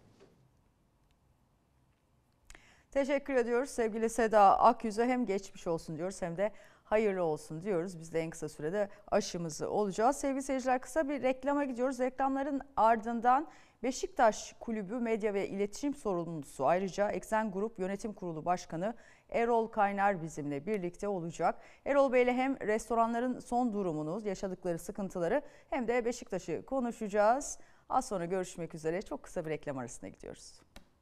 Teşekkür ediyoruz sevgili Seda Akyüz'e, hem geçmiş olsun diyoruz hem de hayırlı olsun diyoruz. Biz de en kısa sürede aşımızı olacağız. Sevgili seyirciler, kısa bir reklama gidiyoruz. Reklamların ardından Beşiktaş Kulübü Medya ve İletişim Sorumlusu, ayrıca Eksen Grup Yönetim Kurulu Başkanı Erol Kaynar bizimle birlikte olacak. Erol Bey'le hem restoranların son durumunu, yaşadıkları sıkıntıları hem de Beşiktaş'ı konuşacağız. Az sonra görüşmek üzere. Çok kısa bir reklam arasına gidiyoruz.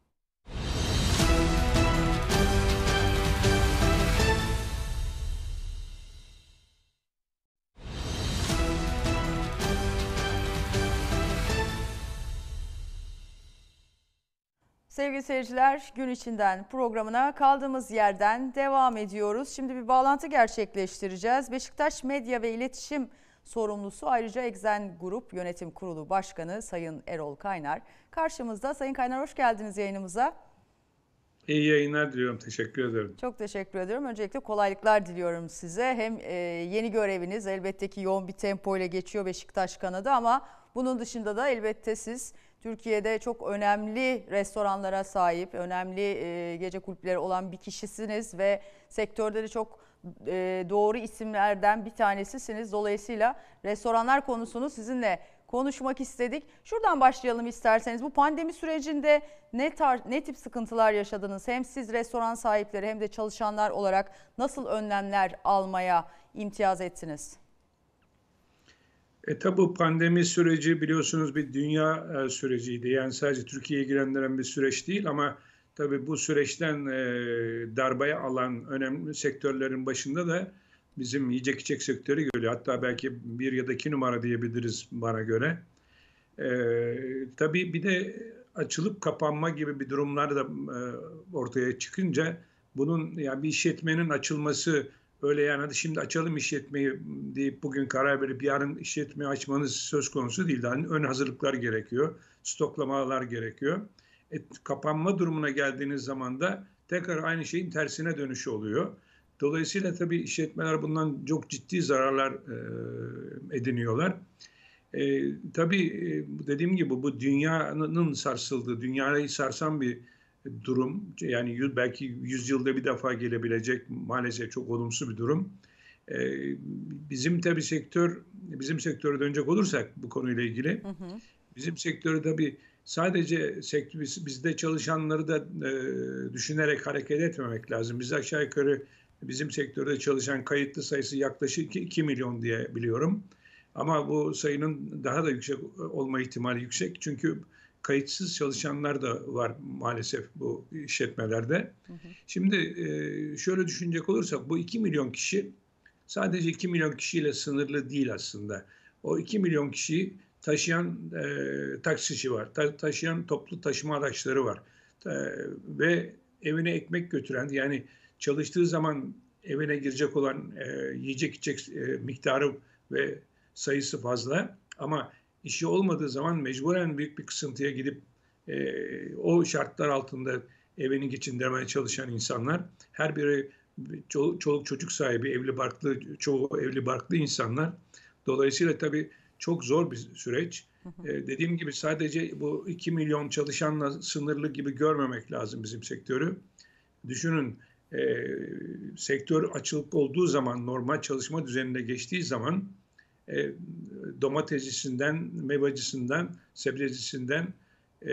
Sevgili seyirciler, Gün İçinden programına kaldığımız yerden devam ediyoruz. Şimdi bir bağlantı gerçekleştireceğiz. Beşiktaş Medya ve İletişim Sorumlusu, ayrıca Eksen Grup Yönetim Kurulu Başkanı Sayın Erol Kaynar karşımızda. Sayın Kaynar, hoş geldiniz yayınımıza. İyi yayınlar diliyorum. Teşekkür ederim. Çok teşekkür ediyorum. Öncelikle kolaylıklar diliyorum size. Hem e, yeni göreviniz elbette ki yoğun bir tempo ile geçiyor Beşiktaş kanadı, ama bunun dışında da elbette siz Türkiye'de çok önemli restoranlara sahip, önemli e, gece kulüpleri olan bir kişisiniz ve sektörde de çok e, doğru isimlerden bir tanesisiniz. Dolayısıyla restoranlar konusunu sizinle konuşmak istedik. Şuradan başlayalım isterseniz. Bu pandemi sürecinde ne tar ne tip sıkıntılar yaşadınız? Hem siz restoran sahipleri hem de çalışanlar olarak nasıl önlemler almaya imtiyaz ettiniz? E tabi bu pandemi süreci biliyorsunuz bir dünya e, süreciydi. Yani sadece Türkiye'yi ilgilendiren bir süreç değil, ama tabi bu süreçten e, darbeye alan önemli sektörlerin başında da bizim yiyecek içecek sektörü geliyor. Hatta belki bir ya da iki numara diyebiliriz bana göre. Ee, tabii bir de açılıp kapanma gibi bir durumlar da e, ortaya çıkınca bunun yani bir işletmenin açılması öyle yani hadi şimdi açalım işletmeyi deyip bugün karar verip yarın işletmeyi açmanız söz konusu değil. Yani ön hazırlıklar gerekiyor, stoklamalar gerekiyor. E, kapanma durumuna geldiğiniz zaman da tekrar aynı şeyin tersine dönüşü oluyor. Dolayısıyla tabii işletmeler bundan çok ciddi zararlar e, ediniyorlar. E, tabii e, dediğim gibi bu dünyanın sarsıldığı, dünyayı sarsan bir durum. Yani yüz, belki yüzyılda bir defa gelebilecek maalesef çok olumsuz bir durum. E, bizim tabii sektör, bizim sektöre dönecek olursak bu konuyla ilgili, hı hı. bizim sektörü tabii sadece sektör, bizde çalışanları da e, düşünerek hareket etmemek lazım. Biz aşağı yukarı bizim sektörde çalışan kayıtlı sayısı yaklaşık iki milyon diye biliyorum. Ama bu sayının daha da yüksek olma ihtimali yüksek. Çünkü kayıtsız çalışanlar da var maalesef bu işletmelerde. Hı hı. Şimdi e, şöyle düşünecek olursak bu iki milyon kişi sadece iki milyon kişiyle sınırlı değil aslında. O iki milyon kişiyi taşıyan e, taksici var, ta, taşıyan toplu taşıma araçları var e, ve evine ekmek götüren yani çalıştığı zaman evine girecek olan e, yiyecek içecek e, miktarı ve sayısı fazla ama işi olmadığı zaman mecburen büyük bir kısıntıya gidip e, o şartlar altında evini geçindirmeye çalışan insanlar her biri çoluk, çoluk çocuk sahibi evli barklı çoğu evli barklı insanlar. Dolayısıyla tabii çok zor bir süreç. Hı hı. Ee, dediğim gibi sadece bu iki milyon çalışanla sınırlı gibi görmemek lazım bizim sektörü. Düşünün e, sektör açılıp olduğu zaman normal çalışma düzenine geçtiği zaman e, domatescisinden, meyvecisinden, sebzecisinden e,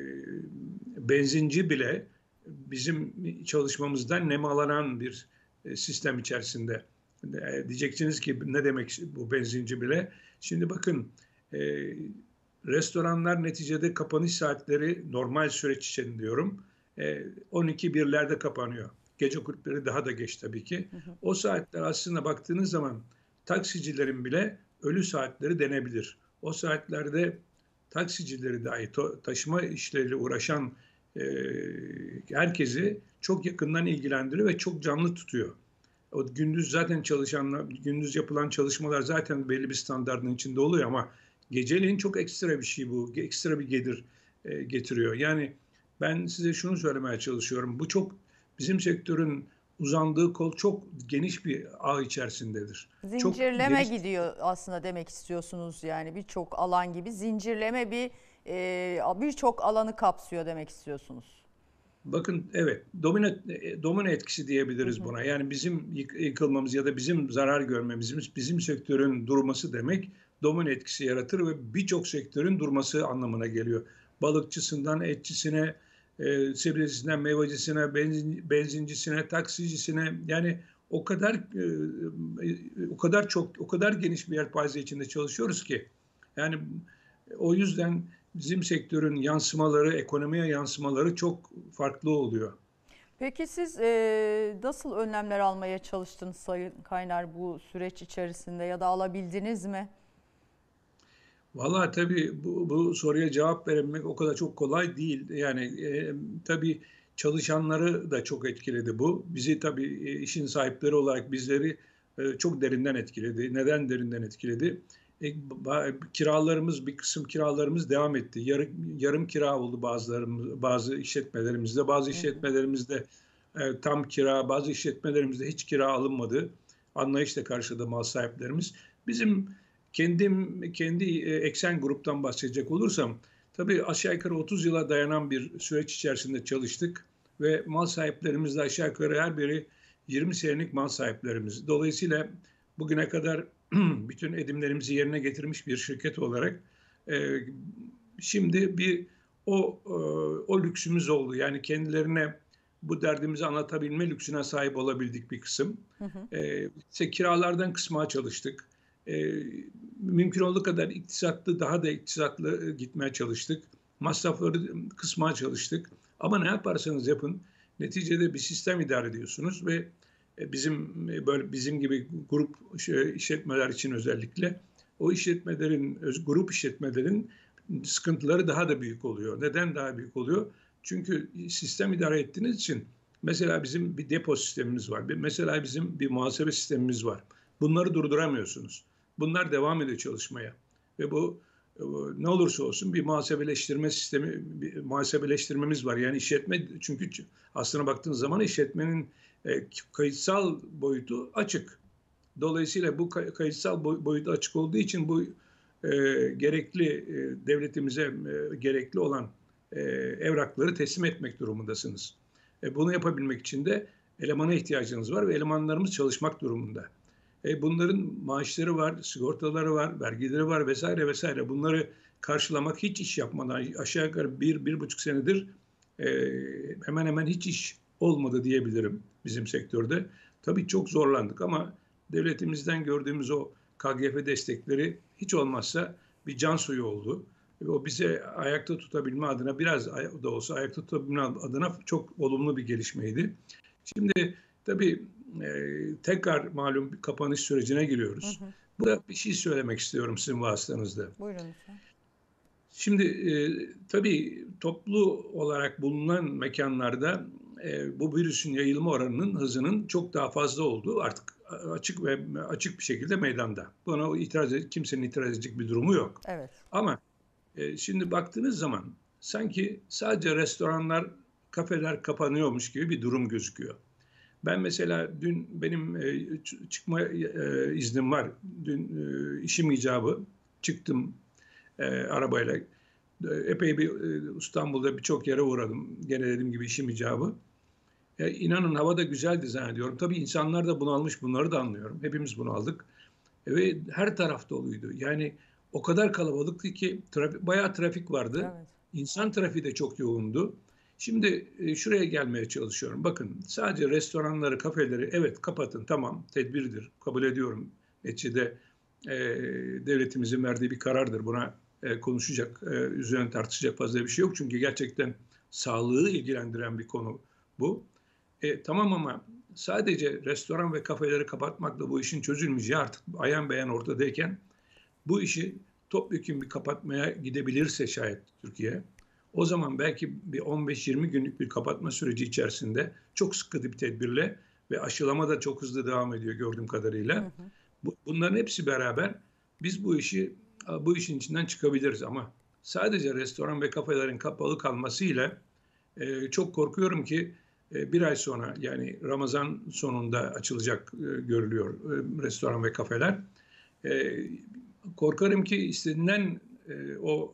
benzinci bile bizim çalışmamızdan nemalanan bir e, sistem içerisinde. E, diyeceksiniz ki ne demek bu benzinci bile? Şimdi bakın e, restoranlar neticede kapanış saatleri normal süreç için diyorum e, on iki birlerde kapanıyor. Gece kulüpleri daha da geç tabii ki. Hı hı. O saatler aslında baktığınız zaman taksicilerin bile ölü saatleri denebilir. O saatlerde taksicileri dahi taşıma işleriyle uğraşan e, herkesi çok yakından ilgilendiriyor ve çok canlı tutuyor. O gündüz zaten çalışanlar, gündüz yapılan çalışmalar zaten belli bir standardın içinde oluyor ama geceleyin çok ekstra bir şey bu, ekstra bir gelir e, getiriyor. Yani ben size şunu söylemeye çalışıyorum, bu çok bizim sektörün uzandığı kol çok geniş bir ağ içerisindedir. Zincirleme çok gidiyor aslında demek istiyorsunuz yani birçok alan gibi zincirleme bir e, birçok alanı kapsıyor demek istiyorsunuz. Bakın evet domine, domine etkisi diyebiliriz hı hı. buna. Yani bizim yıkılmamız ya da bizim zarar görmemiz, bizim, bizim sektörün durması demek domine etkisi yaratır ve birçok sektörün durması anlamına geliyor. Balıkçısından etçisine, e, sebzecisinden meyvecisine, benzin, benzincisine, taksicisine yani o kadar e, o kadar çok o kadar geniş bir yelpaze içinde çalışıyoruz ki yani o yüzden bizim sektörün yansımaları, ekonomiye yansımaları çok farklı oluyor. Peki siz e, nasıl önlemler almaya çalıştınız Sayın Kaynar bu süreç içerisinde ya da alabildiniz mi? Vallahi tabii bu, bu soruya cevap vermek o kadar çok kolay değil. Yani e, tabii çalışanları da çok etkiledi bu. Bizi tabii e, işin sahipleri olarak bizleri e, çok derinden etkiledi. Neden derinden etkiledi? E, kiralarımız bir kısım kiralarımız devam etti. Yarım, yarım kira oldu bazılarımız, bazı işletmelerimizde. Bazı işletmelerimizde e, tam kira, bazı işletmelerimizde hiç kira alınmadı. Anlayışla karşıladı mal sahiplerimiz. Bizim kendim kendi e, Eksen Grup'tan bahsedecek olursam tabii aşağı yukarı otuz yıla dayanan bir süreç içerisinde çalıştık ve mal sahiplerimiz de aşağı yukarı her biri yirmi senelik mal sahiplerimiz. Dolayısıyla bugüne kadar bütün edimlerimizi yerine getirmiş bir şirket olarak e, şimdi bir o e, o lüksümüz oldu. Yani kendilerine bu derdimizi anlatabilme lüksüne sahip olabildik bir kısım. Hı hı. E, işte kiralardan kısmaya çalıştık. E, mümkün olduğu kadar iktisatlı, daha da iktisatlı gitmeye çalıştık. Masrafları kısmaya çalıştık. Ama ne yaparsanız yapın, neticede bir sistem idare ediyorsunuz ve bizim böyle bizim gibi grup işletmeler için özellikle o işletmelerin, grup işletmelerin sıkıntıları daha da büyük oluyor. Neden daha büyük oluyor? Çünkü sistem idare ettiğiniz için mesela bizim bir depo sistemimiz var. Mesela bizim bir muhasebe sistemimiz var. Bunları durduramıyorsunuz. Bunlar devam ediyor çalışmaya. Ve bu ne olursa olsun bir muhasebeleştirme sistemi, bir muhasebeleştirmemiz var. Yani işletme, çünkü aslına baktığınız zaman işletmenin kayıtsal boyutu açık. Dolayısıyla bu kayıtsal boyutu açık olduğu için bu e, gerekli e, devletimize e, gerekli olan e, evrakları teslim etmek durumundasınız. E, bunu yapabilmek için de elemana ihtiyacınız var ve elemanlarımız çalışmak durumunda. E, bunların maaşları var, sigortaları var, vergileri var vesaire vesaire. Bunları karşılamak hiç iş yapmadan aşağı yukarı bir, bir buçuk senedir e, hemen hemen hiç iş olmadı diyebilirim bizim sektörde. Tabii çok zorlandık ama devletimizden gördüğümüz o K G F destekleri hiç olmazsa bir can suyu oldu. O bize ayakta tutabilme adına, biraz da olsa ayakta tutabilme adına çok olumlu bir gelişmeydi. Şimdi tabii e, tekrar malum bir kapanış sürecine giriyoruz. Hı hı. Burada bir şey söylemek istiyorum sizin vasıtanızda. Buyurun lütfen. Şimdi e, tabii toplu olarak bulunan mekanlarda e, bu virüsün yayılma oranının hızının çok daha fazla olduğu artık açık ve açık bir şekilde meydanda. Buna itiraz edecek, kimsenin itiraz edecek bir durumu yok. Evet. Ama e, şimdi baktığınız zaman sanki sadece restoranlar, kafeler kapanıyormuş gibi bir durum gözüküyor. Ben mesela dün benim e, çıkma e, iznim var. Dün e, işim icabı çıktım e, arabayla. E, epey bir e, İstanbul'da birçok yere uğradım. Gene dediğim gibi işim icabı. E, inanın hava da güzeldi zannediyorum. Tabii insanlar da bunalmış, bunları da anlıyorum. Hepimiz bunaldık. E, ve her taraf doluydu. Yani o kadar kalabalıktı ki trafik, bayağı trafik vardı. Evet. İnsan trafiği de çok yoğundu. Şimdi e, şuraya gelmeye çalışıyorum. Bakın sadece restoranları, kafeleri evet kapatın, tamam, tedbirdir, kabul ediyorum. Neticede e, devletimizin verdiği bir karardır. Buna e, konuşacak, e, üzerine tartışacak fazla bir şey yok. Çünkü gerçekten sağlığı ilgilendiren bir konu bu. E, tamam ama sadece restoran ve kafeleri kapatmakla bu işin çözülmeyeceği artık ayan beyan ortadayken bu işi topyekun bir kapatmaya gidebilirse şayet Türkiye, o zaman belki bir on beş yirmi günlük bir kapatma süreci içerisinde çok sıkı bir tedbirle ve aşılama da çok hızlı devam ediyor gördüğüm kadarıyla. Hı hı. Bu, bunların hepsi beraber biz bu işi bu işin içinden çıkabiliriz ama sadece restoran ve kafelerin kapalı kalmasıyla e, çok korkuyorum ki e, bir ay sonra, yani Ramazan sonunda açılacak e, görülüyor e, restoran ve kafeler. E, korkarım ki istenilen e, o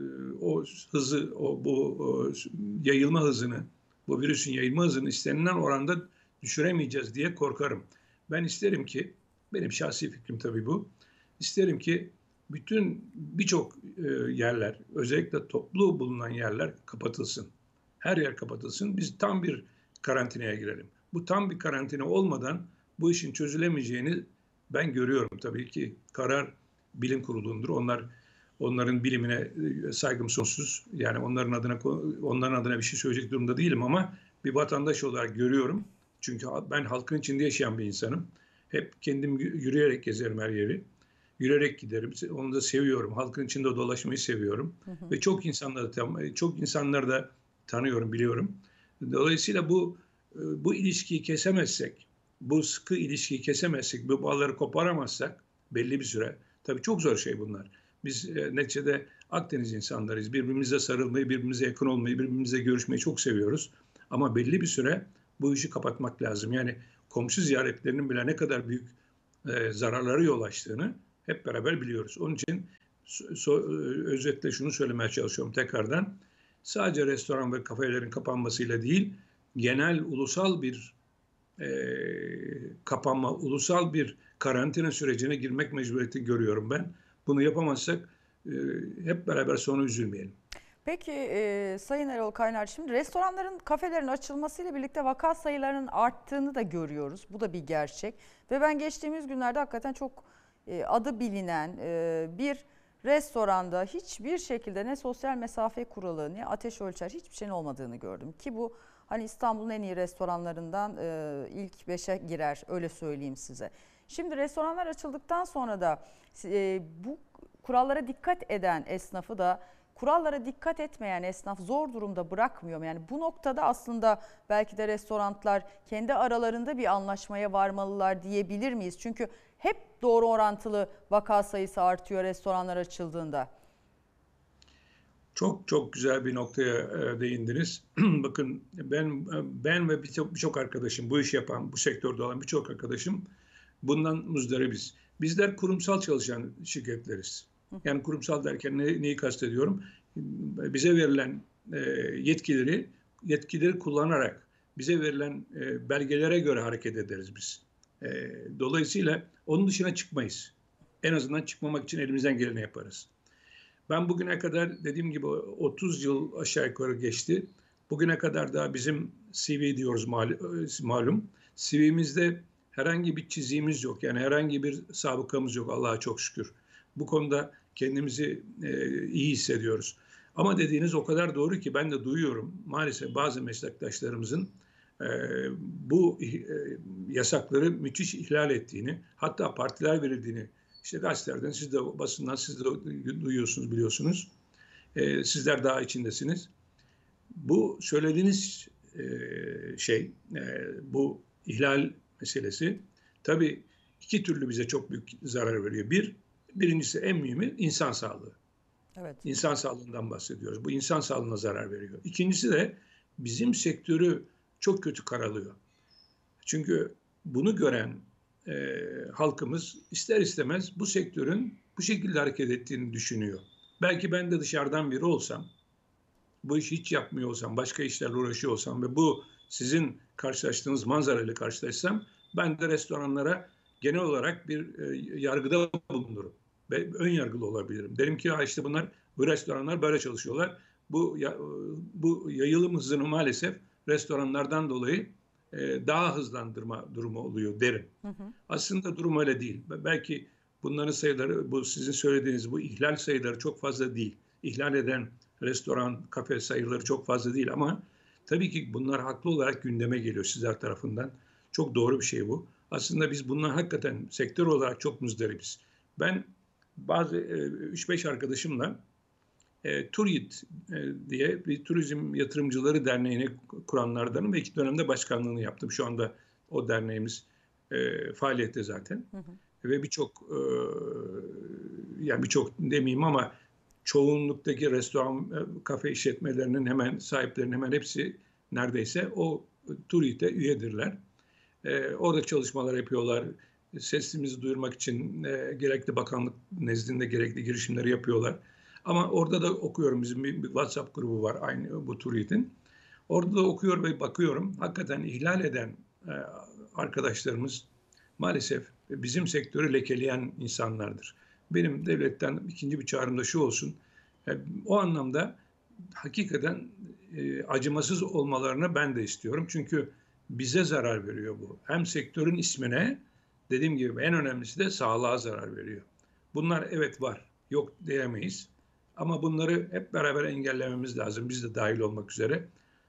o hızı, o bu o yayılma hızını, bu virüsün yayılma hızını istenilen oranda düşüremeyeceğiz diye korkarım. Ben isterim ki, benim şahsi fikrim tabii bu, isterim ki bütün birçok yerler, özellikle toplu bulunan yerler kapatılsın. Her yer kapatılsın. Biz tam bir karantinaya girelim. Bu tam bir karantina olmadan bu işin çözülemeyeceğini ben görüyorum. Tabii ki karar bilim kurulundur. Onlar Onların bilimine saygım sonsuz. Yani onların adına onların adına bir şey söyleyecek durumda değilim ama bir vatandaş olarak görüyorum. Çünkü ben halkın içinde yaşayan bir insanım. Hep kendim yürüyerek gezerim her yeri. Yürüyerek giderim. Onu da seviyorum. Halkın içinde dolaşmayı seviyorum. Hı hı. Ve çok insanları çok insanları da tanıyorum, biliyorum. Dolayısıyla bu bu ilişkiyi kesemezsek, bu sıkı ilişkiyi kesemezsek, bu bağları koparamazsak belli bir süre. Tabii çok zor şey bunlar. Biz e, neticede Akdeniz insanlarıyız. Birbirimize sarılmayı, birbirimize yakın olmayı, birbirimizle görüşmeyi çok seviyoruz. Ama belli bir süre bu işi kapatmak lazım. Yani komşu ziyaretlerinin bile ne kadar büyük e, zararlara yol açtığını hep beraber biliyoruz. Onun için so, özetle şunu söylemeye çalışıyorum tekrardan. Sadece restoran ve kafelerin kapanmasıyla değil, genel ulusal bir e, kapanma, ulusal bir karantina sürecine girmek mecburiyeti görüyorum ben. Bunu yapamazsak e, hep beraber sonra üzülmeyelim. Peki e, Sayın Erol Kaynar, şimdi restoranların, kafelerin açılmasıyla birlikte vaka sayılarının arttığını da görüyoruz. Bu da bir gerçek. Ve ben geçtiğimiz günlerde hakikaten çok e, adı bilinen e, bir restoranda hiçbir şekilde ne sosyal mesafe kuralı, ne ateş ölçer, hiçbir şeyin olmadığını gördüm. Ki bu hani İstanbul'un en iyi restoranlarından e, ilk beşe girer, öyle söyleyeyim size. Şimdi restoranlar açıldıktan sonra da e, bu kurallara dikkat eden esnafı da kurallara dikkat etmeyen esnaf zor durumda bırakmıyor mu? Yani bu noktada aslında belki de restoranlar kendi aralarında bir anlaşmaya varmalılar diyebilir miyiz? Çünkü hep doğru orantılı vaka sayısı artıyor restoranlar açıldığında. Çok çok güzel bir noktaya değindiniz. Bakın ben ben ve birçok birçok arkadaşım, bu iş yapan, bu sektörde olan birçok arkadaşım bundan muzdaribiz. Bizler kurumsal çalışan şirketleriz. Yani kurumsal derken ne, neyi kastediyorum? Bize verilen e, yetkileri yetkileri kullanarak bize verilen e, belgelere göre hareket ederiz biz. E, dolayısıyla onun dışına çıkmayız. En azından çıkmamak için elimizden geleni yaparız. Ben bugüne kadar dediğim gibi otuz yıl aşağı yukarı geçti. Bugüne kadar da bizim C V diyoruz malum. C V'mizde herhangi bir çiziğimiz yok. Yani herhangi bir sabıkamız yok Allah'a çok şükür. Bu konuda kendimizi e, iyi hissediyoruz. Ama dediğiniz o kadar doğru ki ben de duyuyorum. Maalesef bazı meslektaşlarımızın e, bu e, yasakları müthiş ihlal ettiğini, hatta partiler verildiğini, işte gazetelerden, siz de basından siz de duyuyorsunuz, biliyorsunuz. E, sizler daha içindesiniz. Bu söylediğiniz e, şey, e, bu ihlal meselesi tabii iki türlü bize çok büyük zarar veriyor. Bir, birincisi en mühimi insan sağlığı. Evet. İnsan sağlığından bahsediyoruz. Bu insan sağlığına zarar veriyor. İkincisi de bizim sektörü çok kötü karalıyor. Çünkü bunu gören e, halkımız ister istemez bu sektörün bu şekilde hareket ettiğini düşünüyor. Belki ben de dışarıdan biri olsam, bu işi hiç yapmıyor olsam, başka işlerle uğraşıyor olsam ve bu sizin karşılaştığınız manzarayla karşılaşsam, ben de restoranlara genel olarak bir e, yargıda bulunurum. Ve ön yargılı olabilirim. Derim ki ha işte bunlar, bu restoranlar böyle çalışıyorlar. Bu ya, bu yayılım hızını maalesef restoranlardan dolayı e, daha hızlandırma durumu oluyor derim. Hı hı. Aslında durum öyle değil. Belki bunların sayıları, bu sizin söylediğiniz bu ihlal sayıları çok fazla değil. İhlal eden restoran, kafe sayıları çok fazla değil ama tabii ki bunlar haklı olarak gündeme geliyor sizler tarafından. Çok doğru bir şey bu. Aslında biz bundan hakikaten sektör olarak çok muzdaribiz. Ben bazı üç beş arkadaşımla e, Turit e, diye bir turizm yatırımcıları derneğini kuranlardanım ve iki dönemde başkanlığını yaptım. Şu anda o derneğimiz e, faaliyette zaten. Hı hı. Ve birçok e, yani birçok demeyeyim ama çoğunluktaki restoran, e, kafe işletmelerinin hemen sahiplerinin hemen hepsi neredeyse o Turit'e üyedirler. E, orada çalışmalar yapıyorlar. Sesimizi duyurmak için e, gerekli bakanlık nezdinde gerekli girişimleri yapıyorlar. Ama orada da okuyorum, bizim bir, bir WhatsApp grubu var aynı bu Turit'in. Orada da okuyor ve bakıyorum. Hakikaten ihlal eden e, arkadaşlarımız maalesef bizim sektörü lekeleyen insanlardır. Benim devletten ikinci bir çağrım da şu olsun. E, o anlamda hakikaten e, acımasız olmalarını ben de istiyorum. Çünkü bize zarar veriyor bu. Hem sektörün ismine, dediğim gibi en önemlisi de sağlığa zarar veriyor. Bunlar evet var, yok diyemeyiz. Ama bunları hep beraber engellememiz lazım. Biz de dahil olmak üzere.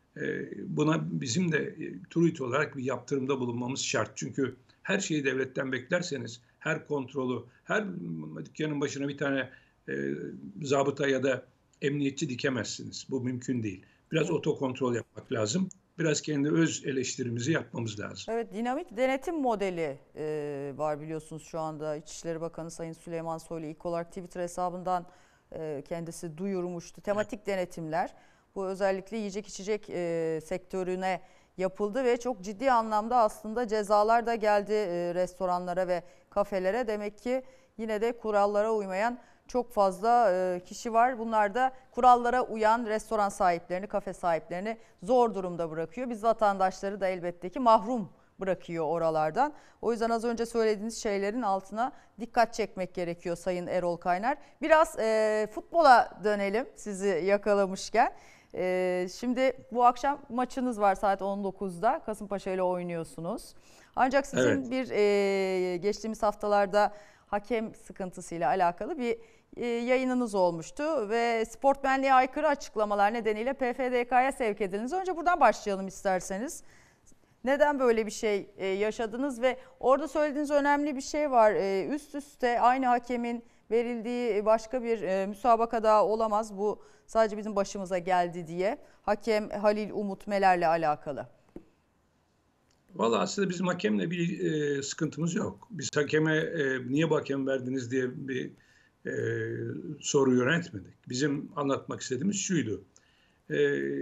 Buna bizim de Turit olarak bir yaptırımda bulunmamız şart. Çünkü her şeyi devletten beklerseniz, her kontrolü, her dükkanın başına bir tane e, zabıta ya da emniyetçi dikemezsiniz. Bu mümkün değil. Biraz otokontrol yapmak lazım. Biraz kendi öz eleştirimizi yapmamız lazım. Evet, dinamik denetim modeli e, var biliyorsunuz şu anda. İçişleri Bakanı Sayın Süleyman Soylu ilk olarak Twitter hesabından e, kendisi duyurmuştu. Tematik evet. denetimler bu özellikle yiyecek içecek e, sektörüne yapıldı ve çok ciddi anlamda aslında cezalar da geldi e, restoranlara ve kafelere. Demek ki yine de kurallara uymayan çok fazla e, kişi var. Bunlar da kurallara uyan restoran sahiplerini, kafe sahiplerini zor durumda bırakıyor. Biz vatandaşları da elbette ki mahrum bırakıyor oralardan. O yüzden az önce söylediğiniz şeylerin altına dikkat çekmek gerekiyor Sayın Erol Kaynar. Biraz e, futbola dönelim sizi yakalamışken. E, şimdi bu akşam maçınız var saat on dokuzda. Kasımpaşa ile oynuyorsunuz. Ancak sizin evet. bir e, geçtiğimiz haftalarda hakem sıkıntısıyla alakalı bir e, yayınınız olmuştu ve sportmenliğe aykırı açıklamalar nedeniyle P F D K'ya sevk edildiniz. Önce buradan başlayalım isterseniz. Neden böyle bir şey e, yaşadınız ve orada söylediğiniz önemli bir şey var. E, üst üste aynı hakemin verildiği başka bir e, müsabaka daha olamaz. Bu sadece bizim başımıza geldi diye. Hakem Halil Umut Meler'le alakalı. Valla aslında bizim hakemle bir e, sıkıntımız yok. Biz hakeme e, niye bu hakem verdiniz diye bir e, soru yöneltmedik. Bizim anlatmak istediğimiz şuydu. E,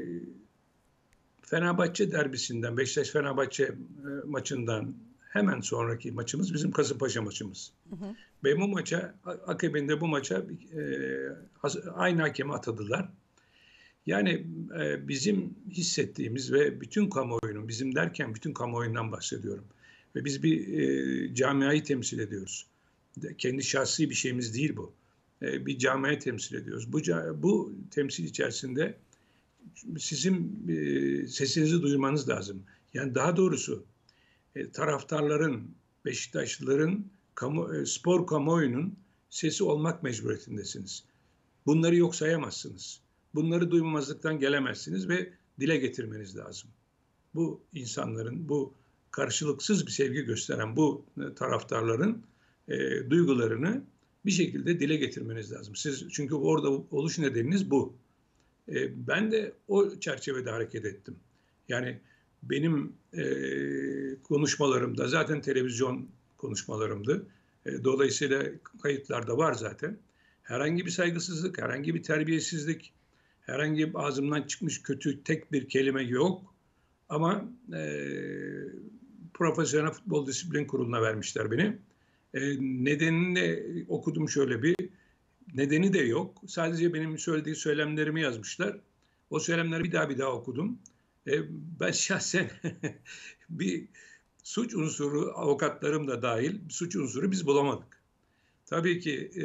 Fenerbahçe derbisinden, Beşiktaş-Fenerbahçe e, maçından hemen sonraki maçımız bizim Kasımpaşa maçımız. Hı hı. Ve bu maça, akabinde bu maça e, aynı hakemi atadılar. Yani e, bizim hissettiğimiz ve bütün kamuoyunun, bizim derken bütün kamuoyundan bahsediyorum. Ve biz bir e, camiayı temsil ediyoruz. Kendi şahsi bir şeyimiz değil bu. E, bir camiayı temsil ediyoruz. Bu, bu temsil içerisinde sizin e, sesinizi duyurmanız lazım. Yani daha doğrusu e, taraftarların, Beşiktaşlıların, kamu, e, spor kamuoyunun sesi olmak mecburiyetindesiniz. Bunları yok sayamazsınız. Bunları duymamazlıktan gelemezsiniz ve dile getirmeniz lazım. Bu insanların, bu karşılıksız bir sevgi gösteren bu taraftarların e, duygularını bir şekilde dile getirmeniz lazım. Siz çünkü orada oluş nedeniniz bu. E, ben de o çerçevede hareket ettim. Yani benim e, konuşmalarımda zaten televizyon konuşmalarımdı. E, dolayısıyla kayıtlarda var zaten. Herhangi bir saygısızlık, herhangi bir terbiyesizlik, herhangi bir ağzımdan çıkmış kötü tek bir kelime yok. Ama e, Profesyonel Futbol Disiplin Kurulu'na vermişler beni. E, nedenini okudum şöyle bir. Nedeni de yok. Sadece benim söylediği söylemlerimi yazmışlar. O söylemleri bir daha bir daha okudum. E, ben şahsen bir suç unsuru, avukatlarım da dahil suç unsuru biz bulamadık. Tabii ki e,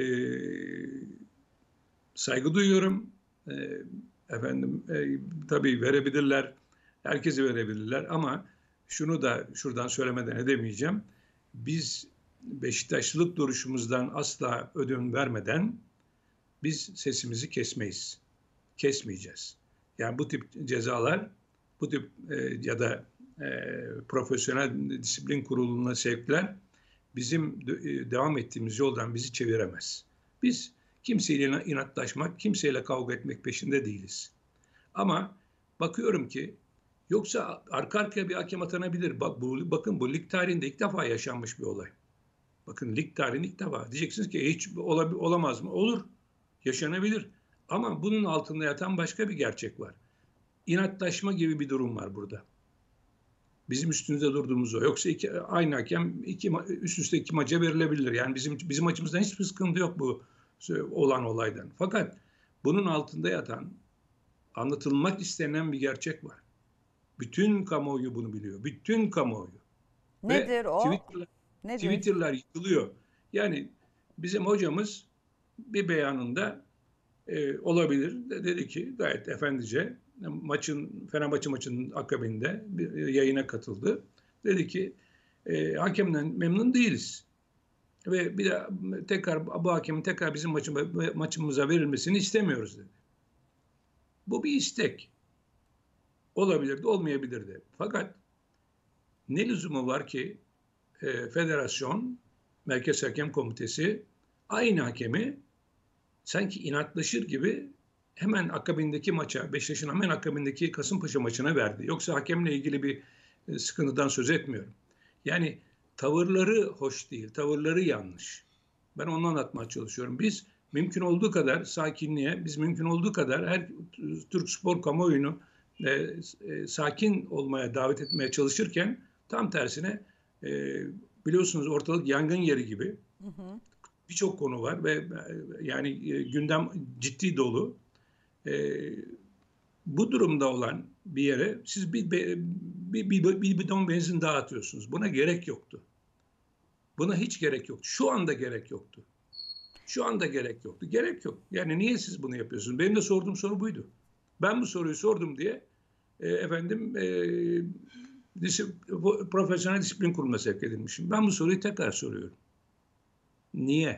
saygı duyuyorum. E, efendim e, tabii verebilirler. Herkesi verebilirler ama şunu da şuradan söylemeden edemeyeceğim. Biz Beşiktaşlılık duruşumuzdan asla ödün vermeden biz sesimizi kesmeyiz. Kesmeyeceğiz. Yani bu tip cezalar, bu tip e, ya da e, Profesyonel Disiplin Kurulu'na sevkler bizim de, e, devam ettiğimiz yoldan bizi çeviremez. Biz kimseyle inatlaşmak, kimseyle kavga etmek peşinde değiliz. Ama bakıyorum ki yoksa arka arkaya bir hakem atanabilir. Bak, bu, bakın bu lig tarihinde ilk defa yaşanmış bir olay. Bakın lig tarihinde ilk defa. Diyeceksiniz ki hiç olab- olamaz mı? Olur. Yaşanabilir. Ama bunun altında yatan başka bir gerçek var. İnatlaşma gibi bir durum var burada. Bizim üstümüzde durduğumuz o. Yoksa iki, aynı hakem iki, üst üste iki maça verilebilir. Yani bizim bizim açımızdan hiçbir sıkıntı yok bu olan olaydan. Fakat bunun altında yatan, anlatılmak istenen bir gerçek var. Bütün kamuoyu bunu biliyor. Bütün kamuoyu. Nedir Ve o? Twitter'lar, Nedir? Twitter'lar yıkılıyor. Yani bizim hocamız bir beyanında e, olabilir. Dedi ki gayet efendice maçın Fenerbahçe maçının akabinde bir yayına katıldı. Dedi ki e, hakemden memnun değiliz. Ve bir de tekrar bu hakemin tekrar bizim maçımıza, maçımıza verilmesini istemiyoruz dedi. Bu bir istek. Olabilirdi, olmayabilirdi. Fakat ne lüzumu var ki e, federasyon, Merkez Hakem Komitesi aynı hakemi sanki inatlaşır gibi hemen akabindeki maça, Beşiktaş'ın hemen akabindeki Kasımpaşa maçına verdi. Yoksa hakemle ilgili bir e, sıkıntıdan söz etmiyorum. Yani tavırları hoş değil, tavırları yanlış. Ben onu anlatmaya çalışıyorum. Biz mümkün olduğu kadar sakinliğe, biz mümkün olduğu kadar her Türk spor kamuoyunu e, e, sakin olmaya davet etmeye çalışırken tam tersine e, biliyorsunuz ortalık yangın yeri gibi. Hı hı. Birçok konu var ve e, yani e, gündem ciddi dolu. E, bu durumda olan bir yere siz bir, bir, bir, bir, bir bidon benzin daha atıyorsunuz. Buna gerek yoktu. Buna hiç gerek yoktu. Şu anda gerek yoktu. Şu anda gerek yoktu. Gerek yok. Yani niye siz bunu yapıyorsunuz? Benim de sorduğum soru buydu. Ben bu soruyu sordum diye e, efendim e, disi, Profesyonel Disiplin Kurulu'na sevk edilmişim. Ben bu soruyu tekrar soruyorum. Niye?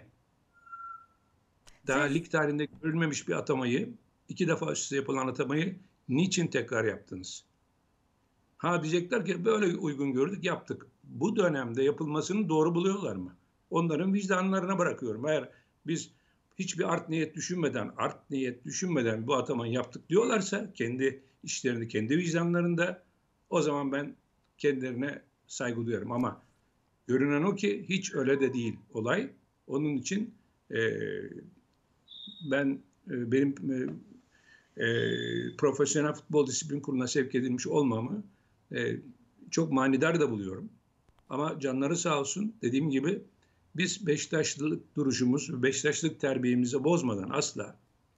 Daha lig tarihinde görülmemiş bir atamayı, iki defa üst üste yapılan atamayı niçin tekrar yaptınız? Ha diyecekler ki böyle uygun gördük, yaptık. Bu dönemde yapılmasını doğru buluyorlar mı? Onların vicdanlarına bırakıyorum. Eğer biz hiçbir art niyet düşünmeden, art niyet düşünmeden bu atamayı yaptık diyorlarsa kendi işlerini, kendi vicdanlarında, o zaman ben kendilerine saygı duyarım. Ama görünen o ki hiç öyle de değil olay. Onun için e, ben e, benim e, e, profesyonel futbol disiplin kuruluna sevk edilmiş olmamı e, çok manidar da buluyorum. Ama canları sağ olsun, dediğim gibi biz Beşiktaşlılık duruşumuz ve Beşiktaşlılık terbiyemizi bozmadan asla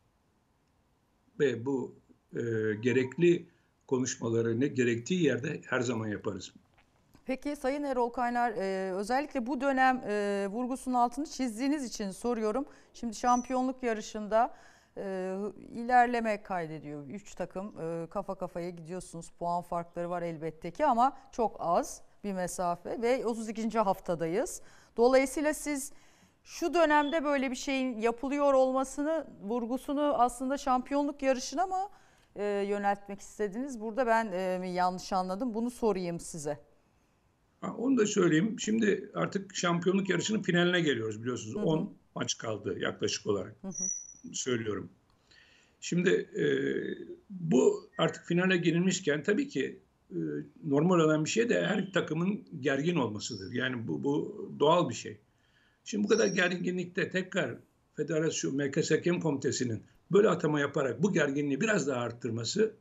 ve bu e, gerekli konuşmaları ne gerektiği yerde her zaman yaparız. Peki Sayın Erol Kaynar, e, özellikle bu dönem e, vurgusunun altını çizdiğiniz için soruyorum. Şimdi şampiyonluk yarışında e, ilerleme kaydediyor. Üç takım e, kafa kafaya gidiyorsunuz. Puan farkları var elbette ki ama çok az bir mesafe ve otuz ikinci haftadayız. Dolayısıyla siz şu dönemde böyle bir şeyin yapılıyor olmasını, vurgusunu aslında şampiyonluk yarışına mı e, yöneltmek istediniz? Burada ben e, mi yanlış anladım? Bunu sorayım size. Ha, onu da söyleyeyim. Şimdi artık şampiyonluk yarışının finaline geliyoruz biliyorsunuz. Hı hı. on maç kaldı yaklaşık olarak. Hı hı. Söylüyorum. Şimdi e, bu artık finale gelinmişken tabii ki e, normal olan bir şey de her takımın gergin olmasıdır. Yani bu, bu doğal bir şey. Şimdi bu kadar gerginlikte tekrar Federasyon Merkez Hakem Komitesi'nin böyle atama yaparak bu gerginliği biraz daha arttırması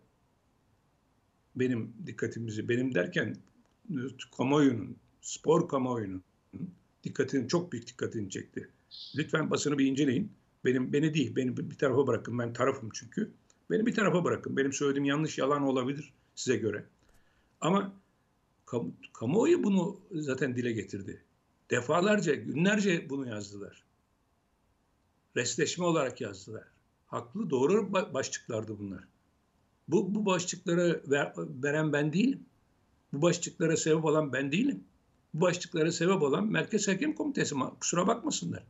benim dikkatimizi, benim derken kamuoyunun, spor kamuoyunun dikkatini, çok büyük dikkatini çekti. Lütfen basını bir inceleyin. Benim beni değil, beni bir tarafa bırakın. Ben tarafım çünkü. Beni bir tarafa bırakın. Benim söylediğim yanlış, yalan olabilir size göre. Ama kam kamuoyu bunu zaten dile getirdi. Defalarca, günlerce bunu yazdılar. Resleşme olarak yazdılar. Haklı, doğru başlıklardı bunlar. Bu, bu başlıkları ver, veren ben değilim. Bu başlıklara sebep olan ben değilim. Bu başlıklara sebep olan Merkez Hakem Komitesi. Kusura bakmasınlar.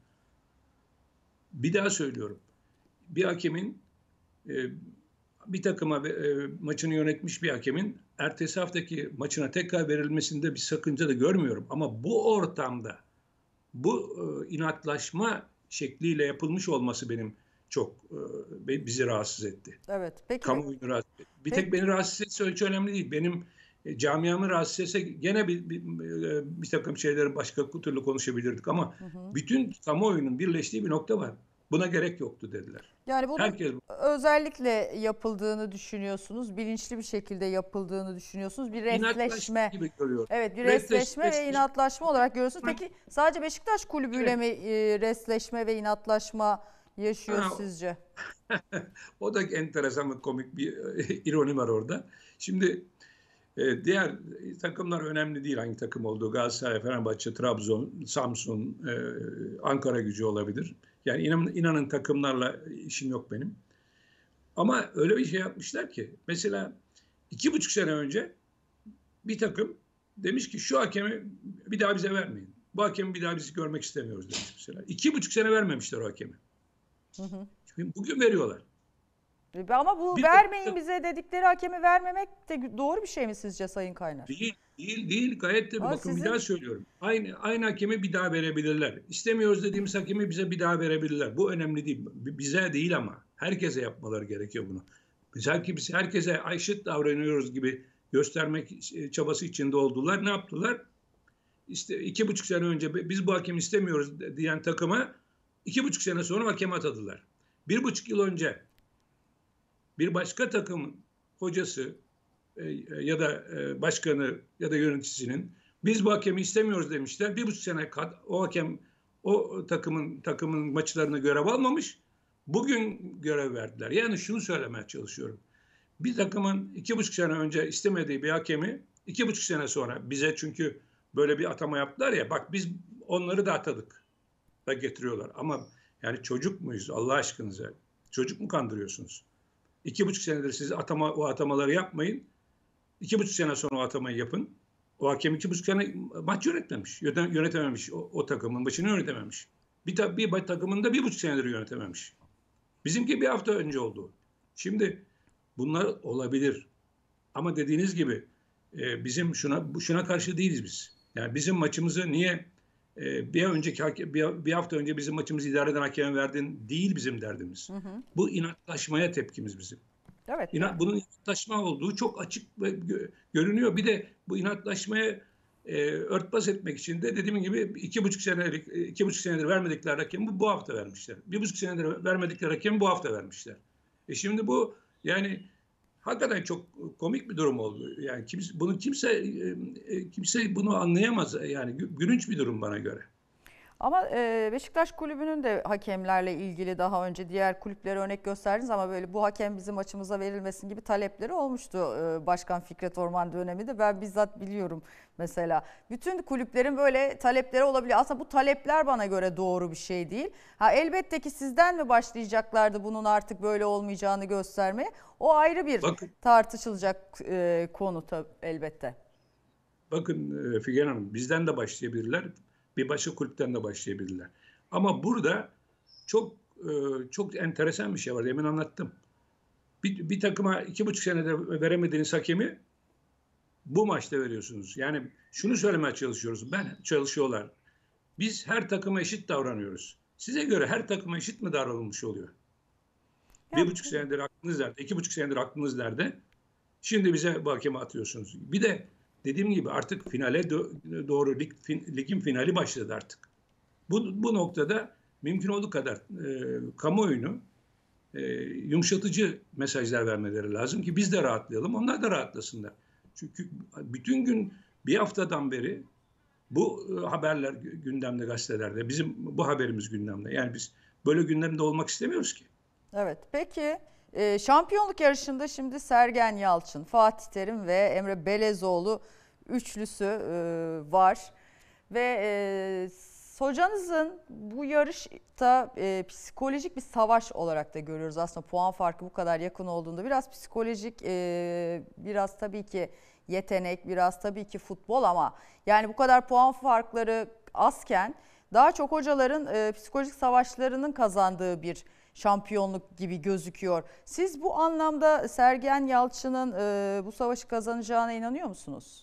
Bir daha söylüyorum. Bir hakemin, e, bir takıma e, maçını yönetmiş bir hakemin ertesi haftaki maçına tekrar verilmesinde bir sakınca da görmüyorum. Ama bu ortamda bu e, inatlaşma şekliyle yapılmış olması benim çok e, bizi rahatsız etti. Evet. Peki. Kamuoyunu rahatsız etti. Bir Peki. tek beni rahatsız etse hiç önemli değil. Benim e, camiamı rahatsız etse gene bir, bir, bir, bir takım şeyleri başka türlü konuşabilirdik ama hı hı. bütün kamuoyunun birleştiği bir nokta var. Buna gerek yoktu dediler. Yani bunun Herkes... özellikle yapıldığını düşünüyorsunuz, bilinçli bir şekilde yapıldığını düşünüyorsunuz. Bir resleşme gibi görüyorum. Evet, bir Resleş, resleşme resleş. ve inatlaşma olarak görüyorsunuz. Peki sadece Beşiktaş kulübüyle evet. mi e, resleşme ve inatlaşma yaşıyor ha, sizce? O da enteresan ve komik bir ironi var orada. Şimdi e, diğer takımlar önemli değil, hangi takım olduğu. Galatasaray, Fenerbahçe, Trabzon, Samsun, e, Ankara Gücü olabilir. Yani inanın, inanın takımlarla işim yok benim. Ama öyle bir şey yapmışlar ki mesela iki buçuk sene önce bir takım demiş ki şu hakemi bir daha bize vermeyin. Bu hakemi bir daha bizi görmek istemiyoruz demiş mesela. İki buçuk sene vermemişler o hakemi. Hı hı. Şimdi bugün veriyorlar. Ama bu bir vermeyin de, bize dedikleri hakemi vermemek de doğru bir şey mi sizce Sayın Kaynar? Değil, değil, değil. Gayet tabii. Ama Bakın sizin... bir daha söylüyorum. Aynı aynı hakemi bir daha verebilirler. İstemiyoruz dediğimiz hakemi bize bir daha verebilirler. Bu önemli değil. Bize değil ama herkese yapmaları gerekiyor bunu. Sanki biz herkese eşit davranıyoruz gibi göstermek çabası içinde oldular. Ne yaptılar? İşte iki buçuk sene önce biz bu hakemi istemiyoruz diyen takıma iki buçuk sene sonra hakem atadılar. Bir buçuk yıl önce bir başka takımın hocası e, ya da e, başkanı ya da yöneticisinin biz bu hakemi istemiyoruz demişler. Bir buçuk sene o hakem o takımın takımın maçlarını görev almamış. Bugün görev verdiler. Yani şunu söylemeye çalışıyorum. Bir takımın iki buçuk sene önce istemediği bir hakemi iki buçuk sene sonra bize, çünkü böyle bir atama yaptılar ya, bak biz onları da atadık da getiriyorlar. Ama yani çocuk muyuz Allah aşkınıza? Çocuk mu kandırıyorsunuz? İki buçuk senedir siz atama, o atamaları yapmayın. İki buçuk sene sonra o atamayı yapın. O hakem iki buçuk sene maç yönetmemiş. Yönetememiş. O, o takımın başını yönetememiş. Bir, ta, bir takımın da bir buçuk senedir yönetememiş. Bizimki bir hafta önce oldu. Şimdi bunlar olabilir. Ama dediğiniz gibi e, bizim şuna şuna karşı değiliz biz. Yani bizim maçımızı niye e, bir önceki hake- bir, bir hafta önce bizim maçımızı idare eden hakeme verdin değil bizim derdimiz. Hı hı. Bu inatlaşmaya tepkimiz bizim. Evet. İnat, bunun inatlaşma olduğu çok açık ve gö- görünüyor. Bir de bu inatlaşmaya e, örtbas etmek için de dediğim gibi iki buçuk senedir, iki buçuk senedir vermedikleri hakemi bu, bu hafta vermişler. Bir buçuk senedir vermedikleri hakemi bu hafta vermişler. E şimdi bu yani hakikaten çok komik bir durum oldu. Yani kimse, bunu kimse e, kimse bunu anlayamaz. Yani gülünç bir durum bana göre. Ama e, Beşiktaş Kulübü'nün de hakemlerle ilgili daha önce diğer kulüplere örnek gösterdiniz ama böyle bu hakem bizim maçımıza verilmesin gibi talepleri olmuştu e, Başkan Fikret Orman döneminde. Ben bizzat biliyorum mesela. Bütün kulüplerin böyle talepleri olabiliyor. Aslında bu talepler bana göre doğru bir şey değil. Ha, elbette ki sizden mi başlayacaklardı bunun artık böyle olmayacağını göstermeye? O ayrı bir Bakın, tartışılacak e, konu tabii, elbette. Bakın e, Figen Hanım, bizden de başlayabilirler. Bir başka kulüpten de başlayabilirler. Ama burada çok e, çok enteresan bir şey var. Demin anlattım. Bir, bir takıma iki buçuk senede veremediğiniz hakemi bu maçta veriyorsunuz. Yani şunu söylemeye çalışıyoruz. Ben çalışıyorlar. Biz her takıma eşit davranıyoruz. Size göre her takıma eşit mi davranılmış oluyor? Bir buçuk senedir aklınız nerede? İki buçuk senedir aklınız nerede? Şimdi bize bu hakemi atıyorsunuz. Bir de dediğim gibi artık finale doğru lig, ligin finali başladı artık. Bu, bu noktada mümkün olduğu kadar e, kamuoyunu e, yumuşatıcı mesajlar vermeleri lazım ki biz de rahatlayalım, onlar da rahatlasınlar. Çünkü bütün gün bir haftadan beri bu e, haberler gündemde gazetelerde, bizim bu haberimiz gündemde. Yani biz böyle gündemde olmak istemiyoruz ki. Evet, peki e, şampiyonluk yarışında şimdi Sergen Yalçın, Fatih Terim ve Emre Belezoğlu üçlüsü e, var. Ve e, hocanızın bu yarışta e, psikolojik bir savaş olarak da görüyoruz. Aslında puan farkı bu kadar yakın olduğunda biraz psikolojik, e, biraz tabii ki yetenek, biraz tabii ki futbol ama yani bu kadar puan farkları azken daha çok hocaların e, psikolojik savaşlarının kazandığı bir şampiyonluk gibi gözüküyor. Siz bu anlamda Sergen Yalçın'ın e, bu savaşı kazanacağına inanıyor musunuz?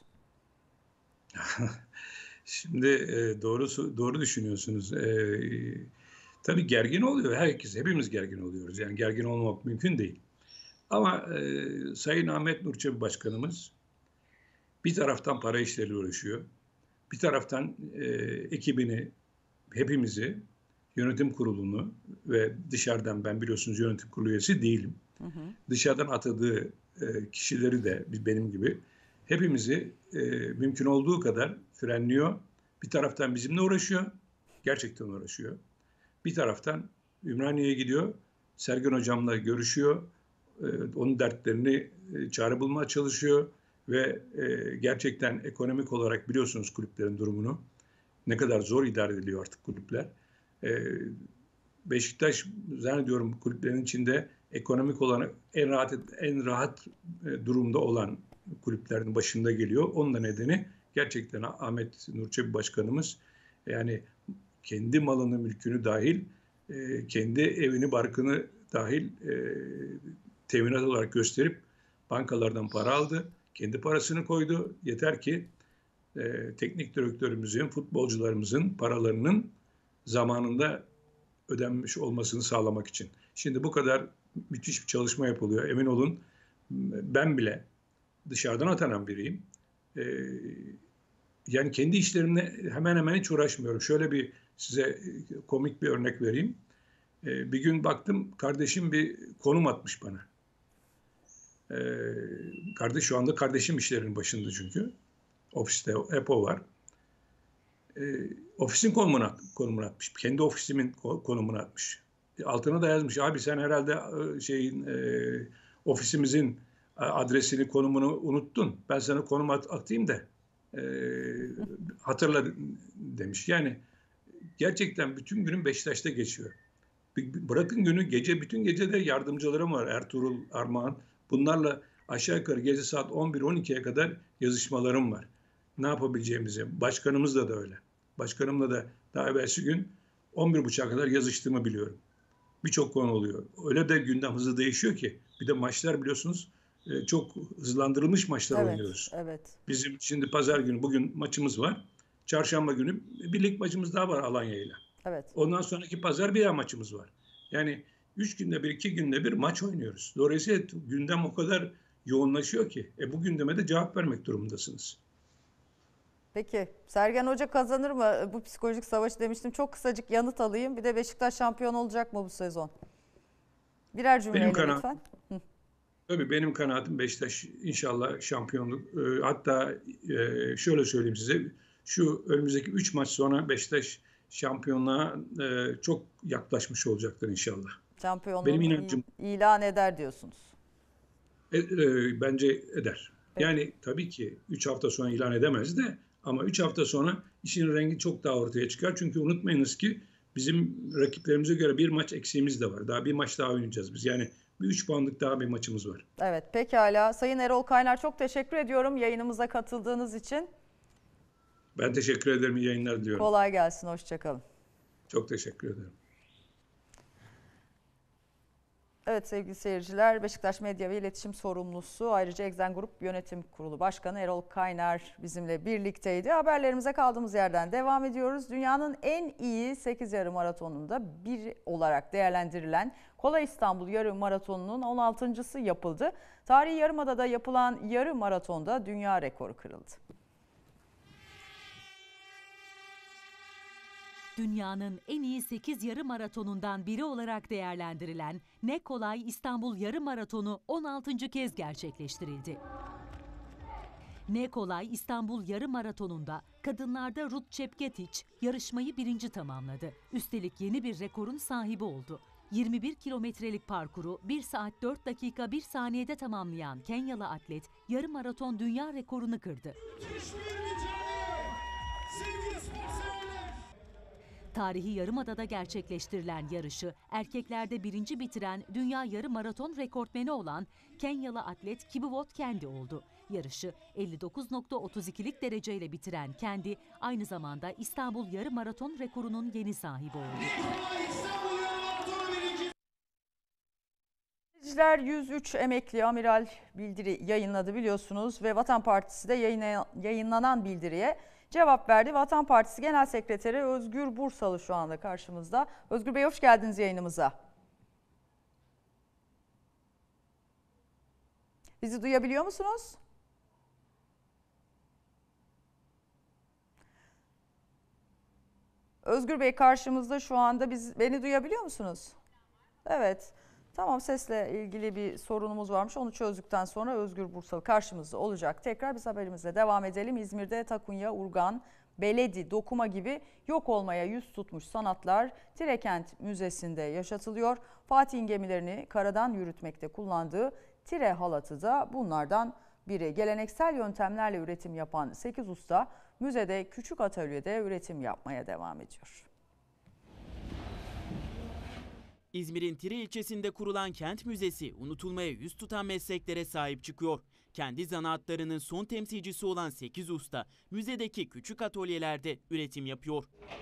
Şimdi e, doğru doğru düşünüyorsunuz. E, tabii gergin oluyor. Herkes, hepimiz gergin oluyoruz. Yani gergin olmak mümkün değil. Ama e, Sayın Ahmet Nur Çebi Başkanımız bir taraftan para işleriyle uğraşıyor. Bir taraftan e, ekibini, hepimizi, yönetim kurulunu ve dışarıdan, ben biliyorsunuz yönetim kurulu üyesi değilim. Hı hı. Dışarıdan atadığı e, kişileri de benim gibi hepimizi e, mümkün olduğu kadar frenliyor. Bir taraftan bizimle uğraşıyor. Gerçekten uğraşıyor. Bir taraftan Ümraniye'ye gidiyor. Sergen Hocam'la görüşüyor. E, onun dertlerini e, çare bulmaya çalışıyor. Ve e, gerçekten ekonomik olarak biliyorsunuz kulüplerin durumunu. Ne kadar zor idare ediliyor artık kulüpler. E, Beşiktaş zannediyorum kulüplerin içinde ekonomik olarak en rahat en rahat e, durumda olan kulüplerin başında geliyor. Onun da nedeni gerçekten Ahmet Nur Çebi Başkanımız yani kendi malını, mülkünü dahil, e, kendi evini, barkını dahil e, teminat olarak gösterip bankalardan para aldı. Kendi parasını koydu. Yeter ki e, teknik direktörümüzün, futbolcularımızın paralarının zamanında ödenmiş olmasını sağlamak için. Şimdi bu kadar müthiş bir çalışma yapılıyor. Emin olun ben bile dışarıdan atanan biriyim. Ee, yani kendi işlerimle hemen hemen hiç uğraşmıyorum. Şöyle bir size komik bir örnek vereyim. Ee, bir gün baktım kardeşim bir konum atmış bana. Ee, kardeş şu anda kardeşim işlerin başında çünkü. Ofiste hep o var. Ee, ofisin konumunu, konumunu atmış. Kendi ofisimin konumunu atmış. Altına da yazmış. Abi sen herhalde şeyin e, ofisimizin adresini, konumunu unuttun. Ben sana konum at, atayım da e, hatırla demiş. Yani gerçekten bütün günüm Beşiktaş'ta geçiyor. Bırakın günü, gece bütün gece de yardımcılarım var. Ertuğrul, Armağan. Bunlarla aşağı yukarı gece saat on bir on ikiye kadar yazışmalarım var. Ne yapabileceğimizi. Başkanımızla da öyle. Başkanımla da daha evvelsi gün on bir buçuğa kadar yazıştığımı biliyorum. Birçok konu oluyor. Öyle de gündem hızlı değişiyor ki. Bir de maçlar biliyorsunuz çok hızlandırılmış maçlar evet, oynuyoruz. Evet. Bizim şimdi pazar günü bugün maçımız var. Çarşamba günü bir lig maçımız daha var Alanya'yla. Evet. Ondan sonraki pazar bir daha maçımız var. Yani üç günde bir, iki günde bir maç oynuyoruz. Dolayısıyla gündem o kadar yoğunlaşıyor ki. E bu gündeme de cevap vermek durumundasınız. Peki Sergen Hoca kazanır mı bu psikolojik savaşı demiştim. Çok kısacık yanıt alayım. Bir de Beşiktaş şampiyon olacak mı bu sezon? Birer cümleyle Benim lütfen. Hı. Tabii benim kanaatim Beşiktaş inşallah şampiyonluk. E, hatta e, şöyle söyleyeyim size. Şu önümüzdeki üç maç sonra Beşiktaş şampiyonluğa e, çok yaklaşmış olacaktır inşallah. Şampiyonluğu Benim inancım ilan eder diyorsunuz. E, e, bence eder. Yani tabii ki üç hafta sonra ilan edemez de ama üç hafta sonra işin rengi çok daha ortaya çıkar. Çünkü unutmayınız ki bizim rakiplerimize göre bir maç eksiğimiz de var. Daha bir maç daha oynayacağız biz. Yani bir üç puanlık daha bir maçımız var. Evet pekala. Sayın Erol Kaynar çok teşekkür ediyorum yayınımıza katıldığınız için. Ben teşekkür ederim. İyi yayınlar diliyorum. Kolay gelsin. Hoşçakalın. Çok teşekkür ederim. Evet sevgili seyirciler, Beşiktaş Medya ve İletişim Sorumlusu, ayrıca Exen Grup Yönetim Kurulu Başkanı Erol Kaynar bizimle birlikteydi. Haberlerimize kaldığımız yerden devam ediyoruz. Dünyanın en iyi sekiz yarım maratonunda bir olarak değerlendirilen Kola İstanbul Yarım Maratonu'nun on altıncısı yapıldı. Tarihi Yarımada'da yapılan yarım maratonda dünya rekoru kırıldı. Dünyanın en iyi sekiz yarım maratonundan biri olarak değerlendirilen Ne Kolay İstanbul Yarım Maratonu on altıncı kez gerçekleştirildi. Ne Kolay İstanbul Yarım Maratonu'nda kadınlarda Ruth Çepketiç yarışmayı birinci tamamladı. Üstelik yeni bir rekorun sahibi oldu. yirmi bir kilometrelik parkuru bir saat dört dakika bir saniyede tamamlayan Kenyalı atlet yarım maraton dünya rekorunu kırdı. Tarihi Yarımada'da gerçekleştirilen yarışı erkeklerde birinci bitiren dünya yarım maraton rekortmeni olan Kenyalı atlet Kibiwot Kendi oldu. Yarışı elli dokuz nokta otuz ikilik dereceyle bitiren Kendi aynı zamanda İstanbul Yarım Maraton rekorunun yeni sahibi oldu. Gazeteciler yüz üç emekli amiral bildiri yayınladı biliyorsunuz ve Vatan Partisi de yayınlanan bildiriye cevap verdi. Vatan Partisi Genel Sekreteri Özgür Bursalı şu anda karşımızda. Özgür Bey hoş geldiniz yayınımıza. Bizi duyabiliyor musunuz? Özgür Bey karşımızda şu anda. Biz, beni duyabiliyor musunuz? Evet. Tamam, sesle ilgili bir sorunumuz varmış. Onu çözdükten sonra Özgür Bursalı karşımızda olacak. Tekrar biz haberimize devam edelim. İzmir'de takunya, urgan, beledi, dokuma gibi yok olmaya yüz tutmuş sanatlar Tirekent Müzesi'nde yaşatılıyor. Fatih'in gemilerini karadan yürütmekte kullandığı tire halatı da bunlardan biri. Geleneksel yöntemlerle üretim yapan sekiz usta müzede küçük atölyede üretim yapmaya devam ediyor. İzmir'in Tire ilçesinde kurulan Kent Müzesi unutulmaya yüz tutan mesleklere sahip çıkıyor. Kendi zanaatlarının son temsilcisi olan sekiz usta müzedeki küçük atölyelerde üretim yapıyor.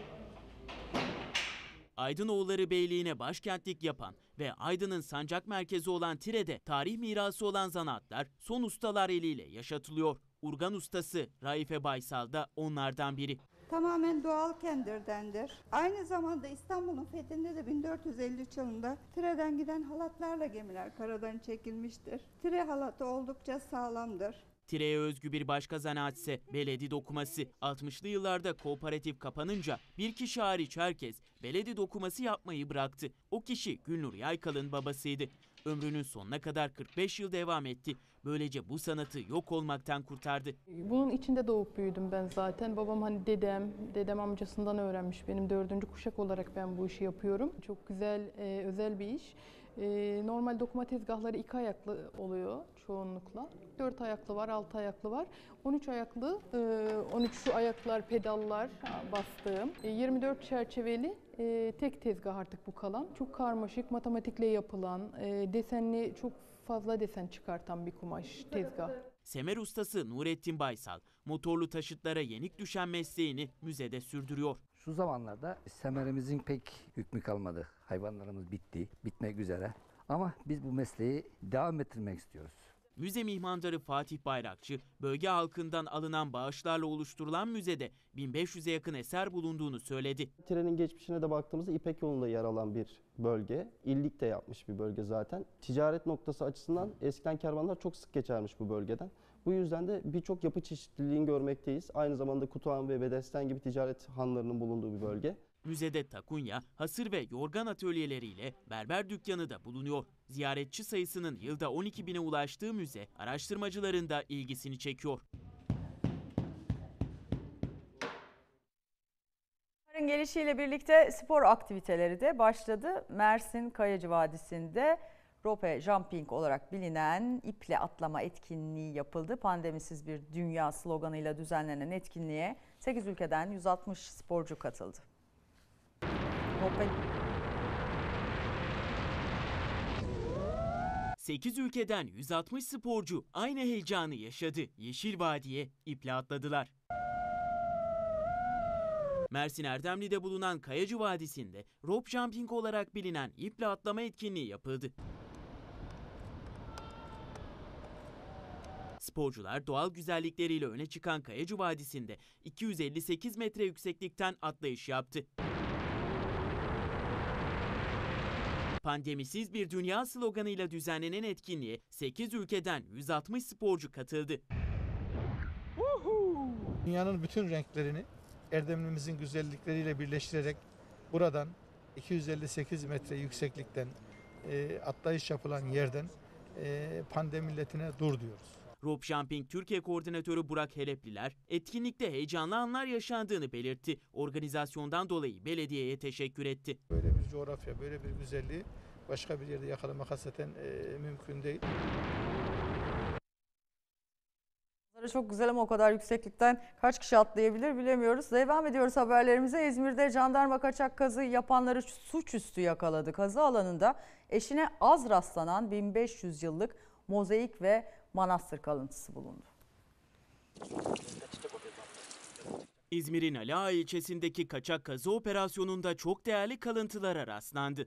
Aydınoğulları Beyliği'ne başkentlik yapan ve Aydın'ın sancak merkezi olan Tire'de tarih mirası olan zanaatlar son ustalar eliyle yaşatılıyor. Urgan ustası Raife Baysal da onlardan biri. Tamamen doğal kendirdendir. Aynı zamanda İstanbul'un fethinde de bin dört yüz elli üç yılında Tire'den giden halatlarla gemiler karadan çekilmiştir. Tire halatı oldukça sağlamdır. Tire'ye özgü bir başka zanaat ise beledi dokuması. altmışlı yıllarda kooperatif kapanınca bir kişi hariç herkes beledi dokuması yapmayı bıraktı. O kişi Gülnur Yaykal'ın babasıydı. Ömrünün sonuna kadar kırk beş yıl devam etti. Böylece bu sanatı yok olmaktan kurtardı. Bunun içinde doğup büyüdüm ben zaten. Babam hani dedem, dedem amcasından öğrenmiş. Benim dördüncü kuşak olarak ben bu işi yapıyorum. Çok güzel, e, özel bir iş. E, normal dokuma tezgahları iki ayaklı oluyor çoğunlukla. Dört ayaklı var, altı ayaklı var. on üç ayaklı, e, on üç şu ayaklar, pedallar bastığım. E, yirmi dört çerçeveli e, tek tezgah artık bu kalan. Çok karmaşık, matematikle yapılan, e, desenli, çok fazla desen çıkartan bir kumaş tezgah. Semer ustası Nurettin Baysal, motorlu taşıtlara yenik düşen mesleğini müzede sürdürüyor. Şu zamanlarda semerimizin pek hükmü kalmadı. Hayvanlarımız bitti, bitmek üzere. Ama biz bu mesleği devam ettirmek istiyoruz. Müze mihmandarı Fatih Bayrakçı, bölge halkından alınan bağışlarla oluşturulan müzede bin beş yüze yakın eser bulunduğunu söyledi. Trenin geçmişine de baktığımızda İpek yolunda yer alan bir bölge. İllik de yapmış bir bölge zaten. Ticaret noktası açısından eskiden kervanlar çok sık geçermiş bu bölgeden. Bu yüzden de birçok yapı çeşitliliğini görmekteyiz. Aynı zamanda Kutuhan ve Bedesten gibi ticaret hanlarının bulunduğu bir bölge. Müzede takunya, hasır ve yorgan atölyeleriyle berber dükkanı da bulunuyor. Ziyaretçi sayısının yılda on iki bine ulaştığı müze, araştırmacıların da ilgisini çekiyor. Baharın gelişiyle birlikte spor aktiviteleri de başladı. Mersin Kayacı Vadisi'nde rope jumping olarak bilinen iple atlama etkinliği yapıldı. Pandemisiz bir dünya sloganıyla düzenlenen etkinliğe sekiz ülkeden yüz altmış sporcu katıldı. Rope... sekiz ülkeden yüz altmış sporcu aynı heyecanı yaşadı. Yeşil Vadi'ye iple atladılar. Mersin Erdemli'de bulunan Kayacı Vadisi'nde rope jumping olarak bilinen iple atlama etkinliği yapıldı. Sporcular doğal güzellikleriyle öne çıkan Kayacı Vadisi'nde iki yüz elli sekiz metre yükseklikten atlayış yaptı. Pandemisiz bir dünya sloganıyla düzenlenen etkinliğe sekiz ülkeden yüz altmış sporcu katıldı. Dünyanın bütün renklerini Erdemli'mizin güzellikleriyle birleştirerek buradan iki yüz elli sekiz metre yükseklikten e, atlayış yapılan yerden e, pandemi milletine dur diyoruz. Rope Jumping Türkiye Koordinatörü Burak Helepliler, etkinlikte heyecanlı anlar yaşandığını belirtti. Organizasyondan dolayı belediyeye teşekkür etti. Böyle bir coğrafya, böyle bir güzelliği başka bir yerde yakalamak hasreten e, mümkün değil. Çok güzel ama o kadar yükseklikten kaç kişi atlayabilir bilemiyoruz. Devam ediyoruz haberlerimize. İzmir'de jandarma kaçak kazı yapanları suçüstü yakaladı. Kazı alanında eşine az rastlanan bin beş yüz yıllık mozaik ve manastır kalıntısı bulundu. İzmir'in Ali Ağa ilçesindeki kaçak kazı operasyonunda çok değerli kalıntılara rastlandı.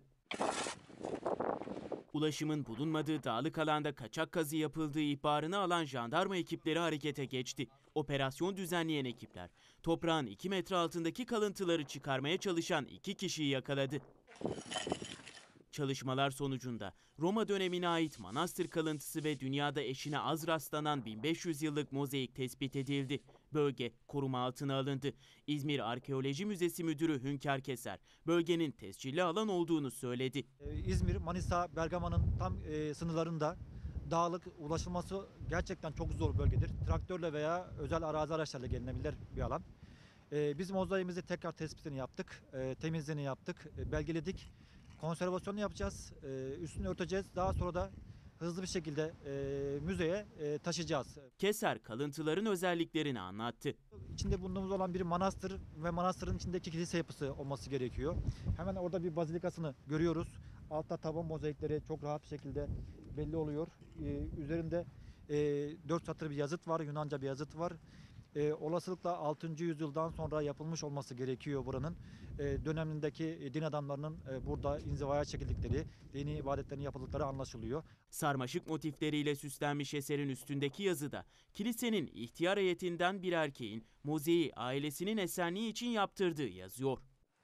Ulaşımın bulunmadığı dağlık alanda kaçak kazı yapıldığı ihbarını alan jandarma ekipleri harekete geçti. Operasyon düzenleyen ekipler toprağın iki metre altındaki kalıntıları çıkarmaya çalışan iki kişiyi yakaladı. Çalışmalar sonucunda Roma dönemine ait manastır kalıntısı ve dünyada eşine az rastlanan bin beş yüz yıllık mozaik tespit edildi. Bölge koruma altına alındı. İzmir Arkeoloji Müzesi Müdürü Hünkar Keser, bölgenin tescilli alan olduğunu söyledi. İzmir, Manisa, Bergama'nın tam e, sınırlarında dağlık, ulaşılması gerçekten çok zor bölgedir. Traktörle veya özel arazi araçlarla gelinebilir bir alan. E, biz mozaiğimizi tekrar tespitini yaptık, e, temizliğini yaptık, e, belgeledik. Konservasyonu yapacağız, e, üstünü örteceğiz. Daha sonra da hızlı bir şekilde e, müzeye e, taşıyacağız. Keser kalıntıların özelliklerini anlattı. İçinde bulunduğumuz olan bir manastır ve manastırın içindeki kilise yapısı olması gerekiyor. Hemen orada bir bazilikasını görüyoruz. Altta tavan mozaikleri çok rahat bir şekilde belli oluyor. E, üzerinde e, dört satır bir yazıt var, Yunanca bir yazıt var. E, olasılıkla altıncı yüzyıldan sonra yapılmış olması gerekiyor buranın. E, dönemindeki din adamlarının e, burada inzivaya çekildikleri, dini ibadetlerini yapıldıkları anlaşılıyor. Sarmaşık motifleriyle süslenmiş eserin üstündeki yazıda kilisenin ihtiyar heyetinden bir erkeğin mozaiği ailesinin esenliği için yaptırdığı yazıyor.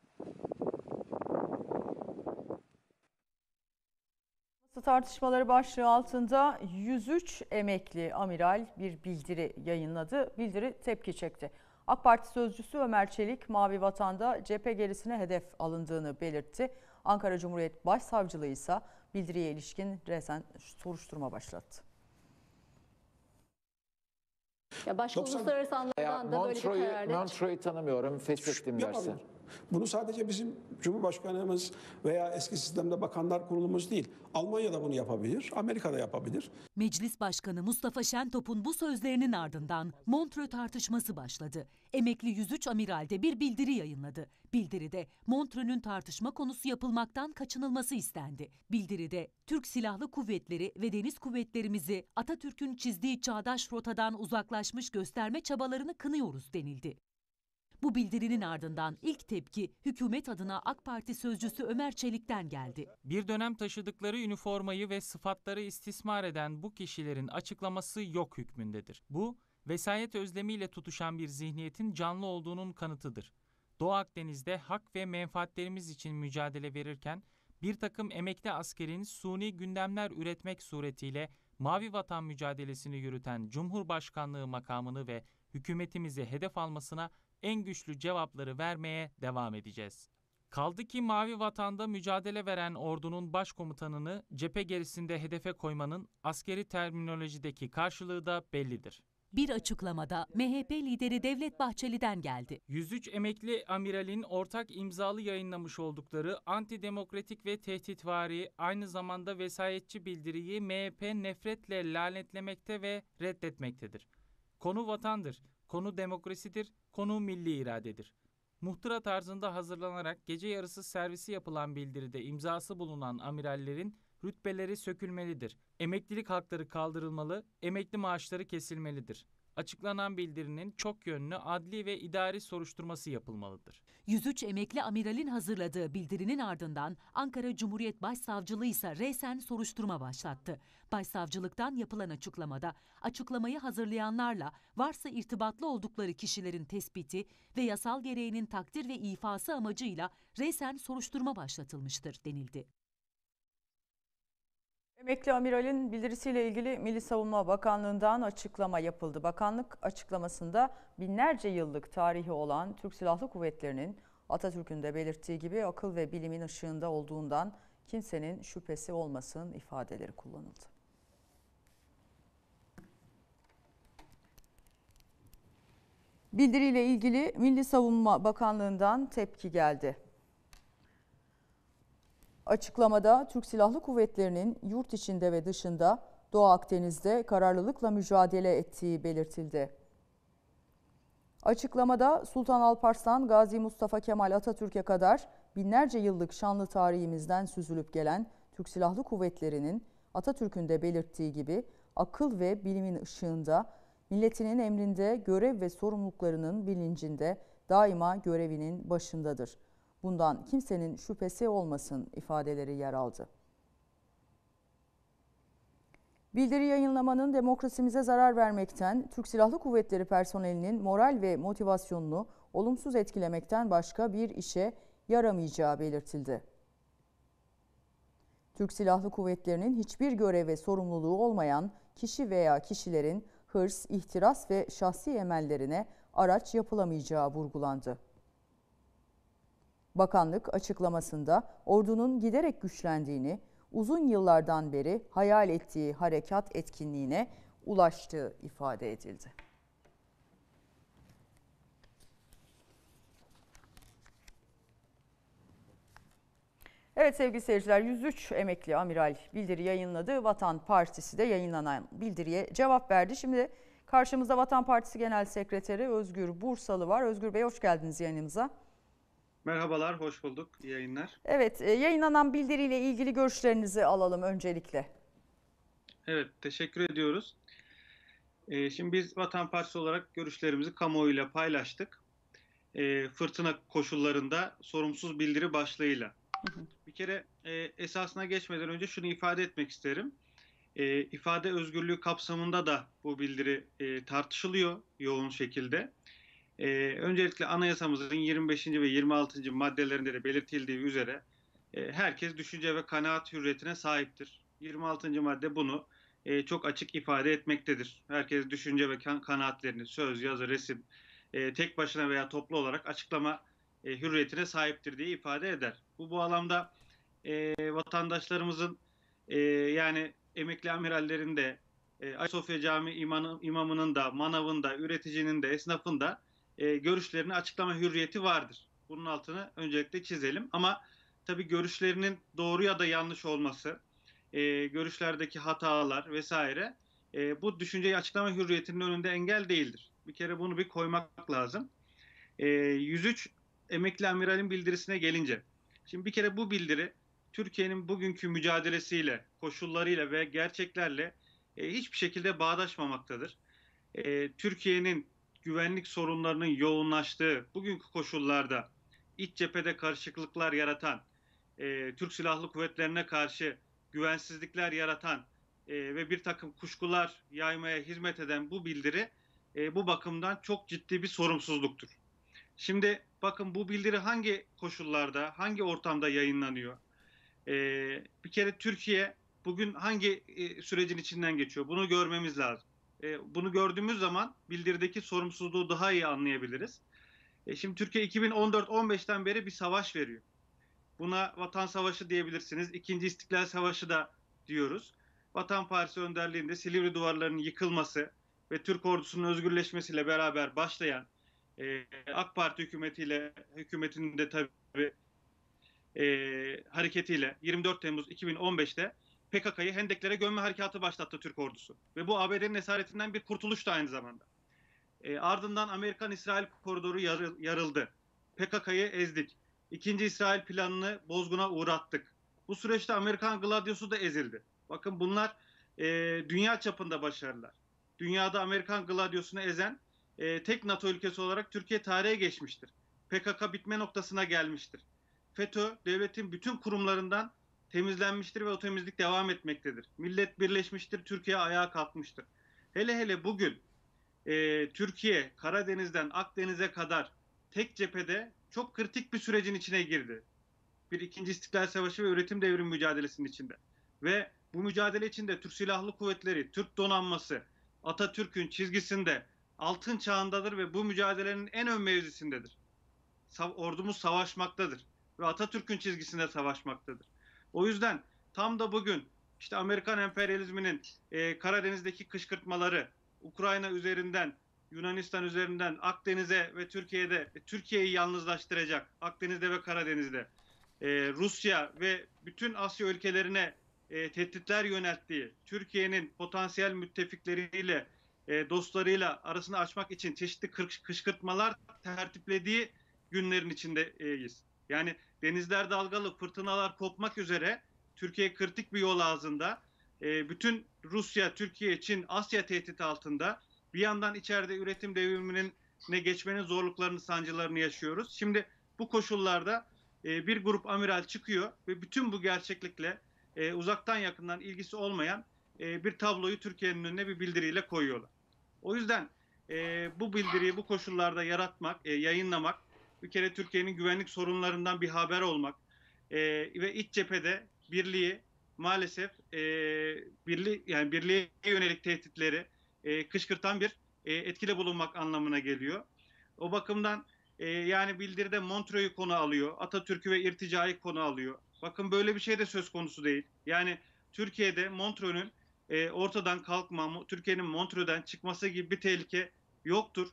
Tartışmaları başlığı altında yüz üç emekli amiral bir bildiri yayınladı. Bildiri tepki çekti. AK Parti sözcüsü Ömer Çelik, Mavi Vatan'da cephe gerisine hedef alındığını belirtti. Ankara Cumhuriyet Başsavcılığı ise bildiriye ilişkin resen soruşturma başlattı. Ya başka uluslararası anlamda da böyle bir kararda... Montreux'u tanımıyorum, feshettim dersin. Bunu sadece bizim Cumhurbaşkanımız veya eski sistemde bakanlar kurulumuz değil. Almanya'da bunu yapabilir, Amerika'da yapabilir. Meclis Başkanı Mustafa Şentop'un bu sözlerinin ardından Montreux tartışması başladı. Emekli yüz üç amiral de bir bildiri yayınladı. Bildiride Montreux'ün tartışma konusu yapılmaktan kaçınılması istendi. Bildiride Türk Silahlı Kuvvetleri ve Deniz Kuvvetlerimizi Atatürk'ün çizdiği çağdaş rotadan uzaklaşmış gösterme çabalarını kınıyoruz denildi. Bu bildirinin ardından ilk tepki hükümet adına AK Parti sözcüsü Ömer Çelik'ten geldi. Bir dönem taşıdıkları üniformayı ve sıfatları istismar eden bu kişilerin açıklaması yok hükmündedir. Bu, vesayet özlemiyle tutuşan bir zihniyetin canlı olduğunun kanıtıdır. Doğu Akdeniz'de hak ve menfaatlerimiz için mücadele verirken bir takım emekli askerin suni gündemler üretmek suretiyle Mavi Vatan mücadelesini yürüten Cumhurbaşkanlığı makamını ve hükümetimizi hedef almasına en güçlü cevapları vermeye devam edeceğiz. Kaldı ki Mavi Vatan'da mücadele veren ordunun başkomutanını cephe gerisinde hedefe koymanın askeri terminolojideki karşılığı da bellidir. Bir açıklamada M H P lideri Devlet Bahçeli'den geldi. yüz üç emekli amiralin ortak imzalı yayınlamış oldukları antidemokratik ve tehditvari, aynı zamanda vesayetçi bildiriyi M H P nefretle lanetlemekte ve reddetmektedir. Konu vatandır, konu demokrasidir, konu milli iradedir. Muhtıra tarzında hazırlanarak gece yarısı servisi yapılan bildiride imzası bulunan amirallerin rütbeleri sökülmelidir. Emeklilik hakları kaldırılmalı, emekli maaşları kesilmelidir. Açıklanan bildirinin çok yönlü adli ve idari soruşturması yapılmalıdır. yüz üç emekli amiralin hazırladığı bildirinin ardından Ankara Cumhuriyet Başsavcılığı ise resen soruşturma başlattı. Başsavcılıktan yapılan açıklamada açıklamayı hazırlayanlarla varsa irtibatlı oldukları kişilerin tespiti ve yasal gereğinin takdir ve ifası amacıyla resen soruşturma başlatılmıştır denildi. Emekli amiralin bildirisiyle ilgili Milli Savunma Bakanlığı'ndan açıklama yapıldı. Bakanlık açıklamasında binlerce yıllık tarihi olan Türk Silahlı Kuvvetleri'nin Atatürk'ün de belirttiği gibi akıl ve bilimin ışığında olduğundan kimsenin şüphesi olmasın ifadeleri kullanıldı. Bildiriyle ilgili Milli Savunma Bakanlığı'ndan tepki geldi. Açıklamada Türk Silahlı Kuvvetleri'nin yurt içinde ve dışında Doğu Akdeniz'de kararlılıkla mücadele ettiği belirtildi. Açıklamada Sultan Alparslan, Gazi Mustafa Kemal Atatürk'e kadar binlerce yıllık şanlı tarihimizden süzülüp gelen Türk Silahlı Kuvvetleri'nin Atatürk'ün de belirttiği gibi akıl ve bilimin ışığında milletinin emrinde görev ve sorumluluklarının bilincinde daima görevinin başındadır. Bundan kimsenin şüphesi olmasın ifadeleri yer aldı. Bildiri yayınlamanın demokrasimize zarar vermekten, Türk Silahlı Kuvvetleri personelinin moral ve motivasyonunu olumsuz etkilemekten başka bir işe yaramayacağı belirtildi. Türk Silahlı Kuvvetleri'nin hiçbir görev ve sorumluluğu olmayan kişi veya kişilerin hırs, ihtiras ve şahsi emellerine araç yapılamayacağı vurgulandı. Bakanlık açıklamasında ordunun giderek güçlendiğini, uzun yıllardan beri hayal ettiği harekat etkinliğine ulaştığı ifade edildi. Evet sevgili seyirciler, yüz üç emekli amiral bildiri yayınladı. Vatan Partisi de yayınlanan bildiriye cevap verdi. Şimdi karşımızda Vatan Partisi Genel Sekreteri Özgür Bursalı var. Özgür Bey, hoş geldiniz yayınımıza. Merhabalar, hoş bulduk. İyi yayınlar. Evet, yayınlanan bildiriyle ilgili görüşlerinizi alalım öncelikle. Evet, teşekkür ediyoruz. Şimdi biz Vatan Partisi olarak görüşlerimizi kamuoyuyla paylaştık. Fırtına koşullarında sorumsuz bildiri başlığıyla. Hı hı. Bir kere esasına geçmeden önce şunu ifade etmek isterim. İfade özgürlüğü kapsamında da bu bildiri tartışılıyor yoğun şekilde. Ee, öncelikle anayasamızın yirmi beşinci ve yirmi altıncı maddelerinde de belirtildiği üzere e, herkes düşünce ve kanaat hürriyetine sahiptir. yirmi altıncı madde bunu e, çok açık ifade etmektedir. Herkes düşünce ve kan kanaatlerini söz, yazı, resim e, tek başına veya toplu olarak açıklama e, hürriyetine sahiptir diye ifade eder. Bu bağlamda e, vatandaşlarımızın e, yani emekli amirallerin de e, Ayasofya Camii imanı, imamının da, manavın da, üreticinin de, esnafın da E, görüşlerini açıklama hürriyeti vardır. Bunun altını öncelikle çizelim. Ama tabii görüşlerinin doğru ya da yanlış olması, e, görüşlerdeki hatalar vesaire e, bu düşünceyi açıklama hürriyetinin önünde engel değildir. Bir kere bunu bir koymak lazım. E, yüz üç emekli amiralin bildirisine gelince, şimdi bir kere bu bildiri Türkiye'nin bugünkü mücadelesiyle, koşullarıyla ve gerçeklerle e, hiçbir şekilde bağdaşmamaktadır. E, Türkiye'nin güvenlik sorunlarının yoğunlaştığı bugünkü koşullarda iç cephede karışıklıklar yaratan, e, Türk Silahlı Kuvvetlerine karşı güvensizlikler yaratan e, ve bir takım kuşkular yaymaya hizmet eden bu bildiri e, bu bakımdan çok ciddi bir sorumsuzluktur. Şimdi bakın bu bildiri hangi koşullarda, hangi ortamda yayınlanıyor? E, bir kere Türkiye bugün hangi e, sürecin içinden geçiyor? Bunu görmemiz lazım. E, bunu gördüğümüz zaman bildirideki sorumsuzluğu daha iyi anlayabiliriz. E, şimdi Türkiye iki bin on dört on beşten beri bir savaş veriyor. Buna Vatan Savaşı diyebilirsiniz. İkinci İstiklal Savaşı da diyoruz. Vatan Partisi önderliğinde Silivri duvarlarının yıkılması ve Türk ordusunun özgürleşmesiyle beraber başlayan e, AK Parti hükümetiyle, hükümetinin de tabii e, hareketiyle yirmi dört Temmuz iki bin on beşte P K K'yı Hendeklere gömme harekatı başlattı Türk ordusu. Ve bu A B D'nin esaretinden bir kurtuluş da aynı zamanda. E, ardından Amerikan-İsrail koridoru yarı, yarıldı. P K K'yı ezdik. İkinci İsrail planını bozguna uğrattık. Bu süreçte Amerikan Gladyosu da ezildi. Bakın bunlar e, dünya çapında başarılar. Dünyada Amerikan Gladyosunu ezen e, tek NATO ülkesi olarak Türkiye tarihe geçmiştir. P K K bitme noktasına gelmiştir. FETÖ devletin bütün kurumlarından temizlenmiştir ve o temizlik devam etmektedir. Millet birleşmiştir, Türkiye ayağa kalkmıştır. Hele hele bugün e, Türkiye Karadeniz'den Akdeniz'e kadar tek cephede çok kritik bir sürecin içine girdi. Bir ikinci İstiklal Savaşı ve üretim devrim mücadelesinin içinde. Ve bu mücadele içinde Türk Silahlı Kuvvetleri, Türk donanması Atatürk'ün çizgisinde altın çağındadır ve bu mücadelenin en ön mevzisindedir. Ordumuz savaşmaktadır ve Atatürk'ün çizgisinde savaşmaktadır. O yüzden tam da bugün işte Amerikan emperyalizminin e, Karadeniz'deki kışkırtmaları, Ukrayna üzerinden, Yunanistan üzerinden Akdeniz'e ve Türkiye'de, Türkiye'yi yalnızlaştıracak, Akdeniz'de ve Karadeniz'de, e, Rusya ve bütün Asya ülkelerine e, tehditler yönelttiği, Türkiye'nin potansiyel müttefikleriyle, e, dostlarıyla arasını açmak için çeşitli kışkırtmalar tertiplediği günlerin içindeyiz. Yani denizler dalgalı, fırtınalar kopmak üzere Türkiye kritik bir yol ağzında. E, bütün Rusya, Türkiye, Çin, Asya tehdit altında. Bir yandan içeride üretim devriminin ne geçmenin zorluklarını, sancılarını yaşıyoruz. Şimdi bu koşullarda e, bir grup amiral çıkıyor ve bütün bu gerçeklikle e, uzaktan yakından ilgisi olmayan e, bir tabloyu Türkiye'nin önüne bir bildiriyle koyuyorlar. O yüzden e, bu bildiriyi bu koşullarda yaratmak, e, yayınlamak, bir kere Türkiye'nin güvenlik sorunlarından bir haber olmak e, ve iç cephede birliği maalesef e, birliği yani birliğe yönelik tehditleri e, kışkırtan bir e, etkide bulunmak anlamına geliyor. O bakımdan e, yani bildiride Montreux'u konu alıyor, Atatürk'ü ve irticayı konu alıyor. Bakın böyle bir şey de söz konusu değil. Yani Türkiye'de Montreux'un e, ortadan kalkma, Türkiye'nin Montreux'den çıkması gibi bir tehlike yoktur.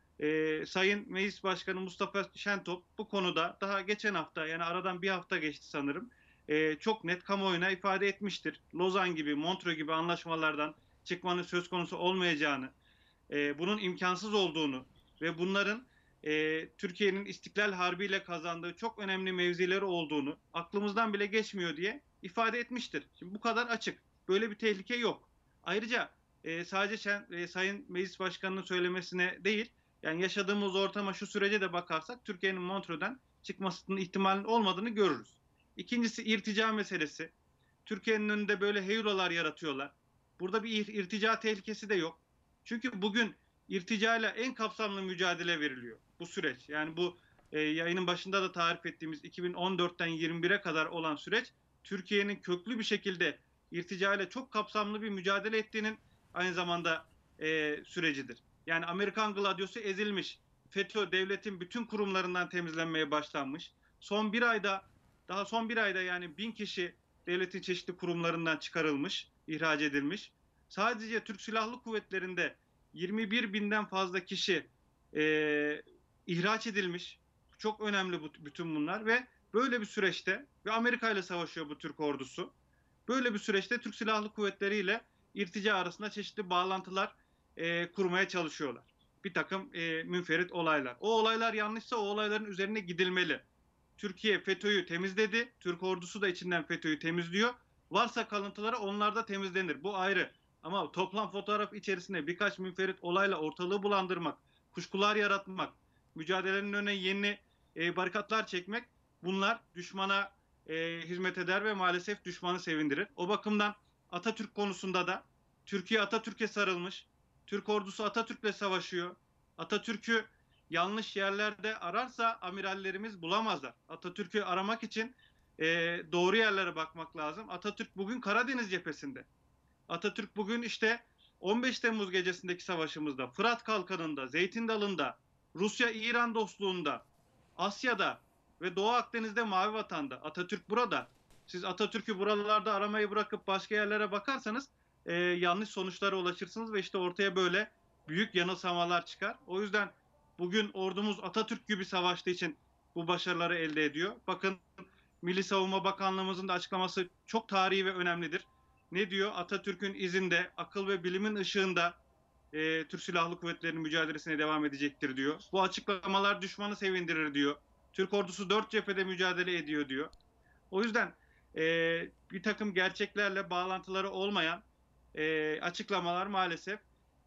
E, Sayın Meclis Başkanı Mustafa Şentop bu konuda daha geçen hafta, yani aradan bir hafta geçti sanırım, e, çok net kamuoyuna ifade etmiştir. Lozan gibi, Montreux gibi anlaşmalardan çıkmanın söz konusu olmayacağını, e, bunun imkansız olduğunu ve bunların e, Türkiye'nin İstiklal Harbi ile kazandığı çok önemli mevzileri olduğunu aklımızdan bile geçmiyor diye ifade etmiştir. Şimdi bu kadar açık. Böyle bir tehlike yok. Ayrıca e, sadece şen, e, Sayın Meclis Başkanı'nın söylemesine değil, yani yaşadığımız ortama, şu sürece de bakarsak Türkiye'nin Montreux'den çıkmasının ihtimalinin olmadığını görürüz. İkincisi irtica meselesi. Türkiye'nin önünde böyle heyulalar yaratıyorlar. Burada bir irtica tehlikesi de yok. Çünkü bugün irticayla en kapsamlı mücadele veriliyor bu süreç. Yani bu e, yayının başında da tarif ettiğimiz iki bin on dörtten yirmi bire kadar olan süreç Türkiye'nin köklü bir şekilde irticayla çok kapsamlı bir mücadele ettiğinin aynı zamanda e, sürecidir. Yani Amerikan Gladyosu ezilmiş. FETÖ devletin bütün kurumlarından temizlenmeye başlanmış. Son bir ayda, daha son bir ayda yani bin kişi devletin çeşitli kurumlarından çıkarılmış, ihraç edilmiş. Sadece Türk Silahlı Kuvvetleri'nde yirmi bir binden fazla kişi e, ihraç edilmiş. Çok önemli bu, bütün bunlar ve böyle bir süreçte ve Amerika ile savaşıyor bu Türk ordusu. Böyle bir süreçte Türk Silahlı Kuvvetleri ile irtica arasında çeşitli bağlantılar e, kurmaya çalışıyorlar. Bir takım e, münferit olaylar. O olaylar yanlışsa o olayların üzerine gidilmeli. Türkiye FETÖ'yü temizledi. Türk ordusu da içinden FETÖ'yü temizliyor. Varsa kalıntıları onlar da temizlenir. Bu ayrı. Ama toplam fotoğraf içerisinde birkaç münferit olayla ortalığı bulandırmak, kuşkular yaratmak, mücadelenin önüne yeni e, barikatlar çekmek, bunlar düşmana e, hizmet eder ve maalesef düşmanı sevindirir. O bakımdan Atatürk konusunda da Türkiye Atatürk'e sarılmış, Türk ordusu Atatürk'le savaşıyor. Atatürk'ü yanlış yerlerde ararsa amirallerimiz bulamazlar. Atatürk'ü aramak için e, doğru yerlere bakmak lazım. Atatürk bugün Karadeniz cephesinde. Atatürk bugün işte on beş Temmuz gecesindeki savaşımızda, Fırat Kalkanı'nda, Zeytin Dalı'nda, Rusya-İran dostluğunda, Asya'da ve Doğu Akdeniz'de Mavi Vatan'da. Atatürk burada. Siz Atatürk'ü buralarda aramayı bırakıp başka yerlere bakarsanız e, yanlış sonuçlara ulaşırsınız ve işte ortaya böyle büyük yanılsamalar çıkar. O yüzden bugün ordumuz Atatürk gibi savaştığı için bu başarıları elde ediyor. Bakın Milli Savunma Bakanlığımızın da açıklaması çok tarihi ve önemlidir. Ne diyor? Atatürk'ün izinde, akıl ve bilimin ışığında e, Türk Silahlı Kuvvetleri'nin mücadelesine devam edecektir diyor. Bu açıklamalar düşmanı sevindirir diyor. Türk ordusu dört cephede mücadele ediyor diyor. O yüzden e, bir takım gerçeklerle bağlantıları olmayan e, açıklamalar maalesef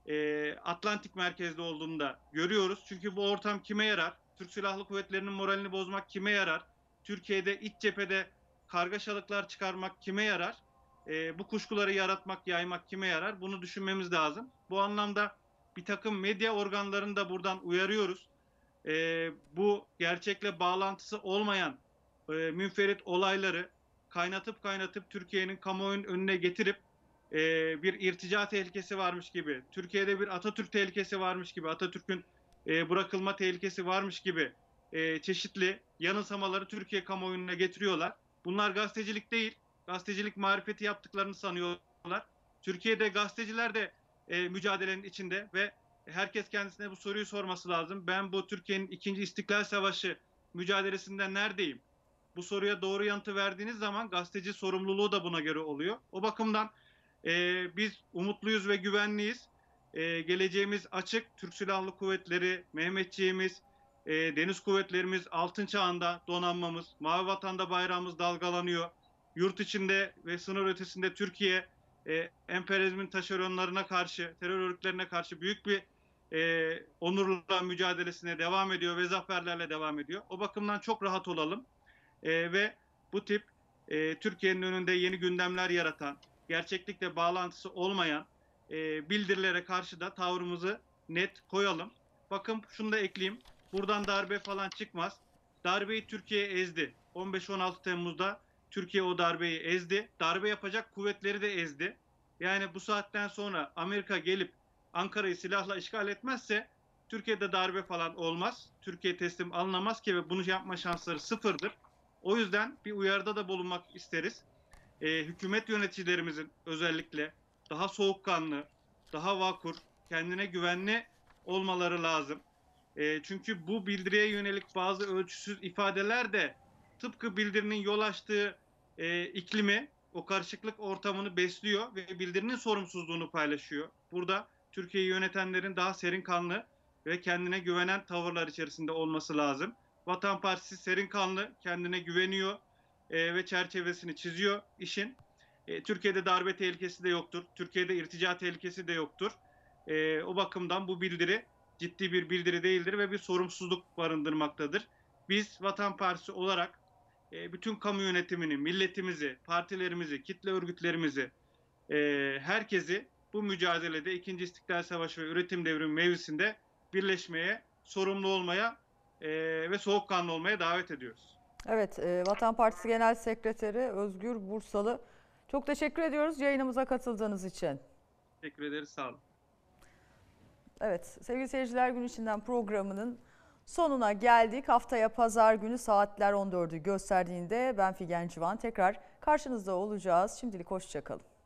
e, Atlantik merkezli olduğunu da görüyoruz. Çünkü bu ortam kime yarar? Türk Silahlı Kuvvetleri'nin moralini bozmak kime yarar? Türkiye'de iç cephede kargaşalıklar çıkarmak kime yarar? E, bu kuşkuları yaratmak, yaymak kime yarar? Bunu düşünmemiz lazım. Bu anlamda bir takım medya organlarını da buradan uyarıyoruz. E, bu gerçekle bağlantısı olmayan e, münferit olayları kaynatıp kaynatıp Türkiye'nin kamuoyunun önüne getirip e, bir irtica tehlikesi varmış gibi, Türkiye'de bir Atatürk tehlikesi varmış gibi, Atatürk'ün e, bırakılma tehlikesi varmış gibi e, çeşitli yanılsamaları Türkiye kamuoyuna getiriyorlar. Bunlar gazetecilik değil, gazetecilik marifeti yaptıklarını sanıyorlar. Türkiye'de gazeteciler de e, mücadelenin içinde ve herkes kendisine bu soruyu sorması lazım. Ben bu Türkiye'nin ikinci İstiklal Savaşı mücadelesinde neredeyim? Bu soruya doğru yanıtı verdiğiniz zaman gazeteci sorumluluğu da buna göre oluyor. O bakımdan e, biz umutluyuz ve güvenliyiz. E, geleceğimiz açık. Türk Silahlı Kuvvetleri, Mehmetçiğimiz, e, Deniz Kuvvetlerimiz, Altın Çağı'nda donanmamız, Mavi Vatan'da bayrağımız dalgalanıyor. Yurt içinde ve sınır ötesinde Türkiye e, emperyalizmin taşeronlarına karşı, terör örgütlerine karşı büyük bir e, onurla mücadelesine devam ediyor ve zaferlerle devam ediyor. O bakımdan çok rahat olalım e, ve bu tip e, Türkiye'nin önünde yeni gündemler yaratan, gerçeklikle bağlantısı olmayan e, bildirilere karşı da tavrımızı net koyalım. Bakın şunu da ekleyeyim. Buradan darbe falan çıkmaz. Darbeyi Türkiye ezdi. on beş on altı Temmuz'da Türkiye o darbeyi ezdi. Darbe yapacak kuvvetleri de ezdi. Yani bu saatten sonra Amerika gelip Ankara'yı silahla işgal etmezse Türkiye'de darbe falan olmaz. Türkiye teslim alınamaz ki ve bunu yapma şansları sıfırdır. O yüzden bir uyarıda da bulunmak isteriz. Ee, hükümet yöneticilerimizin özellikle daha soğukkanlı, daha vakur, kendine güvenli olmaları lazım. Ee, çünkü bu bildiriye yönelik bazı ölçüsüz ifadeler de tıpkı bildirinin yol açtığı e, iklimi, o karışıklık ortamını besliyor ve bildirinin sorumsuzluğunu paylaşıyor. Burada Türkiye'yi yönetenlerin daha serin kanlı ve kendine güvenen tavırlar içerisinde olması lazım. Vatan Partisi serin kanlı, kendine güveniyor e, ve çerçevesini çiziyor işin. E, Türkiye'de darbe tehlikesi de yoktur. Türkiye'de irtica tehlikesi de yoktur. E, o bakımdan bu bildiri ciddi bir bildiri değildir ve bir sorumsuzluk barındırmaktadır. Biz Vatan Partisi olarak e, bütün kamu yönetimini, milletimizi, partilerimizi, kitle örgütlerimizi, e, herkesi bu mücadelede ikinci İstiklal Savaşı ve üretim devrimi mevzusinde birleşmeye, sorumlu olmaya e, ve soğukkanlı olmaya davet ediyoruz. Evet, e, Vatan Partisi Genel Sekreteri Özgür Bursalı. Çok teşekkür ediyoruz yayınımıza katıldığınız için. Teşekkür ederiz, sağ olun. Evet, sevgili seyirciler, Gün İçinden programının sonuna geldik. Haftaya pazar günü saatler on dördü gösterdiğinde ben Figen Civan tekrar karşınızda olacağız. Şimdilik hoşça kalın.